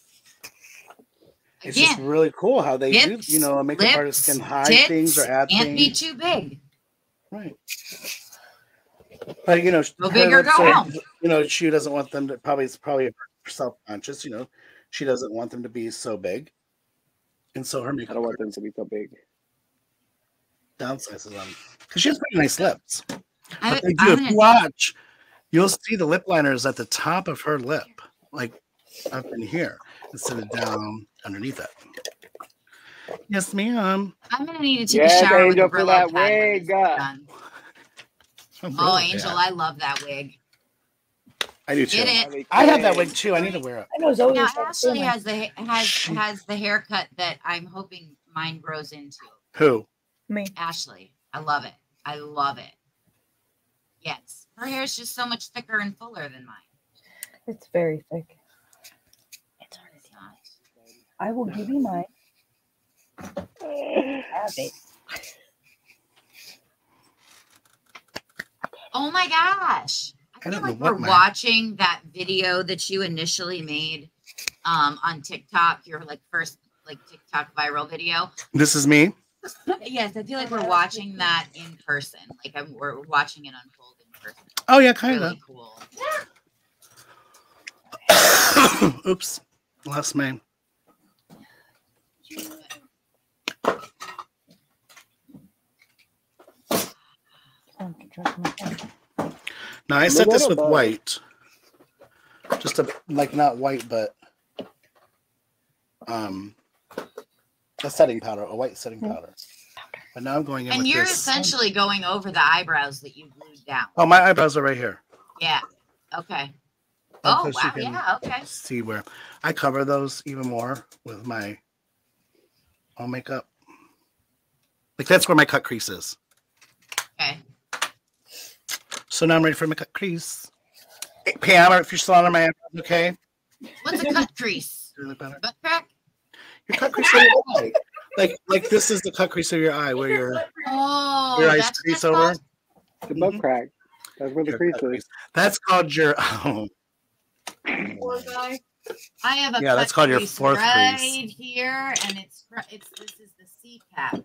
It's just Again, really cool how they hips, do, you know, a makeup lips, artist can hide tits things or add can't be things. too big. Right. But you know, Go her big or lips go are- home. you know, she doesn't want them to probably it's probably self-conscious, you know. She doesn't want them to be so big. And so her I makeup don't want them artist to be so big. downsizes them. Because she has pretty nice lips. I, But they do. I'm If gonna- you watch, you'll see the lip liners at the top of her lip, like up in here, instead of down underneath it. Yes, ma'am. I'm gonna need to take Yes, a shower with Angel, a for Brillo that pad when this wig. is done. I'm Oh, really Angel, bad. I love that wig. I do too. Get it? I have that wig too. I need to wear it. I know Zoe Now was like, Ashley "Damn, has the has She- has the haircut that I'm hoping mine grows into. Who? me." Ashley, I love it. I love it. Yes, her hair is just so much thicker and fuller than mine. It's very thick. It's not. I will give you mine. Have it. Oh my gosh! I I feel don't know like what we're mine- watching that video that you initially made um, on TikTok. Your like first like TikTok viral video. This is me. Yes, I feel like we're watching that in person. Like I'm, we're watching it unfold in person. Oh yeah, kind of. Really cool. Oops, lost my. Now I set this with white, just a like not white, but um, a setting powder, a white setting powder. But now I'm going in And with you're this. essentially going over the eyebrows that you glued down. Oh, my eyebrows are right here. Yeah. Okay. Up Oh, close wow. you can Yeah. Okay. See where I cover those even more with my all makeup. Like that's where my cut crease is. Okay. So now I'm ready for my cut crease. Hey, Pam, if you're still on my eyebrows, okay? What's a cut crease? Better. Butt crack? Your cut crease of your eye. Like, like this is the cut crease of your eye where your, oh, your eyes that's crease that's over. called? The butt Mhm. crack. That's where the Your crease cut is. crease. That's called your. Oh. Poor guy. I have a Yeah, cut that's called your crease fourth right crease. here, and it's it's this is the C cap.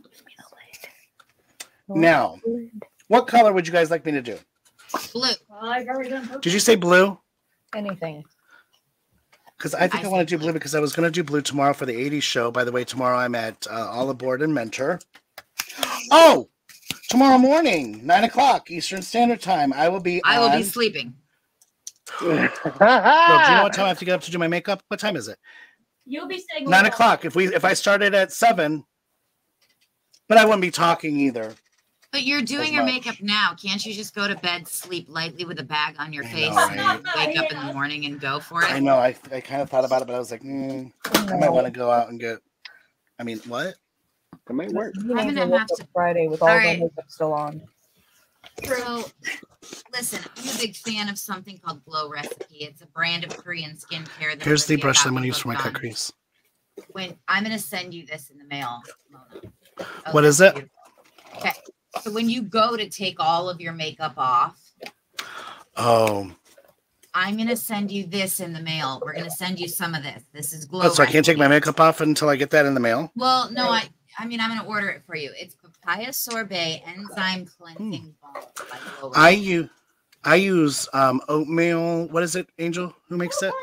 Now, what color would you guys like me to do? Blue. I've already done purple. Did you say blue? Anything. Because I think I, I want to said do blue because I was going to do blue tomorrow for the eighties show. By the way, tomorrow I'm at uh, All Aboard and Mentor. Oh, tomorrow morning, nine o'clock Eastern Standard Time. I will be. I will on... be sleeping. Well, do you know what time I have to get up to do my makeup? What time is it? You'll be staying Nine with o'clock. If we if I started at seven, but I wouldn't be talking either. But you're doing As your much. makeup now. Can't you just go to bed, sleep lightly with a bag on your I face, know, and right? then wake up in the morning and go for it? I know. I I kind of thought about it, but I was like, mm, I might want to go out and get. I mean, what? It might work. You I'm know, gonna we'll have look to- up Friday with all, All of right. our makeup still on. So, listen, I'm a big fan of something called Glow Recipe. It's a brand of Korean skincare. That Here's the Olivia brush got I'm going to me use for my hooked cut on. crease. When I'm going to send you this in the mail, Mona. Oh, What that's is it? beautiful. Okay, so when you go to take all of your makeup off, Oh, I'm going to send you this in the mail. We're going to send you some of this. This is Glow oh, so I can't take my Recipe. makeup off until I get that in the mail. Well, no, I I mean, I'm going to order it for you. It's Papaya Sorbet Enzyme Cleansing Balm by Glow I Recipe. use I use um oatmeal. What is it, Angel? Who makes it?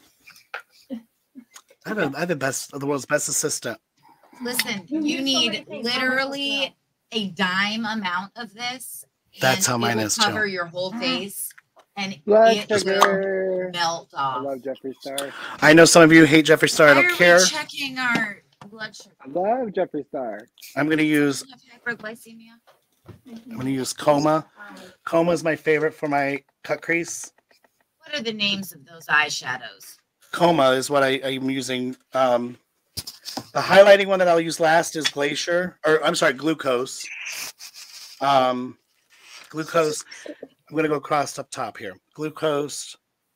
I have, a, I have the best, the world's best assistant. Listen, You you use so need many things. literally a dime amount of this. That's and how mine it will is, too. cover your whole face, and Blood it will sugar. melt I off. love Jeffree Star. I know some of you hate Jeffree Star. I Why don't are care. we checking our blood sugar? I love Jeffree Star. I'm going to use. Do you have hyperglycemia? I'm going to use Coma. Coma is my favorite for my cut crease. What are the names of those eyeshadows? Coma is what I, I'm using. Um, the highlighting one that I'll use last is Glacier, or I'm sorry, Glucose. Um, glucose. I'm going to go across up top here. Glucose.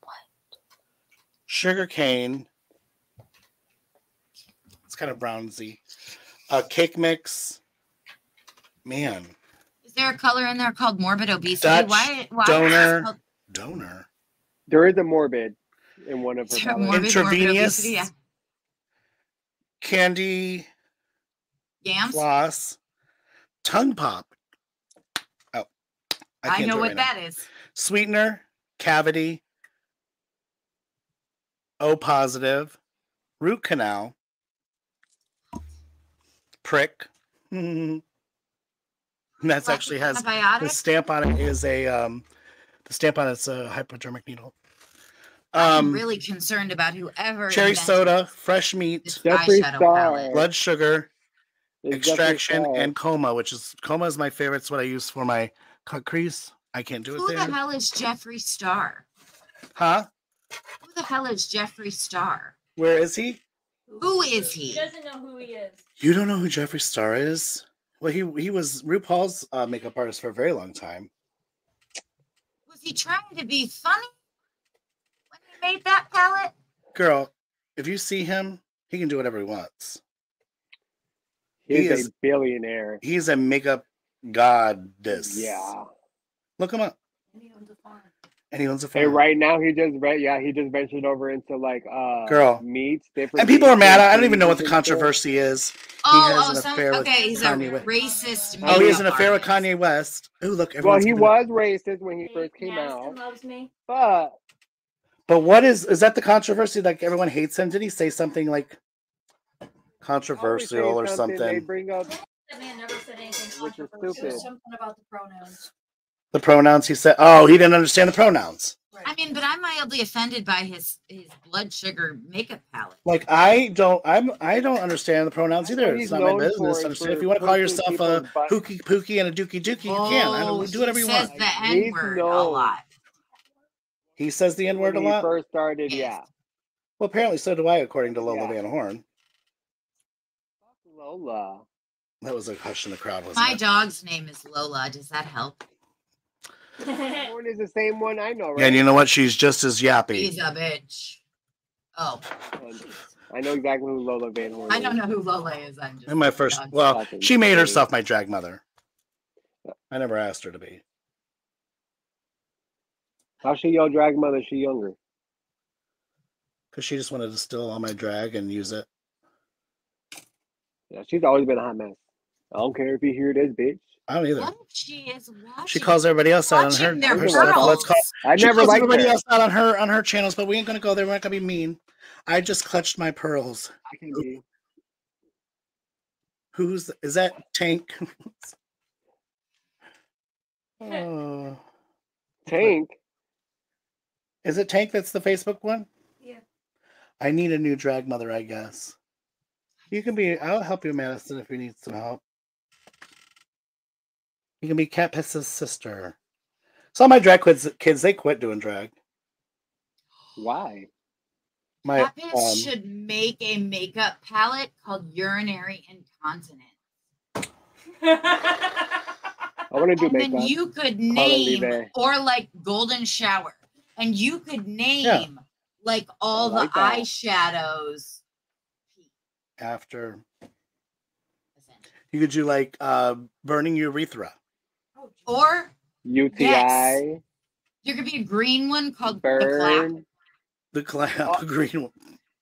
Sugar cane. It's kind of brownsy. Uh, cake mix. Man. Is there a color in there called morbid obesity? Dutch why? Why? donor. Is it called- Donor. There is a morbid in one of her is there a palettes. morbid, morbid Intravenous. obesity? Yeah. Candy. Yams. Floss. Tongue pop. Oh. I, can't know do it what right now. that is. Sweetener, cavity, O positive, root canal, prick. And that's actually has the Antibiotic? stamp on it is a um the stamp on it's a hypodermic needle. I'm Um really concerned about whoever cherry invented soda, fresh meat, this Jeffree eyeshadow Star. palette. blood sugar, It's Jeffree extraction, Star. and coma, which is coma is my favorite. It's what I use for my cut crease. I can't do it Who the there. hell is Jeffree Star? Huh? Who the hell is Jeffree Star? Where is he? Who is He he? doesn't know who he is. You don't know who Jeffree Star is? Well, he he was RuPaul's uh, makeup artist for a very long time. Was he trying to be funny when he made that palette? Girl, if you see him, he can do whatever he wants. He's he a is- billionaire. He's a makeup goddess. Yeah. Look him up. And he owns a farm. And he owns a Hey, farm. right now he just re- yeah he just ventured over into like uh Girl. meats different. And people are meats, mad. I don't even cheese know what the and stuff. controversy is. Oh, has oh, an some, affair with okay, he's a Kanye West. racist. Oh, he has an makeup affair with artist. Kanye West. Oh, look. Well, everyone's he gonna- was racist when he first came Madison out, loves me. but But what is is that the controversy? Like everyone hates him? Did he say something like controversial Always or say something, They something? bring up, That man never said anything which is controversial. stupid. Something about the pronouns. The pronouns he said. Oh, he didn't understand the pronouns. I mean, but I'm mildly offended by his his blood sugar makeup palette. Like I don't, I'm, I don't understand the pronouns either. He's It's not my known business. for- to understand. for If you want to call pushing yourself a people's butt- hooky pookie and a dookie dookie, you can. I Oh, don't do he whatever you says want. the He's N word a known. lot. He says the N word a When he lot. first started, Yes. yeah. Well, apparently so do I, according to Lola Yeah. Van Horn. Lola. That was a hush in the crowd, wasn't My it? dog's name is Lola. Does that help? Horn is the same one I know, right? And you know what? She's just as yappy. He's a bitch. Oh, And I know exactly who Lola Van Horn I is. don't know who Lola is. I'm just In my first, dog's well, fucking she made great. herself my drag mother. I never asked her to be. How's she your drag mother? She younger. Because she just wanted to steal all my drag and use it. Yeah, she's always been a hot mess. I don't care if you hear this, bitch. I don't either. What if she is watching? She calls everybody else out on her, watching their her stuff. Let's call. pearls. I She never calls liked everybody her. else out on her on her channels, but we ain't gonna go there. We're not gonna be mean. I just clutched my pearls. I can be. Who's is that? Tank. Oh. Tank. Is it Tank that's the Facebook one? Yeah. I need a new drag mother, I guess. You can be, I'll help you, Madison, if you need some help. You can be Cat Piss's sister. So all my drag kids, kids, they quit doing drag. Why? My Lapis um, should make a makeup palette called Urinary Incontinence. I want to do And makeup. then you could Call it name, Live. or like Golden Shower. And you could name like all I like the that. eyeshadows. after you could do like uh, burning urethra. Or U T I. Yes. there could be a green one called the clap. Burn. The clap, Oh. the green one.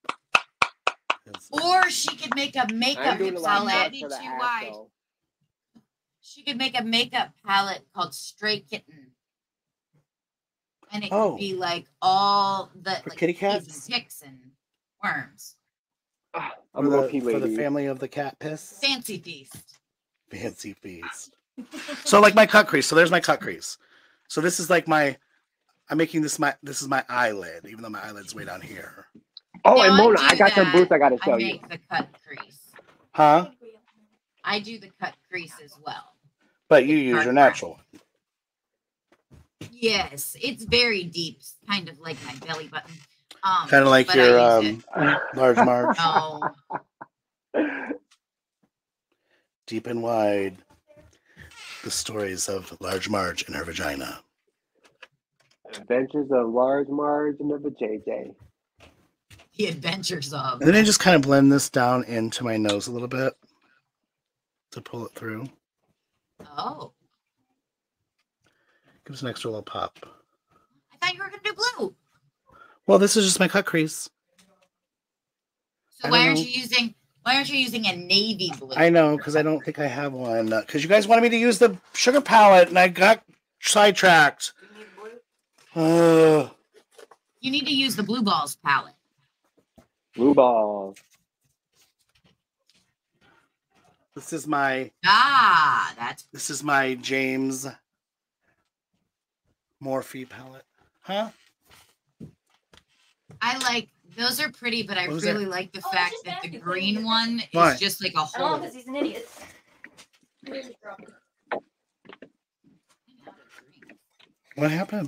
Or she could make a I'm makeup doing a lot of palette. that for the Too ass, wide. though. She could make a makeup palette called Stray Kitten. And it Oh. could be like all the For like kitty fleas and cats? ticks and worms. Ah, For I'm a the, low-key for the lady. family of the cat piss. Fancy feast. Fancy feast. So like my cut crease. So there's my cut crease. So this is like my, I'm making this my, this is my eyelid, even though my eyelid's way down here. Oh, No, and I Mona, do I got some that. boots I got to I show you. make the cut crease. Huh? I do the cut crease as well. But you use your natural one. Yes, it's very deep, kind of like my belly button. Um, Kind of like but your I use um, large marge. it. No, Deep and wide. The stories of Large Marge and her vagina. Adventures of Large Marge and the J J. the adventures of. And then I just kind of blend this down into my nose a little bit to pull it through. Oh, Gives an extra little pop. I thought you were gonna do blue. Well, this is just my cut crease. So I why don't aren't know. you using? Why aren't you using a navy blue? I know, because I don't think I have one. Because you guys wanted me to use the sugar palette, and I got sidetracked. Uh, You need to use the blue balls palette. Blue balls. this is my Ah, that's this is my James Morphe palette. Huh? I like. Those are pretty, but I What was really that? like the Oh, it's fact just that the basket green cleaning. one Why? is just like a I don't know hole. because he's an idiot. Really drunk. What happened?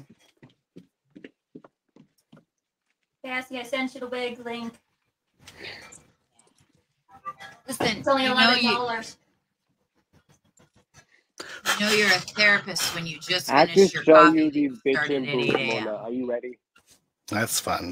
Cassie, I sent you the wig link. Listen, It's only you know eleven you, dollars. you know you're a therapist when you just I finished just your show coffee. you that these you started bitchin' at boots, eight a.m. Mona. Are you ready? That's fun.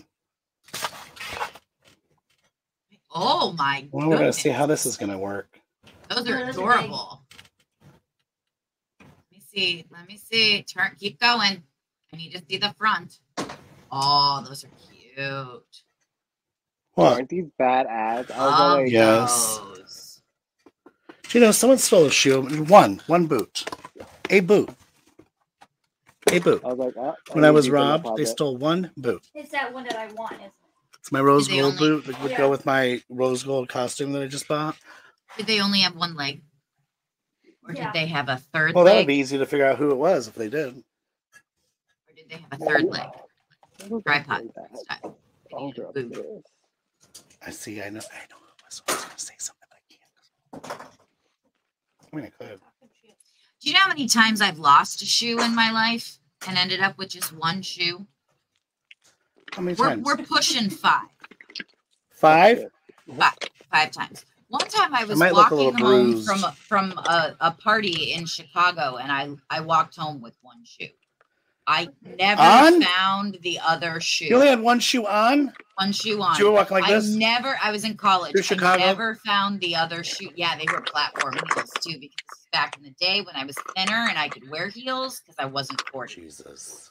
Oh my Well, we're gonna see goodness. how this is gonna work. Those Yeah, are those are big. adorable. Let me see. Let me see. Turn. Keep going. I need to see the front. Oh, those are cute. What? Aren't these badass? I was all Love like, Yes. those. You know, someone stole a shoe. One, one boot, a boot, a boot. I was like, oh, When I was need these in my robbed, they pocket. stole one boot. It's that one that I want, isn't it? It's my rose Did they gold only- boot that would Yeah. go with my rose gold costume that I just bought. Did they only have one leg? Or Yeah. did they have a third Well, that would leg? be easy to figure out who it was if they did. Or did they have a third leg? Look Tripod at that. style. Hold her up Boot. this. I see. I know. I know. I was, I was going to say something, but I can't. I mean, I could. Do you know how many times I've lost a shoe in my life and ended up with just one shoe? How many We're, times? we're pushing five. Five? Five. Five times. One time I was might look a walking little home bruised. from a, from a, a party in Chicago, and I, I walked home with one shoe. I never On? found the other shoe. You only had one shoe on? One shoe on. You were walking like I this? never. I was in college. Through Chicago? I never found the other shoe. Yeah, they were platform heels too, because back in the day when I was thinner and I could wear heels because I wasn't forty. Jesus.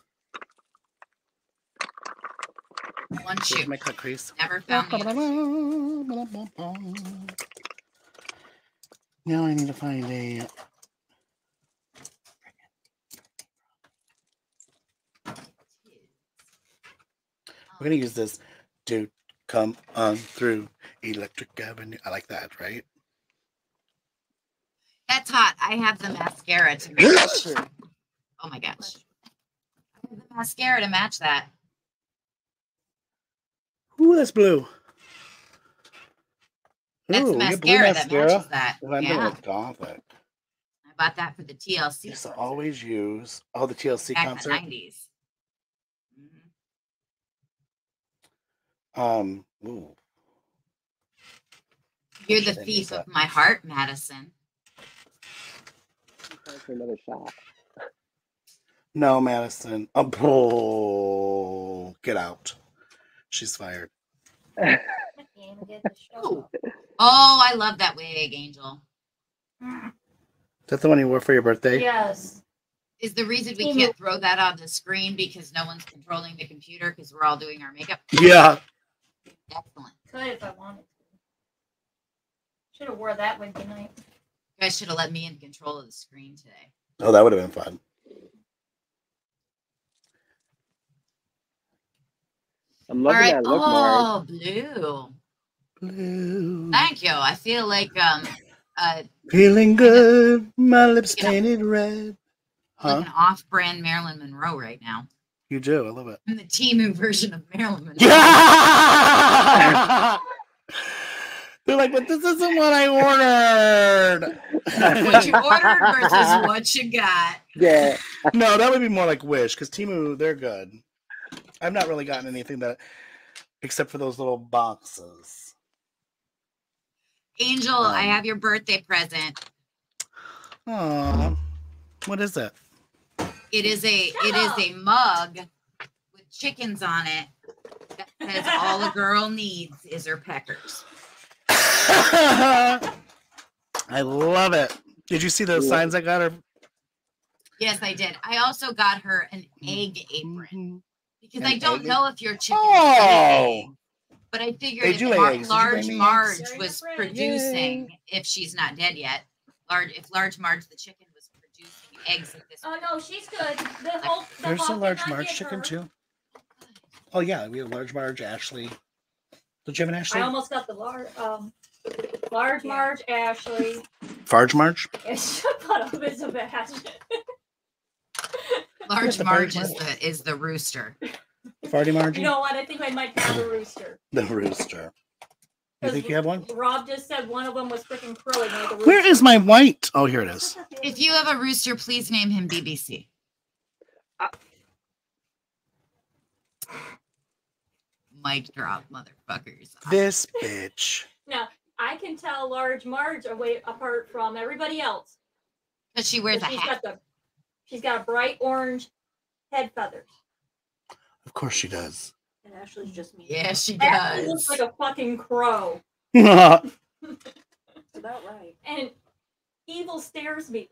One Here's shoe. my cut crease. Never found the other shoe. Now I need to find a. We're gonna use this. Dude, come on through Electric Avenue. I like that, right? That's hot. I have the mascara to match. Oh my gosh. I have the mascara to match that. Ooh, that's blue. That's Ooh, the you get blue mascara that matches that. I'm Yeah. gonna gothic. I bought that for the T L C. Used to always use oh the T L C back in the concert. nineties. Um, ooh. You're the Shit, I thief missed of that. my heart, Madison. Time for another shot. No, Madison. Oh, oh, get out. She's fired. Oh, I love that wig, Angel. Is that the one you wore for your birthday? Yes. Is the reason we can't throw that on the screen because no one's controlling the computer because we're all doing our makeup? Yeah. Excellent. Could if I wanted to. Should have wore that wig tonight. You guys should have let me in control of the screen today. Oh, that would have been fun. I'm All loving right. that look, Mark. Oh, blue. Blue. Thank you. I feel like um, uh, Feeling good. My lips You know. painted red. Huh? like an off-brand Marilyn Monroe right now. You do. I love it. I'm the Temu version of Marilyn Monroe. Yeah! They're like, but this isn't what I ordered. What you ordered versus what you got. Yeah. No, that would be more like Wish, because Temu, they're good. I've not really gotten anything that, except for those little boxes. Angel, Um, I have your birthday present. Aw, what is it? It is a it is a mug with chickens on it that says all a girl needs is her peckers. I love it. Did you see those signs I got her? Yes, I did. I also got her an egg apron because An I don't egg? know if your chicken Oh! but I figured They if do lay Mar- eggs. Did you large bring me Marge eggs? was Yay. producing, if she's not dead yet, large if large Marge the chicken was producing eggs at this Oh no, she's good. The whole the There's a hawk large did not Marge get chicken her. too. Oh yeah, we have large Marge, Ashley. Did you have an Ashley? I almost got the large um large Marge Ashley. Farge Marge? Shut up, it's a bad. large the Marge bird is the is the rooster. Farty Margie? You know what? I think I might have a rooster. The rooster. You think you have one? Rob just said one of them was freaking crowing like a rooster. Where is my white? Oh, here it is. If you have a rooster, please name him B B C. Mic drop, motherfuckers. This bitch. Now I can tell large Marge away apart from everybody else. Because she wears a She's hat. got the she's got a bright orange head feathers. Of course she does. And Ashley's just me. Yeah, she Ashley looks does. like a fucking crow. That's about right. And evil stares me.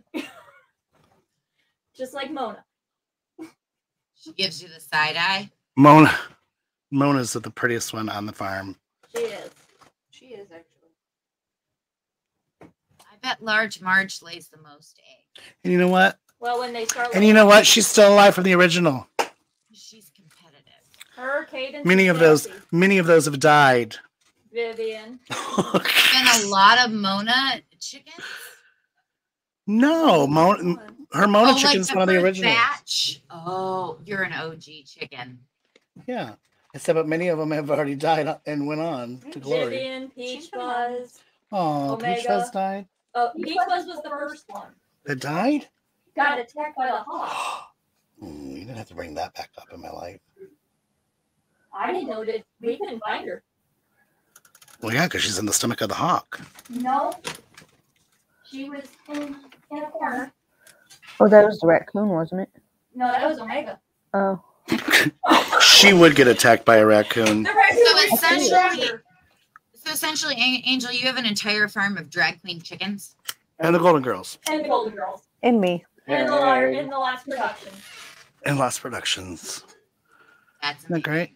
Just like Mona. She gives you the side eye. Mona. Mona's the prettiest one on the farm. She is. She is actually. I bet large Marge lays the most eggs. And you know what? Well, when they start. And you know what? She's still alive from the original. She's competitive. Her, Cadence, Many and of those, Chelsea. many of those have died. Vivian. Been a lot of Mona chickens. No, Mona, her Mona Oh, like chicken's the one of the first originals. batch. Oh, you're an O G chicken. Yeah, except but many of them have already died and went on to glory. Vivian, Peach Fuzz. Oh, Peach Omega. Fuzz died. Oh, Peach Fuzz was the first one. That died? Got attacked by the hawk. Mm, you didn't have to bring that back up in my life. I didn't know that we couldn't find her. Well, yeah, because she's in the stomach of the hawk. No. She was in, in a corner. Oh, that was the raccoon, wasn't it? No, that was Omega. Oh. She would get attacked by a raccoon. The raccoon So was essentially, her. so essentially, An- Angel, you have an entire farm of drag queen chickens. And the Golden Girls. And the Golden Girls. And me. And the, liar, in the last production. And Lost Productions. That's Isn't that great?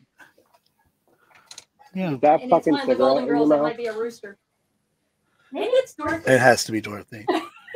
Yeah. Is that And it's fucking one of the cigarette Golden in your Girls that mouth? might be a rooster. Maybe it's Dorothy. It has to be Dorothy.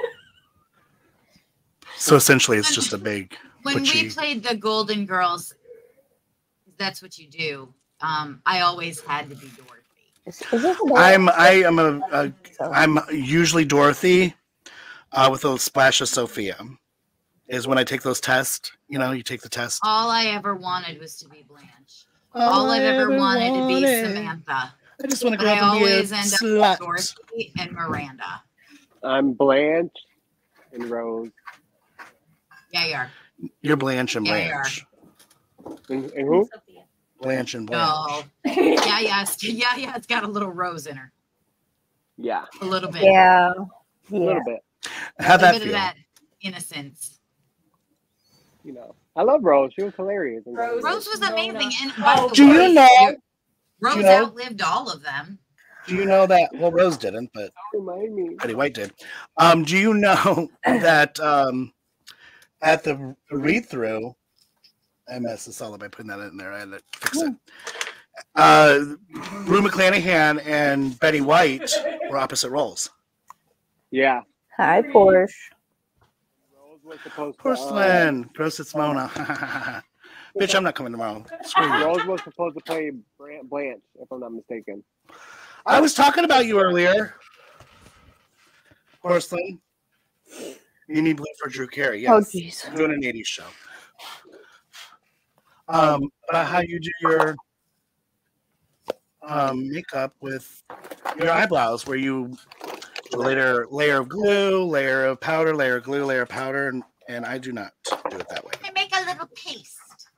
So essentially, it's just a big. When we butchy- played the Golden Girls, that's what you do. Um, I always had to be Dorothy. Is, is this a I'm I am a, a I'm usually Dorothy, uh, with a splash of Sophia. Is when I take those tests. You know, you take the test. All I ever wanted was to be Blanche. All I've ever wanted to be Samantha. I just want to But grow I up and be a always end up slut. with Dorothy and Miranda. I'm Blanche and Rose. Yeah, you are. You're Blanche and Yeah, you Blanche. And, and who? Blanche and Blanche. No. Yeah, yeah, it's, yeah, yeah. It's got a little rose in her. Yeah, A little bit. Yeah. a Yeah. little bit. How'd A that bit of feel? that innocence. You know, I love Rose. She was hilarious. And Rose. Rose was No, amazing. no. And by the Do you way, know- Rose do you know- outlived all of them. Do you know that? Well, Rose didn't, but Remind me. Betty White did. Um, do you know that um, at the read through, I messed this all up by putting that in there. I had to fix it. Uh, Rue McClanahan and Betty White were opposite roles. Yeah. Hi, Porsche. Rose was supposed to. Porcelain, gross, it's Mona. Bitch, I'm not coming tomorrow. Screw Uh, you. Rose was supposed to play Bran- Blanche, if I'm not mistaken. I was talking about you earlier. Porcelain. You need blue for Drew Carey. Yes. Oh, jeez. I'm doing an eighties show. Um, about how you do your um, makeup with your eyebrows, where you layer layer of glue, layer of powder, layer of glue, layer of powder, and, and I do not do it that way. I make a little paste.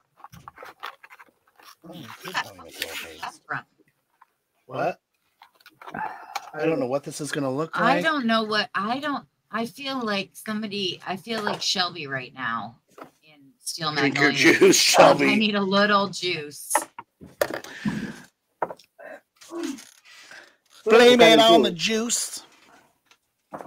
Oh, you could probably make a little paste. That's from. What? I don't know what this is going to look I like. don't know what I don't. I feel like somebody. I feel like Shelby right now in Steel Drink your Magnolia. juice, Shelby. I need a little juice. Blame What it kind of on the juice? juice.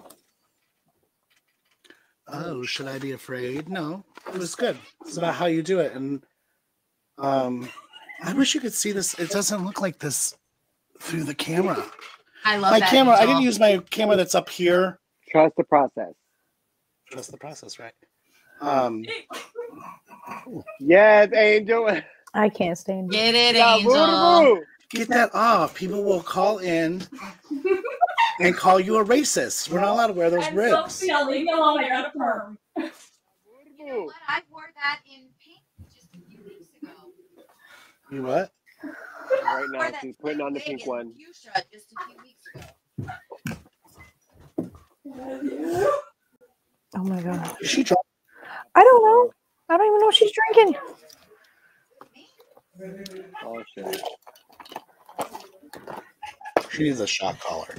Oh, should I be afraid? No, it was good. It's about how you do it, and um, I wish you could see this. It doesn't look like this through the camera. I love My that. camera. I Angel. didn't use my camera that's up here. Trust the process. Trust the process, right? Um, Yes, Angel. I can't stand it. Get it, Yeah, Angel. boo-boo. get that off. People will call in and call you a racist. We're not allowed to wear those And ribs. Sophia, leave me alone. I got a perm. You know what? I wore that in pink just a few weeks ago. You what? Right Wore now, that she's putting on the Vegas pink one. fuchsia just a few weeks ago. Oh my god. Is she drunk? I don't know. I don't even know what she's drinking. Oh shit. She needs a shot collar.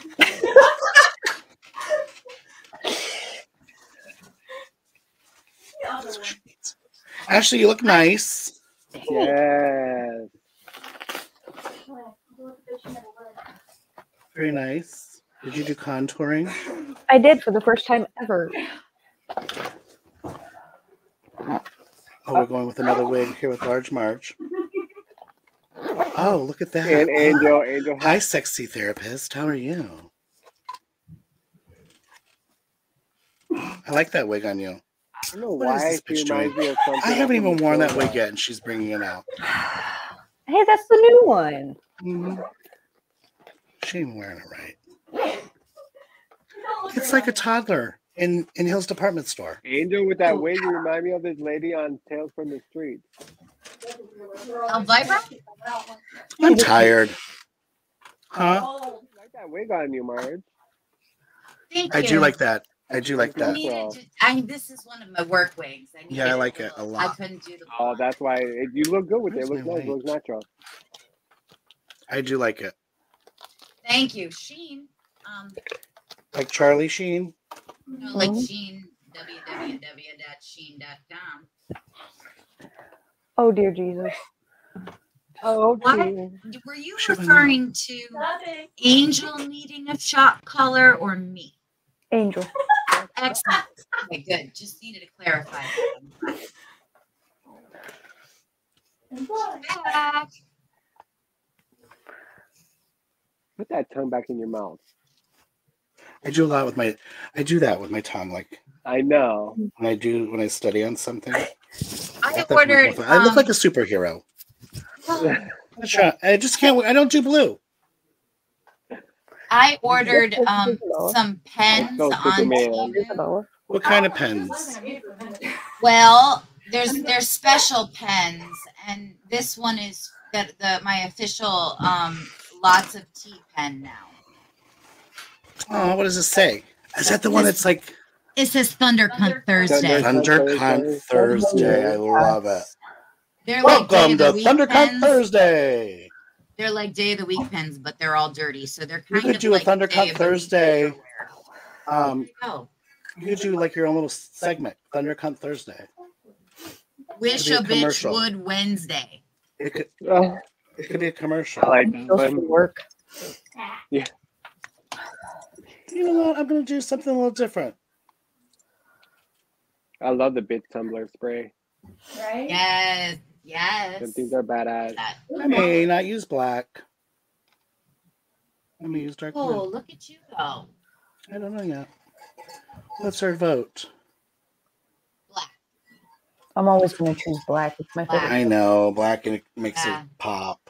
That's what she needs. Ashley, you look nice. Yes. Very nice. Did you do contouring? I did for the first time ever. Oh, we're going with another wig here with Large Marge. Oh, look at that. And Angel, Angel. Hi, sexy therapist. How are you? I like that wig on you. I don't know What is why this she bitch doing? reminds me of something. I haven't from even the worn that show, wig though. yet, and she's bringing it out. Hey, that's the new one. Mm-hmm. She ain't wearing it right. It's like a toddler in in Hill's department store. Angel with that wig, you remind me of this lady on Tales from the Streets. El Vibra? I'm tired. Huh? I like that wig on you, Marge. Thank I you. do like that. I do like Yeah. I that. needed to, I, this is one of my work wigs. I Yeah, I needed like it a little- lot. I couldn't do the Oh, blonde. that's why it, you look good with it. It Where's looks my nice. It weight? looks natural. I do like it. Thank you, Sheen. Um, Like Charlie Sheen. no, like Sheen, w w w dot sheen dot com. Oh dear Jesus. Oh, What? Were you Should I know? referring to Angel needing a shot color or me? Angel. Excellent. Okay, good. Just needed to clarify. Back. Put that tongue back in your mouth. I do a lot with my. I do that with my tongue, like I know. when I do when I study on something. I Got that ordered. from my- I look um, like a superhero. I try- I just can't. I don't do blue. I ordered um some pens Go, on Superman. Temu. Isabella. What kind of pens? Well, there's there's special pens, and this one is the, the my official um Lots of Tea pen now. Oh, what does it say? Is that the one that's like It says Thunder Cunt Thursday. Thunder- Thundercunt Thursday? I love it. They're like Day Welcome of to the Week Thundercunt pens. Thursday. They're like Day of the Week pens, but they're all dirty, so they're You kind could of do a like Day Thundercunt of the Week Thursday. paperware. Um, Oh, you could do like your own little segment, Thundercunt Thursday. wish be a a bitch commercial. would Wednesday. It could. Oh, It could be a commercial. I like that Those one. should work. Yeah. You know what? I'm gonna do something a little different. I love the bitch tumbler spray. Right? Yes, yes. Them things are badass. That- I may not use black. I may use dark Oh, blue. look at you go. I don't know yet. What's our vote? Black. I'm always going to choose black. It's my Black. favorite. I know black and it makes Yeah. it pop.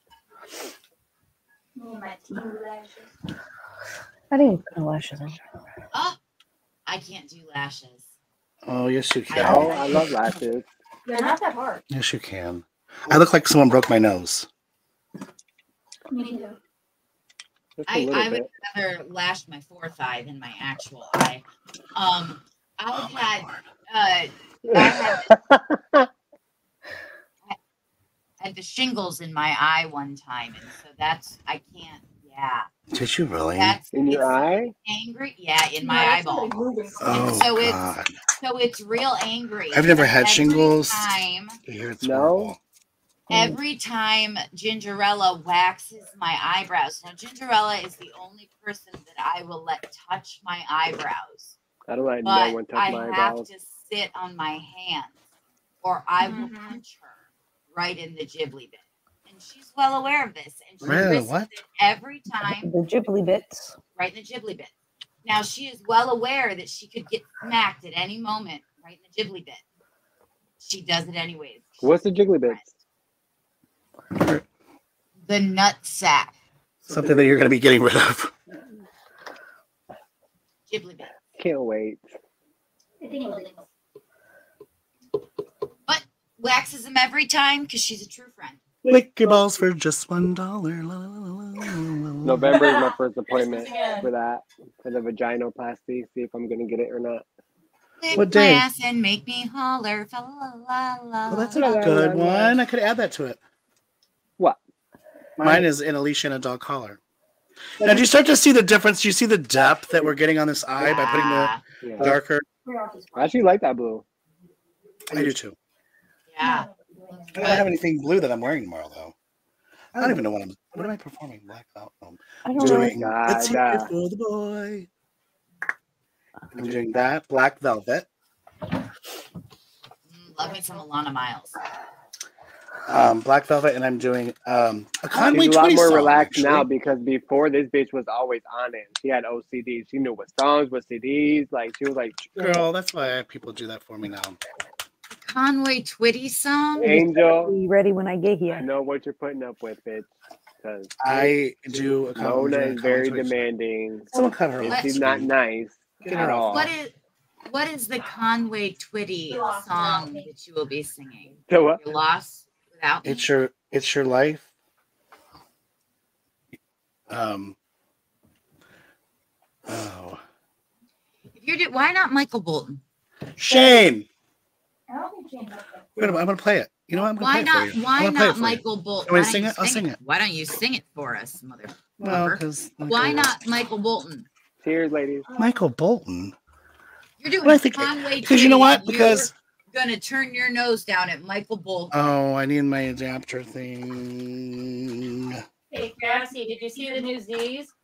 Oh, my teeth lashes. I didn't even put my lashes on. Oh, I can't do lashes. Oh yes, you Oh, can. I love lashes. They're not that hard. Yes, you can. I look like someone broke my nose. Me too. Just a I, little I would bit. rather lash my fourth eye than my actual eye. Um, I've had, uh, I had, had the shingles in my eye one time, and so that's I can't. Yeah, Did you really? that's In your it's eye? angry. Yeah, in my No, that's eyeball. somebody moving. Oh so it's- God! So it's real angry. I've never And had every shingles. Time, I hear it's No. horrible. every time Gingerella waxes my eyebrows. Now, Gingerella is the only person that I will let touch my eyebrows. I don't let But no one touch I my have eyebrows. to sit on my hands, or I will Mhm. punch her right in the ghibli bit. And she's well aware of this. And she Really? risks What? it every time, The ghibli bits. right in the ghibli bit. Now, she is well aware that she could get smacked at any moment right in the ghibli bit. She does it anyways. What's the jiggly bits? The nut sack. Something that you're going to be getting rid of. Ghibli bit. Can't wait. But waxes them every time because she's a true friend. Lick your balls for just one dollar. La, la, la, la, la, la. November is my first appointment Yeah. for that, for the vaginoplasty. See if I'm gonna get it or not. Lick What my day? ass and make me holler. Fa la la la. Well, that's La, a la, good la, la. one. I could add that to it. What? Mine is in Alicia and a dog collar. Now, do you start to see the difference? Do you see the depth that we're getting on this eye by putting Yeah. the Yeah. darker? I actually like that blue. I do too. Yeah. I don't have anything blue that I'm wearing tomorrow, though. I don't even know what I'm. What am I performing? Black out. I'm I don't know. doing. God, Let's hear uh, it for the boy. I'm doing that black velvet. Mm, love me some Alana Miles. um, Black Velvet, and I'm doing um, a Conway She's a lot Twitty more song. relaxed Actually. now because before this bitch was always on it. She had O C D. She knew what songs, what C Ds. Like she was like, Girl, that's why people do that for me now. Conway Twitty song? Angel, Be ready when I get I here. know what you're putting up with, bitch. Because I do a Conway Mona is very Twitty song. demanding. Someone cut her And off. she's not nice Get at her off. all. What is what is the Conway Twitty song that you will be singing? So what? Your loss without me? It's your it's your life. Um. Oh. If you're do, why not Michael Bolton? Shane. I don't think James has that. Wait a minute, I'm gonna play it. You know what? I'm gonna Why play it not? for you. Why I'm gonna play it not for you. Michael Bolton? You want me to Why sing don't it? I'll you sing it. Why don't you sing it for us, mother? Well, lover? because Why not Michael Bolton? Cheers, ladies. Michael Bolton? You're doing Well, I think Conway because you know Twitty, what? and Because you're gonna turn your nose down at Michael Bolton. oh, I need my adapter thing. Hey, Grassy, did you see the new Z's?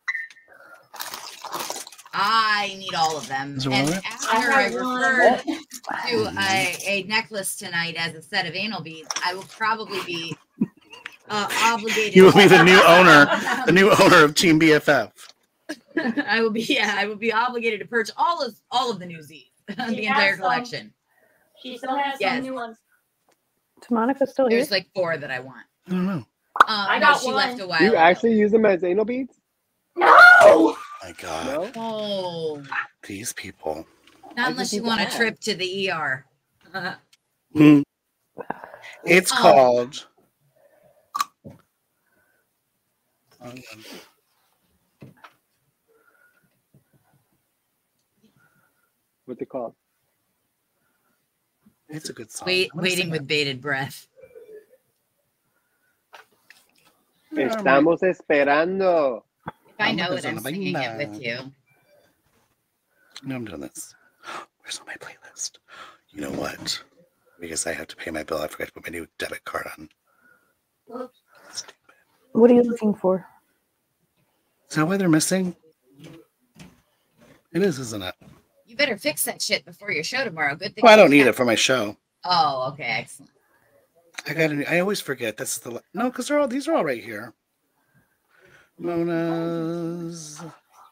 I need all of them. Is there And one of it? after I I have one. referred to a, a necklace tonight as a set of anal beads, I will probably be uh, obligated. You will be the new owner, the new owner of Team B F F. I will be, yeah, I will be obligated to purchase all of all of the new Z's, the She entire has some. collection. She still has Yes. some new ones. Is Monica still here? There's like four that I want. I don't know. Um, I no, got she one. left a while. You ago. actually use them as anal beads? No! My God, No? Oh, these people. not unless you want a trip to the E R. Hmm. It's Oh. called. What's it called? It's a good song. Wait, I'm gonna waiting sing with it. bated breath. Estamos esperando. If I I'm know not it, I'm gonna singing it bang with you. No, I'm doing this. Where's on my playlist? You know what? Because I have to pay my bill, I forgot to put my new debit card on. Stupid. What are you looking for? Is that why they're missing? It is, isn't it? You better fix that shit before your show tomorrow. Good thing. Well, I you don't need have- it for my show. Oh, okay, excellent. I got. I always forget. This is the no, because they're all. These are all right here. Mona's.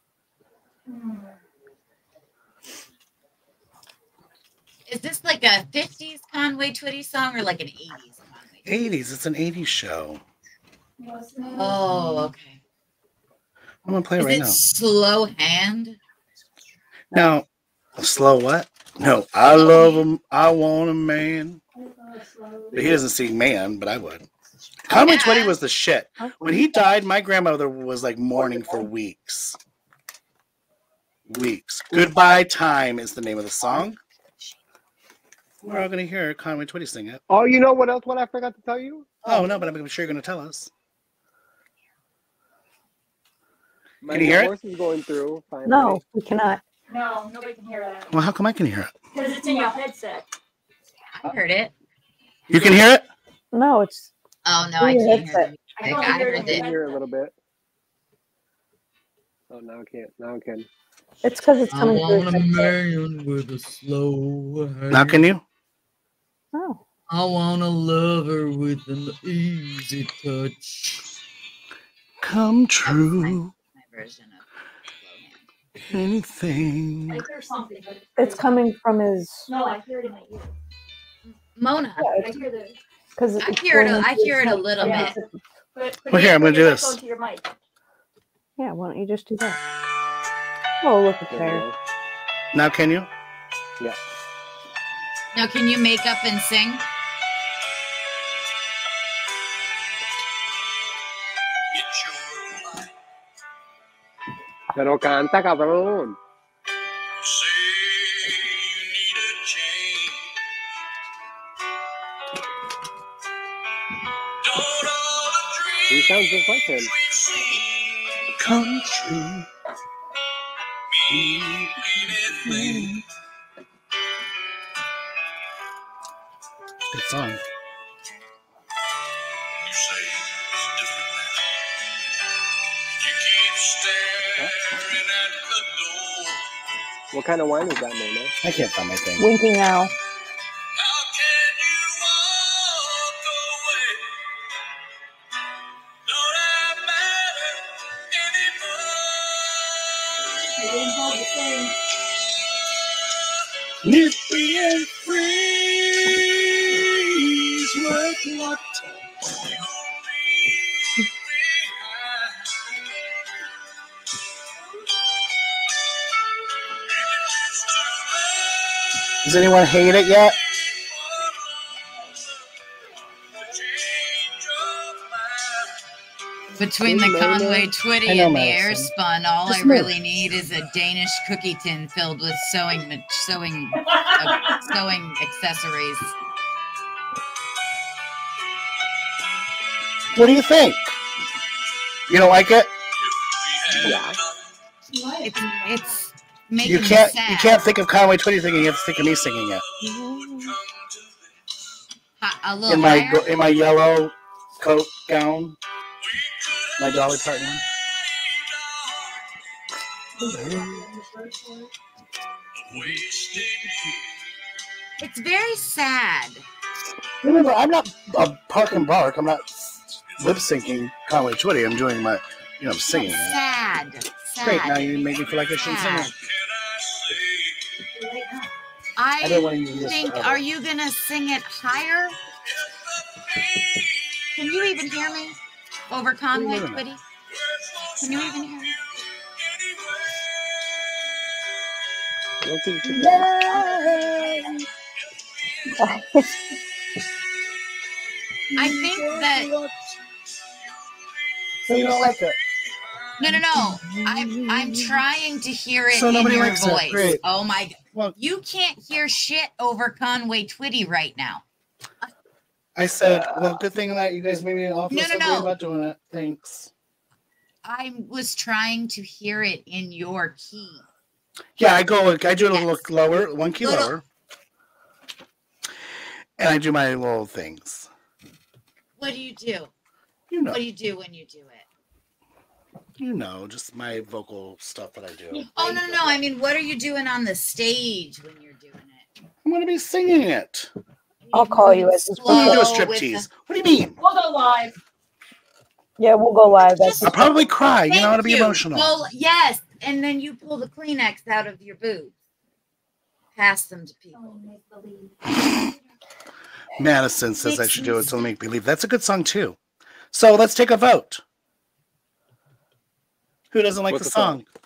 Is this like a fifties Conway Twitty song or like an eighties Conway? eighties. It's an eighties show. Oh, okay. I'm gonna play it Is right it now. slow hand? Now, slow what? No, I love him. I want a man. But he doesn't sing man, but I would. Conway Yeah. Twitty was the shit. When he died, my grandmother was like mourning for weeks. Weeks. Goodbye Time is the name of the song. We're all gonna hear Conway Twitty sing it. Oh, you know what else? What I forgot to tell you? Oh no, but I'm sure you're gonna tell us. My Can you hear it? divorce is going through. Finally. No, we cannot. No, nobody can hear that. Well, how come I can hear it? Because it's in your headset. I heard it. You can hear it? No, it's Oh no, I Yeah, can't that's hear it. it. I I, don't I hear heard it. I can it. hear it a little bit. Oh, now I can't. Now I can. it's because it's I coming through. want a his headset. man with a slow hand. Now can you? Oh, I want a lover with an easy touch. Come true. My version of slow hand. Anything. I hear something, but it's coming from his. No, I hear it in my ear. Mona, I hear the. Because I hear it. A, I hear it a little Yeah. bit. Put, put Well, here, your- I'm gonna put do your this. microphone to your mic. Yeah, why don't you just do that? Oh, look at There we there. go. Now can you? Yeah. Now, can you make up and sing? Pero canta, cabrón. He sounds just like him. Come true. Good song. What kind of wine is that, Mona? I can't find my thing. Winking now. thing. Nippy and freeze. What, what? Does anyone hate it yet? Between the Conway Twitty I know and the Madison. air spun, all Just I move. really need is a Danish cookie tin filled with sewing ma- sewing uh, sewing accessories. What do you think? You don't like it? Yeah. It's it's making You can't. me sad. You can't think of Conway Twitty singing. You have to think of me singing it. Hi- a little In my higher. in my yellow coat gown, my Dolly Parton one. It's very sad. Remember, I'm not a Park and Bark. I'm not lip syncing Conway Twitty. I'm doing my, you know, I'm singing it. Sad. Sad. Great. Now you make me feel like I shouldn't sing Sad. it. I, I don't want to use this think, forever. are you going to sing it higher? Can you even hear me? Over Conway Wait a minute. Twitty? Can you even hear me? I don't think you should- I think that, So you don't like it? no, no, no. I'm, I'm trying to hear it So in nobody your likes it. voice. Great. Oh my God. Well, You can't hear shit over Conway Twitty right now. I said, well, good thing that you guys made me all feel No, no, so no. great about doing it. Thanks. I was trying to hear it in your key. Yeah, I go. I do it a little Yes. lower, one key Little- lower, and I do my little things. What do you do? You know, What do you do when you do it? you know, just my vocal stuff that I do. Oh, no, no. I mean, what are you doing on the stage when you're doing it? I'm gonna be singing it. I'll call you as this I'm gonna do a Slow with striptease. the- What do you mean? We'll go live. Yeah, we'll go live. That's I'll probably cry. You know how to be Thank you. emotional. Well, yes, and then you pull the Kleenex out of your boobs. Pass them to people. Madison says I Makes should me do it to sick. make believe. That's a good song too. So let's take a vote. Who doesn't like What's the the song? song?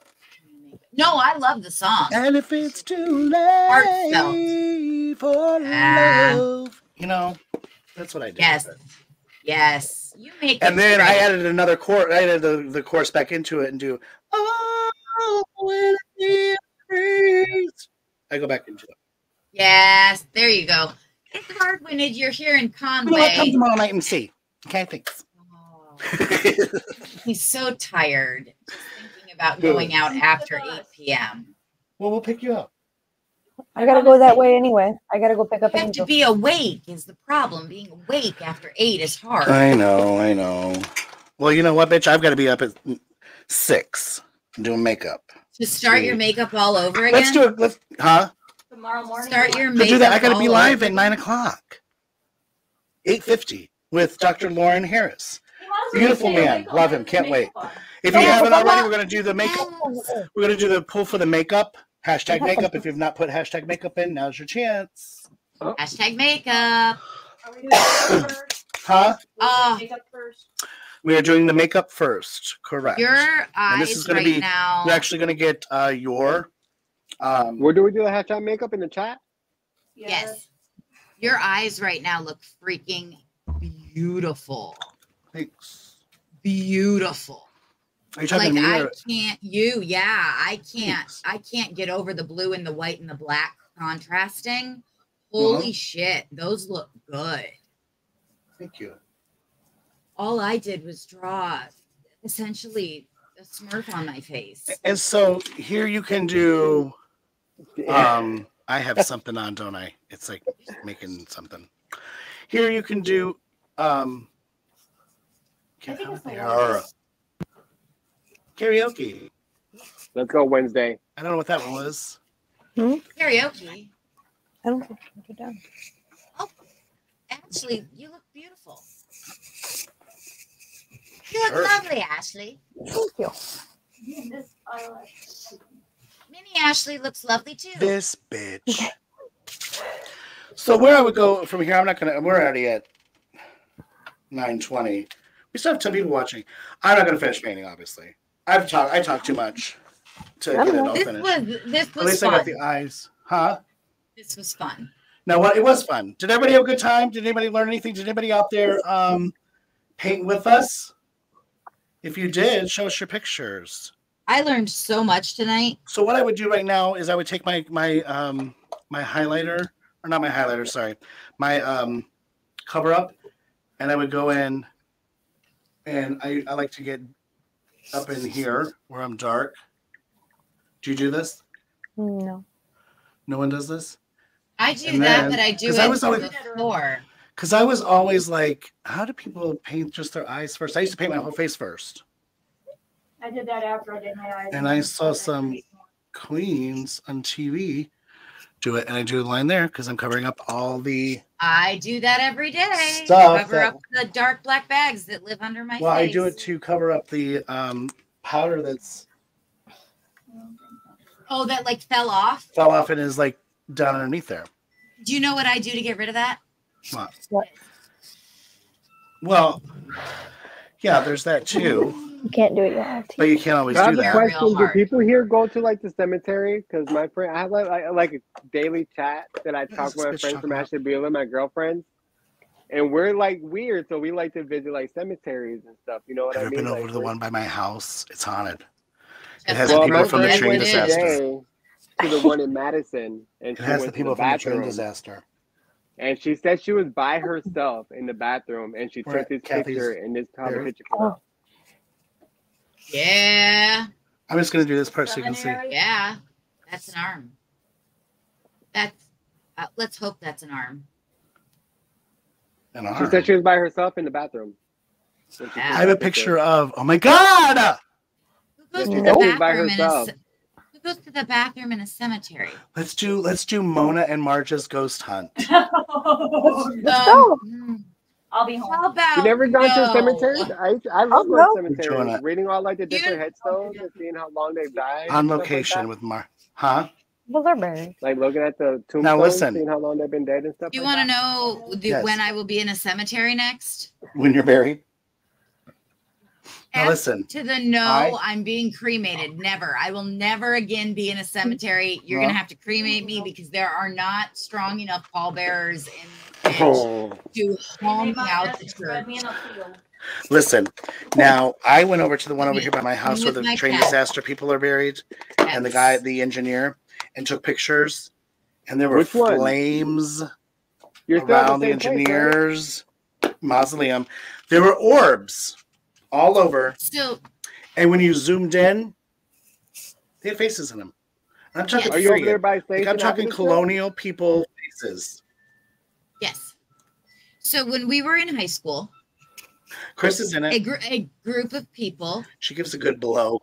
No, I love the song. And if it's too late Heartfelt. for Ah. love, you know, that's what I do. Yes. Yes. You make And it then I great. added another chorus. I added the, the chorus back into it and do. Oh, when it freezes. I go back into it. Yes. There you go. It's hard when it, you're here in You know what? Come Conway. tomorrow night and see. Okay, thanks. Oh, he's so tired just thinking about Good. going out after eight p.m. Well, we'll pick you up. I gotta go that way anyway. I gotta go pick up You have to Angel. be awake is the problem. Being awake after eight is hard. I know, I know. Well, you know what, bitch? I've got to be up at six doing makeup. To start your makeup all over again. Let's do it. Let's, huh? Tomorrow morning. Start your To makeup. do that, I got to be all live over at nine o'clock, eight fifty with Doctor Lauren Harris. Beautiful man. Love him. Can't wait. If you haven't already, we're going to do the makeup. We're going to do the pull for the makeup. Hashtag makeup. If you've not put hashtag makeup in, now's your chance. Hashtag makeup. Are we doing makeup first? Huh? Oh, Makeup first. We are doing the makeup first. Correct. your And this is eyes gonna right be- now. You're actually going to get uh, your. Um, Where do we do the hashtag makeup in the chat? Yes. Your eyes right now look freaking beautiful. thanks. Beautiful. Are you talking Like to me? I or- can't you, yeah. I can't Thanks. I can't get over the blue and the white and the black contrasting. Holy Uh-huh. shit, those look good. Thank you. All I did was draw essentially a smirk on my face. And so here you can do. Um, I have something on, don't I? It's like making something. Here you can do. Um, I think it's the karaoke. Karaoke. Let's go Wednesday. I don't know what that one was. Karaoke. I don't think I put it down. Ashley, you look beautiful. You look Sure. lovely, Ashley. Thank you. This eyelash. Ashley looks lovely too. This bitch. So where I would go from here, I'm not gonna. We're already at nine twenty. We still have ten people watching. I'm not gonna finish painting, obviously. I've talked. I talk too much to get it all This finished. was this At was least fun. I got the eyes, huh? This was fun. Now, what? It was fun. Did everybody have a good time? Did anybody learn anything? Did anybody out there um, paint with us? If you did, show us your pictures. I learned so much tonight. So what I would do right now is I would take my my um, my highlighter, or not my highlighter, sorry, my um, cover up, and I would go in, and I, I like to get up in here where I'm dark. Do you do this? No. No one does this? I do And that, then- but I do 'cause it I was always- before. Because I was always like, how do people paint just their eyes first? I used to paint my whole face first. I did that after I did my eyes. And I saw some queens on T V do it, and I do a line there because I'm covering up all the. I do that every day. Stuff Cover that- up the dark black bags that live under my Well, face. I do it to cover up the um, powder that's Oh, that like fell off. fell off and is like down underneath there. Do you know what I do to get rid of that? What? What? Well, yeah, there's that too, You can't do it yet. but you can't always I do have a that. Real question. Do hard. people here go to like the cemetery? Because my friend, I have like, I, like a daily chat that I What talk is with my this bitch friends talking from about? Ashley Beulah, my girlfriends, and we're like weird, so we like to visit like cemeteries and stuff. You know what Have I you mean? been over Like, to the we're- one by my house? It's haunted. Just has like the Well, people my from the friend train went disaster. today to the one in Madison, and It she has went the people to the from the train bathroom, disaster. and she said she was by herself in the bathroom, and she We're took at this Kathy's picture, and this is how the there. picture came Oh. out. Yeah, I'm just gonna do this part so you can see. yeah. That's an arm. That's. Uh, let's hope that's an arm. An She arm. said she was by herself in the bathroom. when she Yeah. took I have a that picture of. Oh my god! Who goes Yeah, to she the said she was by bathroom in a herself. ce- Who goes to the bathroom in a cemetery? Let's do let's do Mona and Marge's ghost hunt. Let's Um, go. hmm. I'll be home. How about You never gone to no? a cemetery? I I love Oh, going no. to Doing cemeteries, it. reading all like the You- different headstones and seeing how long they've died. On and stuff location like, with Mar. Huh? Well, they're buried. that. Like looking at the tombstones, Now listen. seeing how long they've been dead and stuff. You like want to that. know the, Yes. when I will be in a cemetery next? When you're buried. Now Ask listen. to the no, I- I'm being cremated. Never. I will never again be in a cemetery. You're Well- gonna have to cremate me because there are not strong enough pallbearers in the bitch Oh. to haul me out the Spread me church. in a field. Listen. Now I went over to the one over here by my house where With the my train cat. disaster people are buried, and the Yes. guy, the engineer, and took pictures, and there were Which one? flames You're still at around the same place, right? engineers' mausoleum. There were orbs all over, Still, and when you zoomed in, they had faces in them. And I'm talking Are you over friggin', there by like, Station I'm talking Avenue still? colonial people faces. yes. So when we were in high school, Chris is in a, it. gr- a group of people She gives a good blow.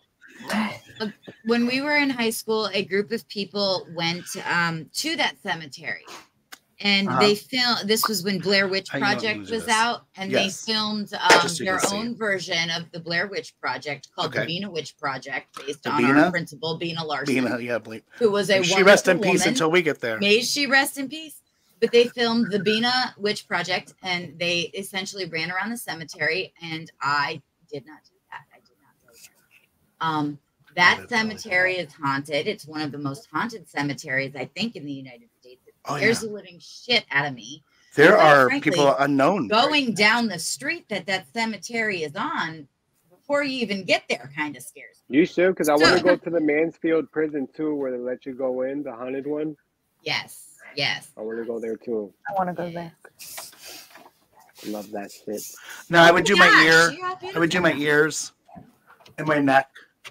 when we were in high school, a group of people went um, to that cemetery, and Uh-huh. they filmed. This was when Blair Witch How you know I'm Project gonna do was this? out, and Yes. they filmed um, Just so you their can see own version of the Blair Witch Project called Okay. the Bina Witch Project, based The on Bina? our principal Bina Larson, Being a, yeah, bleep. who was a May she rest in wonderful peace woman. until we get there. May she rest in peace. But they filmed the Bina Witch Project, and they essentially ran around the cemetery, and I did not do that. I did not go there. Um, that That is really cemetery is haunted. It's one of the most haunted cemeteries, I think, in the United States. It Oh, scares yeah. the living shit out of me. There Quite are frankly, people unknown. Going down the street that that cemetery is on, before you even get there, kind of scares me. You should, because I want to So- go to the Mansfield prison too, where they let you go in, the haunted one. Yes, yes. I want to go there too. I want to go there. I love that shit. No, I would do my Gosh, ear. you are I would do my beautiful. ears and my neck.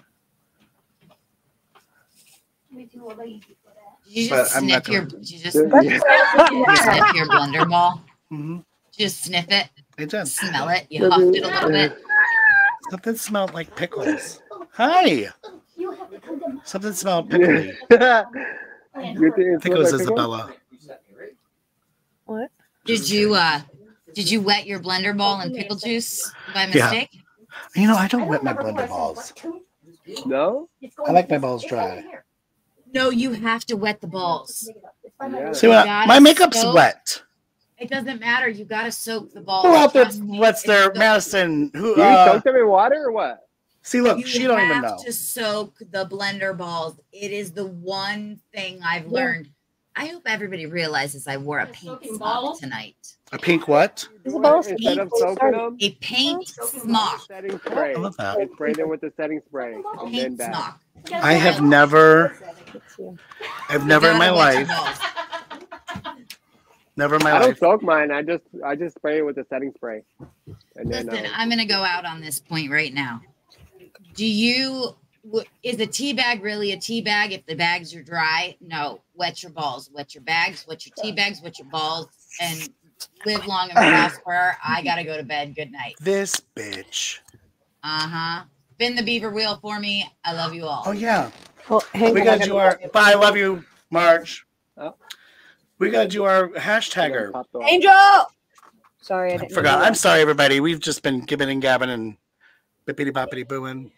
We do a lady for that. Did you But just I'm not sniff your? gonna- Did you just Yeah. did you sniff your blender ball? Mm-hmm. Just sniff it, It did. smell it. You huffed it a little bit. Something smelled like pickles. Hi. You have to come to my Something smelled pickly. You think I it think it was smells like pickle? Isabella. What? Did you uh? Did you wet your blender ball in pickle juice by Yeah. mistake? You know, I don't wet my blender balls. No? I like my balls dry. No, you have to wet the balls. Yeah. See what? gotta My makeup's soak- wet. It doesn't matter. You got to soak the balls. Who out there Trust me, wets it's their the- Madison? Who? Do you Uh, soak them in water or what? see, look, You she don't even have know. to soak the blender balls. It is the one thing I've Yeah. learned. I hope everybody realizes I wore a Yeah, pink soaking smock balls? tonight. A pink what? Isabella, Instead of please soaking start. them, A paint Soaking smock. setting spray. I love that. You spray them with the setting spray and then Paint back. smock. I have never, Let's see. I've never in my You gotta wet your life, balls. never in my I don't life. soak mine. I just I just spray it with the setting spray. And then Listen, uh, I'm gonna go out on this point right now. Do you w- is a tea bag really a tea bag if the bags are dry? No. Wet your balls, wet your bags, wet your tea bags, wet your balls, and live long and prosper. I gotta go to bed. Good night. This bitch. Uh huh. Spin the beaver wheel for me. I love you all. Oh yeah, Well, hang we on, I gotta do gotta our. go. Bye, I love you, Marge. Oh. We gotta do our and then hashtagger. popped off. Angel. Sorry, I I didn't. forgot. know I'm sorry, everybody. We've just been gibbing and gabbing and bippity boppity booing.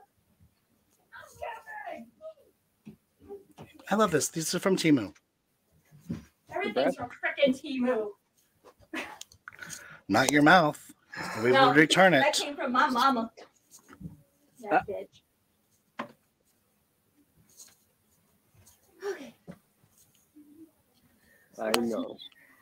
I love this. These are from Temu. Everything's from frickin' Temu. Not your mouth. We No, will return That it. came from my mama. That Uh. bitch. Okay. I know.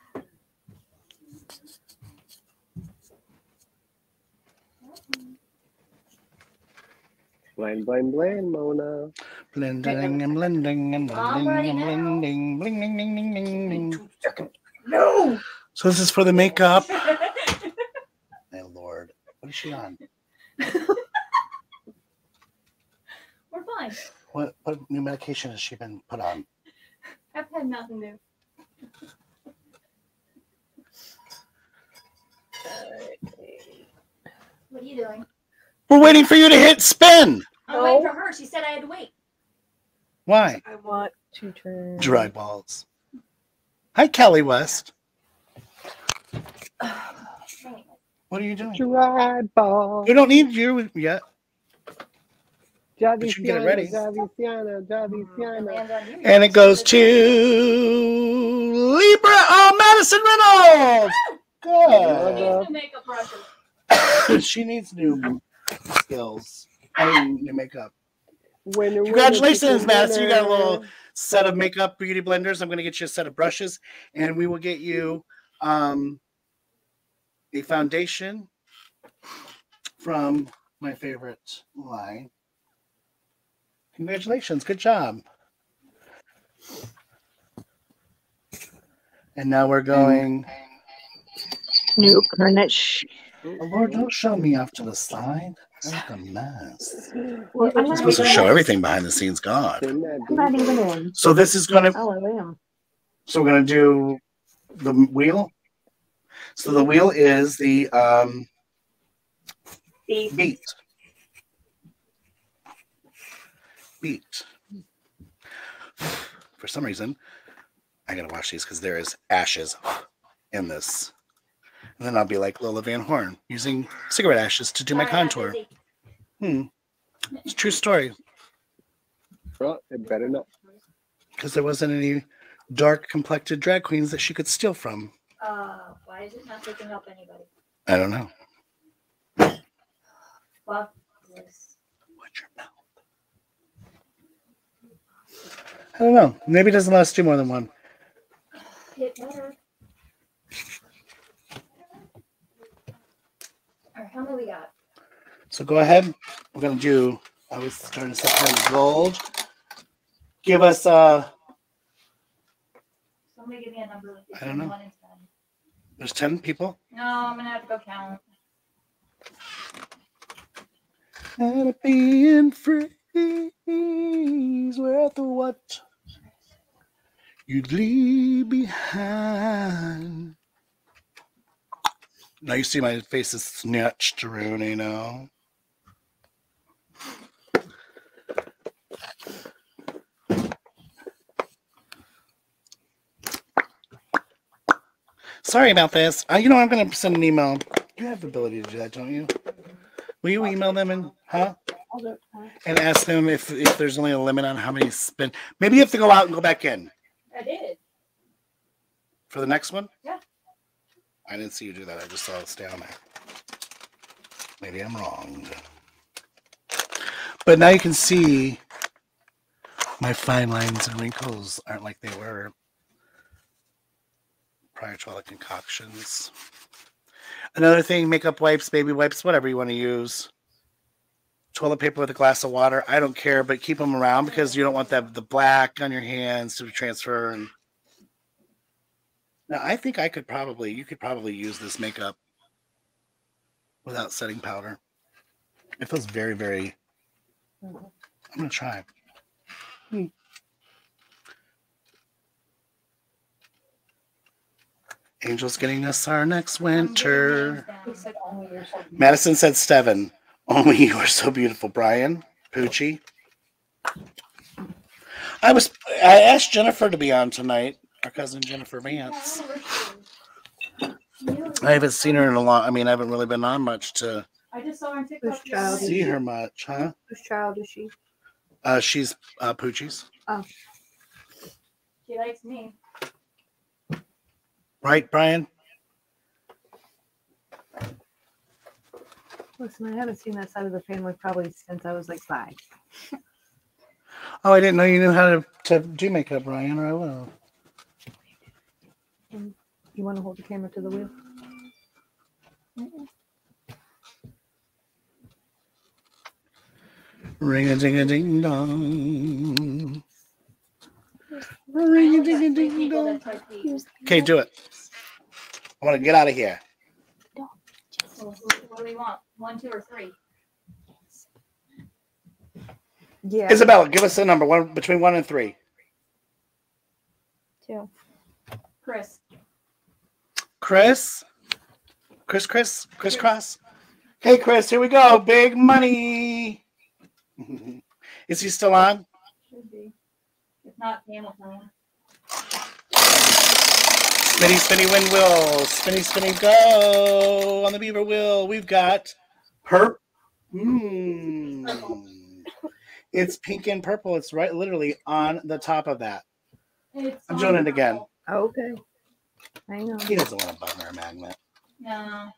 Blend, blend, blend, Mona. Blending and blending and I'm blending ready and now. blending. Bling, ding, ding, ding, ding, ding. No. So this is for the makeup. My lord. What is she on? We're fine. What what new medication has she been put on? I've had nothing new. What are you doing? We're waiting for you to hit spin. I'm No. waiting for her. She said I had to wait. Why? I want to turn. Dry balls. Hi, Kelly West. What are you doing? Dry ball. We don't need you yet. Javiciano, you can get it ready. Javiciano, Javiciano. Land on you. And it goes to Libra. Oh, Madison Reynolds. She Good. needs new makeup brushes. She needs new skills. I mean, new makeup. Winner, winner, Congratulations, chicken Madison. You got a dinner. little set of makeup beauty blenders. I'm going to get you a set of brushes, and we will get you um, a foundation from my favorite line. Congratulations. Good job. And now we're going. New Carnage. Oh, Lord, don't show me off to the side. I look a mess. Well, I'm I'm not supposed to even show in. everything behind the scenes. God. Sing that I'm not beat. even in. So this is going to. Oh, I am. So we're going to do the wheel. So the wheel is the um, Beat. beat. Beat. For some reason, I gotta wash these because there is ashes in this. And then I'll be like Lola Van Horn, using cigarette ashes to do my Sorry, I'm contour. busy. Hmm. It's a true story. Well, it better not. Because there wasn't any dark complected drag queens that she could steal from. Uh, why is it not picking up anybody? I don't know. Fuck this. Watch your mouth. I don't know. Maybe it doesn't let us do more than one. Hit better. All right, how many we got? So go ahead. We're gonna do. I was starting to set her gold. Give us uh. Somebody give me a number. I don't know. One and ten. There's ten people. No, I'm gonna have to go count. And being free is worth what you'd leave behind. Now you see my face is snatched, Rooney. Now. Sorry about this. Uh, you know, I'm going to send an email. You have the ability to do that, don't you? Will you email them and, huh? I'll do it tomorrow. and ask them if, if there's only a limit on how many spin. Maybe you have to go out and go back in I did. for the next one. Yeah. I didn't see you do that. I just saw it stay on there. Maybe I'm wrong. But now you can see my fine lines and wrinkles aren't like they were prior to all the concoctions. Another thing, makeup wipes, baby wipes, whatever you want to use. Toilet paper with a glass of water. I don't care, but keep them around because you don't want that the black on your hands to transfer. And now I think I could probably, you could probably use this makeup without setting powder. It feels very, very. I'm gonna try. Hmm. Angel's getting us our next winter. He said only you're so beautiful. Madison said Steven. Only you are so beautiful, Brian. Poochie. I was I asked Jennifer to be on tonight, our cousin Jennifer Vance. I haven't seen her in a long I mean I haven't really been on much to I just saw her on TikTok. Whose child is see she? her much, huh? Whose child is she? Uh she's uh Poochie's. Oh, She likes me. Right, Brian? listen, I haven't seen that side of the family probably since I was like five. Oh, I didn't know you knew how to, to do makeup, Brian, or I will. And you want to hold the camera to the wheel? Ring a ding a ding dong. Ring a ding a ding dong. Okay, do it. I want to get out of here. So, what do we want? One, two, or three? Yeah. Isabella, give us a number one between one and three. Two. Chris. Chris? Chris, Chris, Chris Cross. Hey, Chris, here we go. Big money. Is he still on? Should be. If not, Pam will tell him. Spinny, spinny, wind wheel. Spinny, spinny, go. On the beaver wheel, we've got perp. Mm. It's pink and purple. It's right literally on the top of that. It's I'm doing it again. Okay. I know. He doesn't want a button or a magnet. No.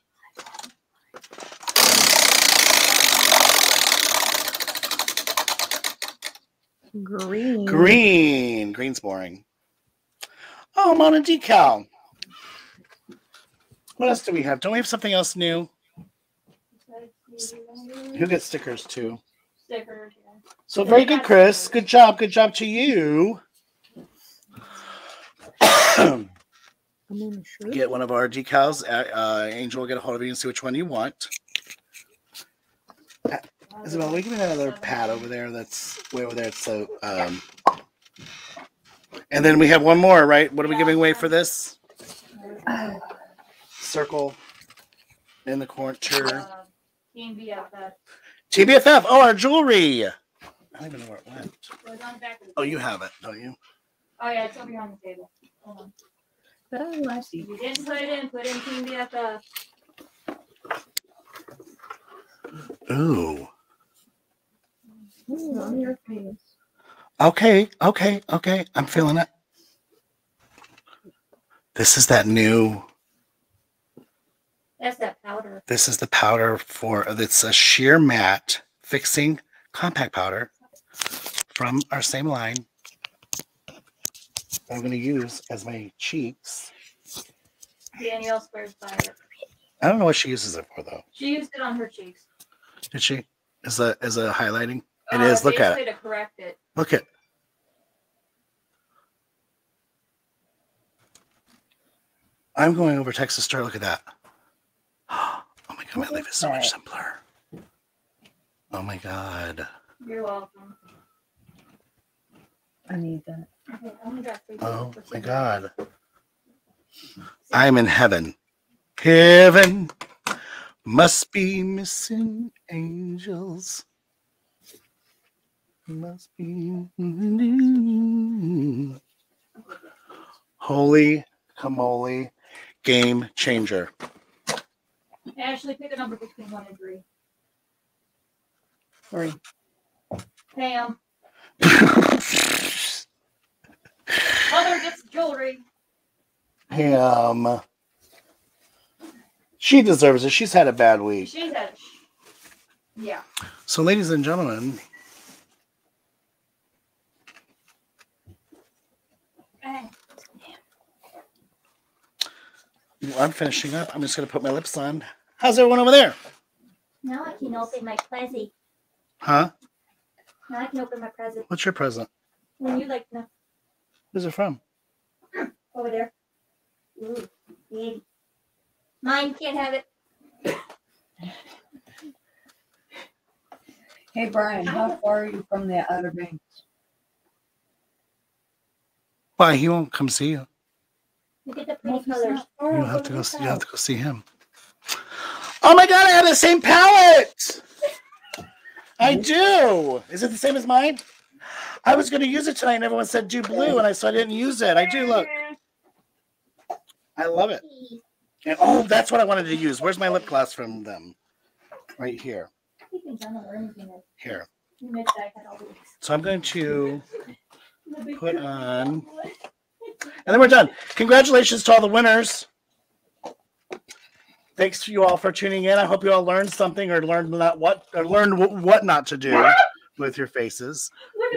Green. Green. Green's boring. Oh, I'm on a decal. What else do we have? Don't we have something else new? Who gets stickers too? Stickers, yeah. So very good, Chris. Good job. Good job to you. I'm in the shirt. Get one of our decals. Uh, uh, Angel will get a hold of you and see which one you want. Uh, Isabel, will you give me that other pad over there? That's way over there. It's so. Um, and then we have one more, right? What are we giving away for this? Circle in the corner. Uh, Team B F F. T B F F. Oh, our jewelry. I don't even know where it went. It was on the back of the Oh, you have it, don't you? Oh, yeah, it's over here on the table. Hold on. Oh, I see. If you didn't put it in, put in Team B F F. Ooh. Ooh, on your face. Okay, okay, okay. I'm feeling it. This is that new. That's that powder. This is the powder for. It's a sheer matte fixing compact powder from our same line. I'm going to use as my cheeks. Danielle swears by it. I don't know what she uses it for though. She used it on her cheeks. Did she? Is a is a highlighting? It Uh, is. Look at basically it. to correct it. Look at. I'm going over Texas Star. Look at that. Oh my god, my life is so much simpler. Oh my god. You're welcome. I need that. Okay, I only got three Oh people for my two. god. I'm in heaven. Heaven must be missing angels. Must be. Holy camole. Game changer. Ashley, pick a number between one and three. Three. Pam. Mother gets jewelry. Pam. She deserves it. She's had a bad week. She's a. Yeah. So, ladies and gentlemen, I'm finishing up. I'm just going to put my lips on. How's everyone over there? Now I can open my present. Huh? Now I can open my present. What's your present? When you like no. Where's it from? Over there. Ooh, baby. Mine can't have it. Hey, Brian, how far are you from the Outer Banks? Why? He won't come see you. Look at the pretty colors. You have to go. You have to go see him. Oh my God! I have the same palette. I do. Is it the same as mine? I was going to use it tonight, and everyone said do blue, and I so I didn't use it. I do. Look. I love it. And, oh, that's what I wanted to use. Where's my lip gloss from them? Right here. Here. So I'm going to put on, and then we're done. Congratulations to all the winners. Thanks to you all for tuning in. I hope you all learned something or learned not what or learned what not to do with your faces. Look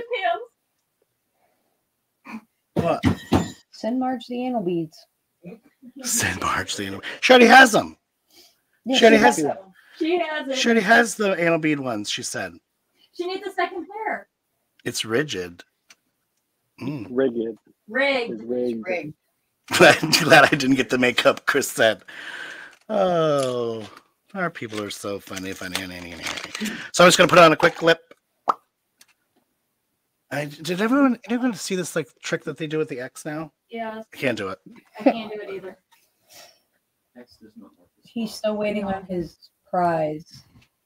at Pam. What? Send Marge the anal beads. Send Marge the anal. She already has them. Yeah, she already has them. She has it. She already has the anal bead ones. She said. She needs a second pair. It's rigid. Mm. Rigged. Rigged. Rigged. Rigged. Glad, glad I didn't get the makeup. Chris said. Oh, our people are so funny, funny, funny, funny. So I'm just gonna put on a quick lip. I did everyone anyone see this like trick that they do with the X now? Yeah. I can't do it. I can't do it either. He's still waiting on his prize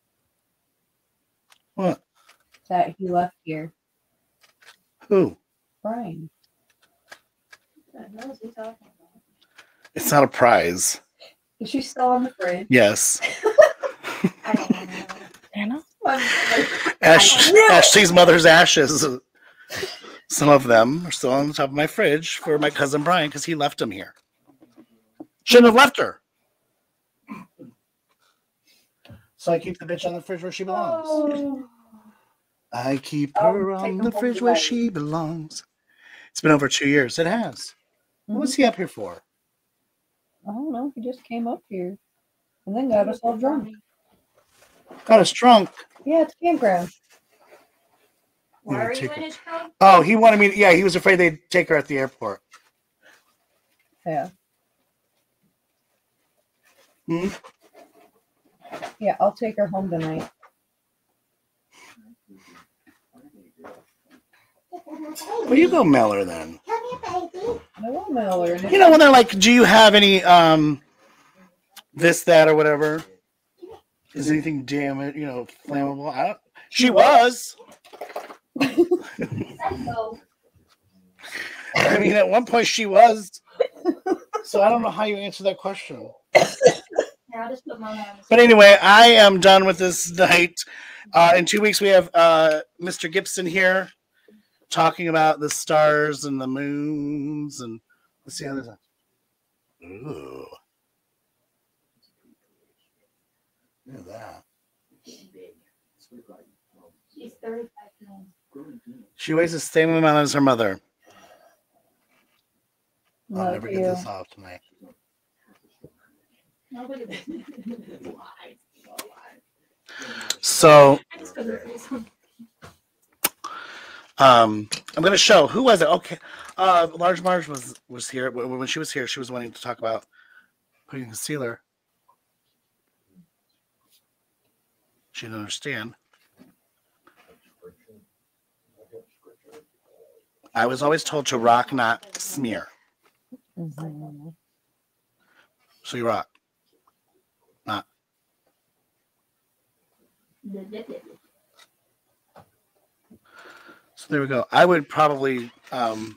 What? that he left here. Who? Brian. What the hell is he talking about? It's not a prize. Is she still on the fridge? Yes. I don't know. Anna? Ash, Ashley's mother's ashes. Some of them are still on the top of my fridge for my cousin Brian because he left them here. Shouldn't have left her. So I keep the bitch on the fridge where she belongs. Oh. I keep Oh, her take on him the home fridge where tonight. she belongs. It's been over two years. It has. Mm-hmm. What was he up here for? I don't know. He just came up here and then got us all drunk. Got us drunk. Yeah, it's campground. Why Yeah, are you take in it. his truck? Oh, he wanted me. To, yeah, he was afraid they'd take her at the airport. Yeah. Hmm? Yeah, I'll take her home tonight. Well, you go mail her then. I won't mail her. You know when they're like, "Do you have any um, this, that, or whatever? Is anything damn you know flammable?" I don't. She was. I mean, at one point she was. So I don't know how you answer that question. Yeah, I'll just put mine on. But anyway, I am done with this night. Uh, in two weeks, we have uh, Mister Gibson here talking about the stars and the moons. And let's see how this is. Ooh. Look at that. She's thirty-five pounds. She weighs the same amount as her mother. I'll Love never you. get this off tonight. Nobody. So, I just couldn't say something. um, I'm going to show. Who was it? Okay. Uh, Large Marge was, was here. When she was here, she was wanting to talk about putting concealer. She didn't understand. I was always told to rock, not smear. Mm-hmm. So you rock. Not. So there we go. I would probably um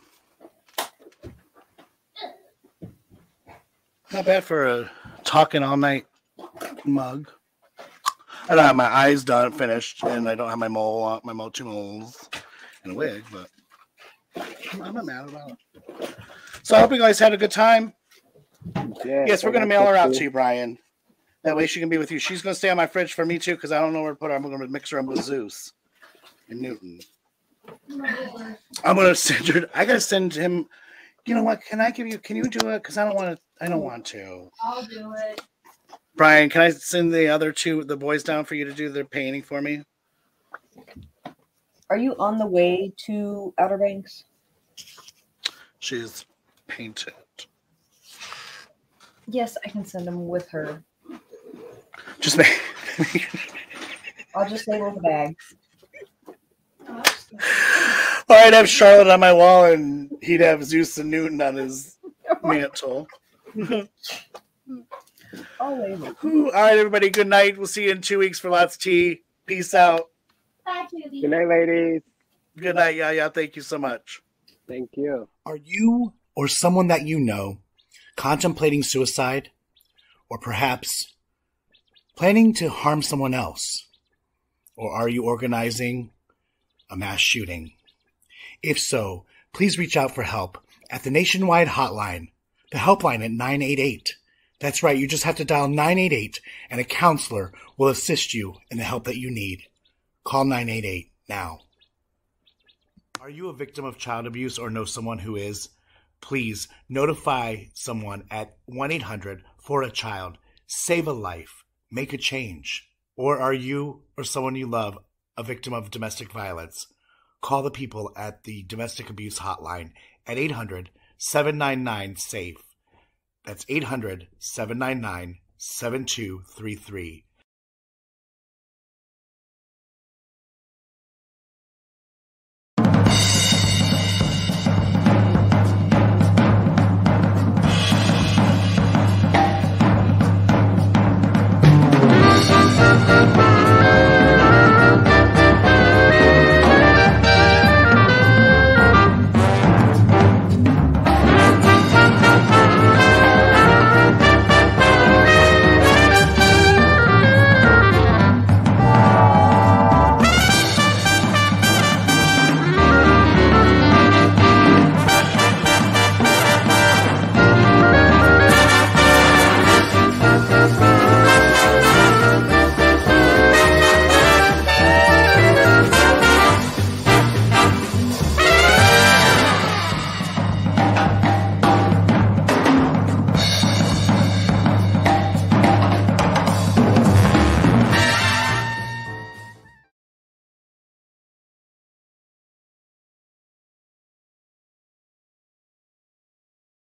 not bad for a talking all night mug. I don't have my eyes done, finished, and I don't have my mole, on, my mole, two moles, and a wig, but I'm not mad about it. So I hope you guys had a good time. Yeah, Yes, we're I going to got mail her that out too. to you, Brian. That way she can be with you. She's going to stay on my fridge for me, too, because I don't know where to put her. I'm going to mix her in with Zeus and Newton. I'm going to send her. I got to send him. You know what? Can I give you, can you do it? Because I don't want to. I don't want to. I'll do it. Brian, can I send the other two, the boys down for you to do their painting for me? Are you on the way to Outer Banks? She's painted. Yes, I can send them with her. Just make. I'll just label the bag. Or I'd have Charlotte on my wall and he'd have Zeus and Newton on his mantle. I'll label. All right, everybody. Good night. We'll see you in two weeks for Lots of Tea. Peace out. Bye, Judy. Good night, ladies. Good night, Yaya. Thank you so much. Thank you. Are you or someone that you know contemplating suicide, or perhaps planning to harm someone else? Or are you organizing a mass shooting? If so, please reach out for help at the nationwide hotline, the helpline at nine eight eight. That's right, you just have to dial nine eight eight and a counselor will assist you in the help that you need. Call nine eight eight now. Are you a victim of child abuse or know someone who is? Please notify someone at one eight hundred for a child. Save a life. Make a change. Or are you or someone you love a victim of domestic violence? Call the people at the domestic abuse hotline at eight hundred, seven nine nine, SAFE. That's eight hundred, seven nine nine, seven two three three.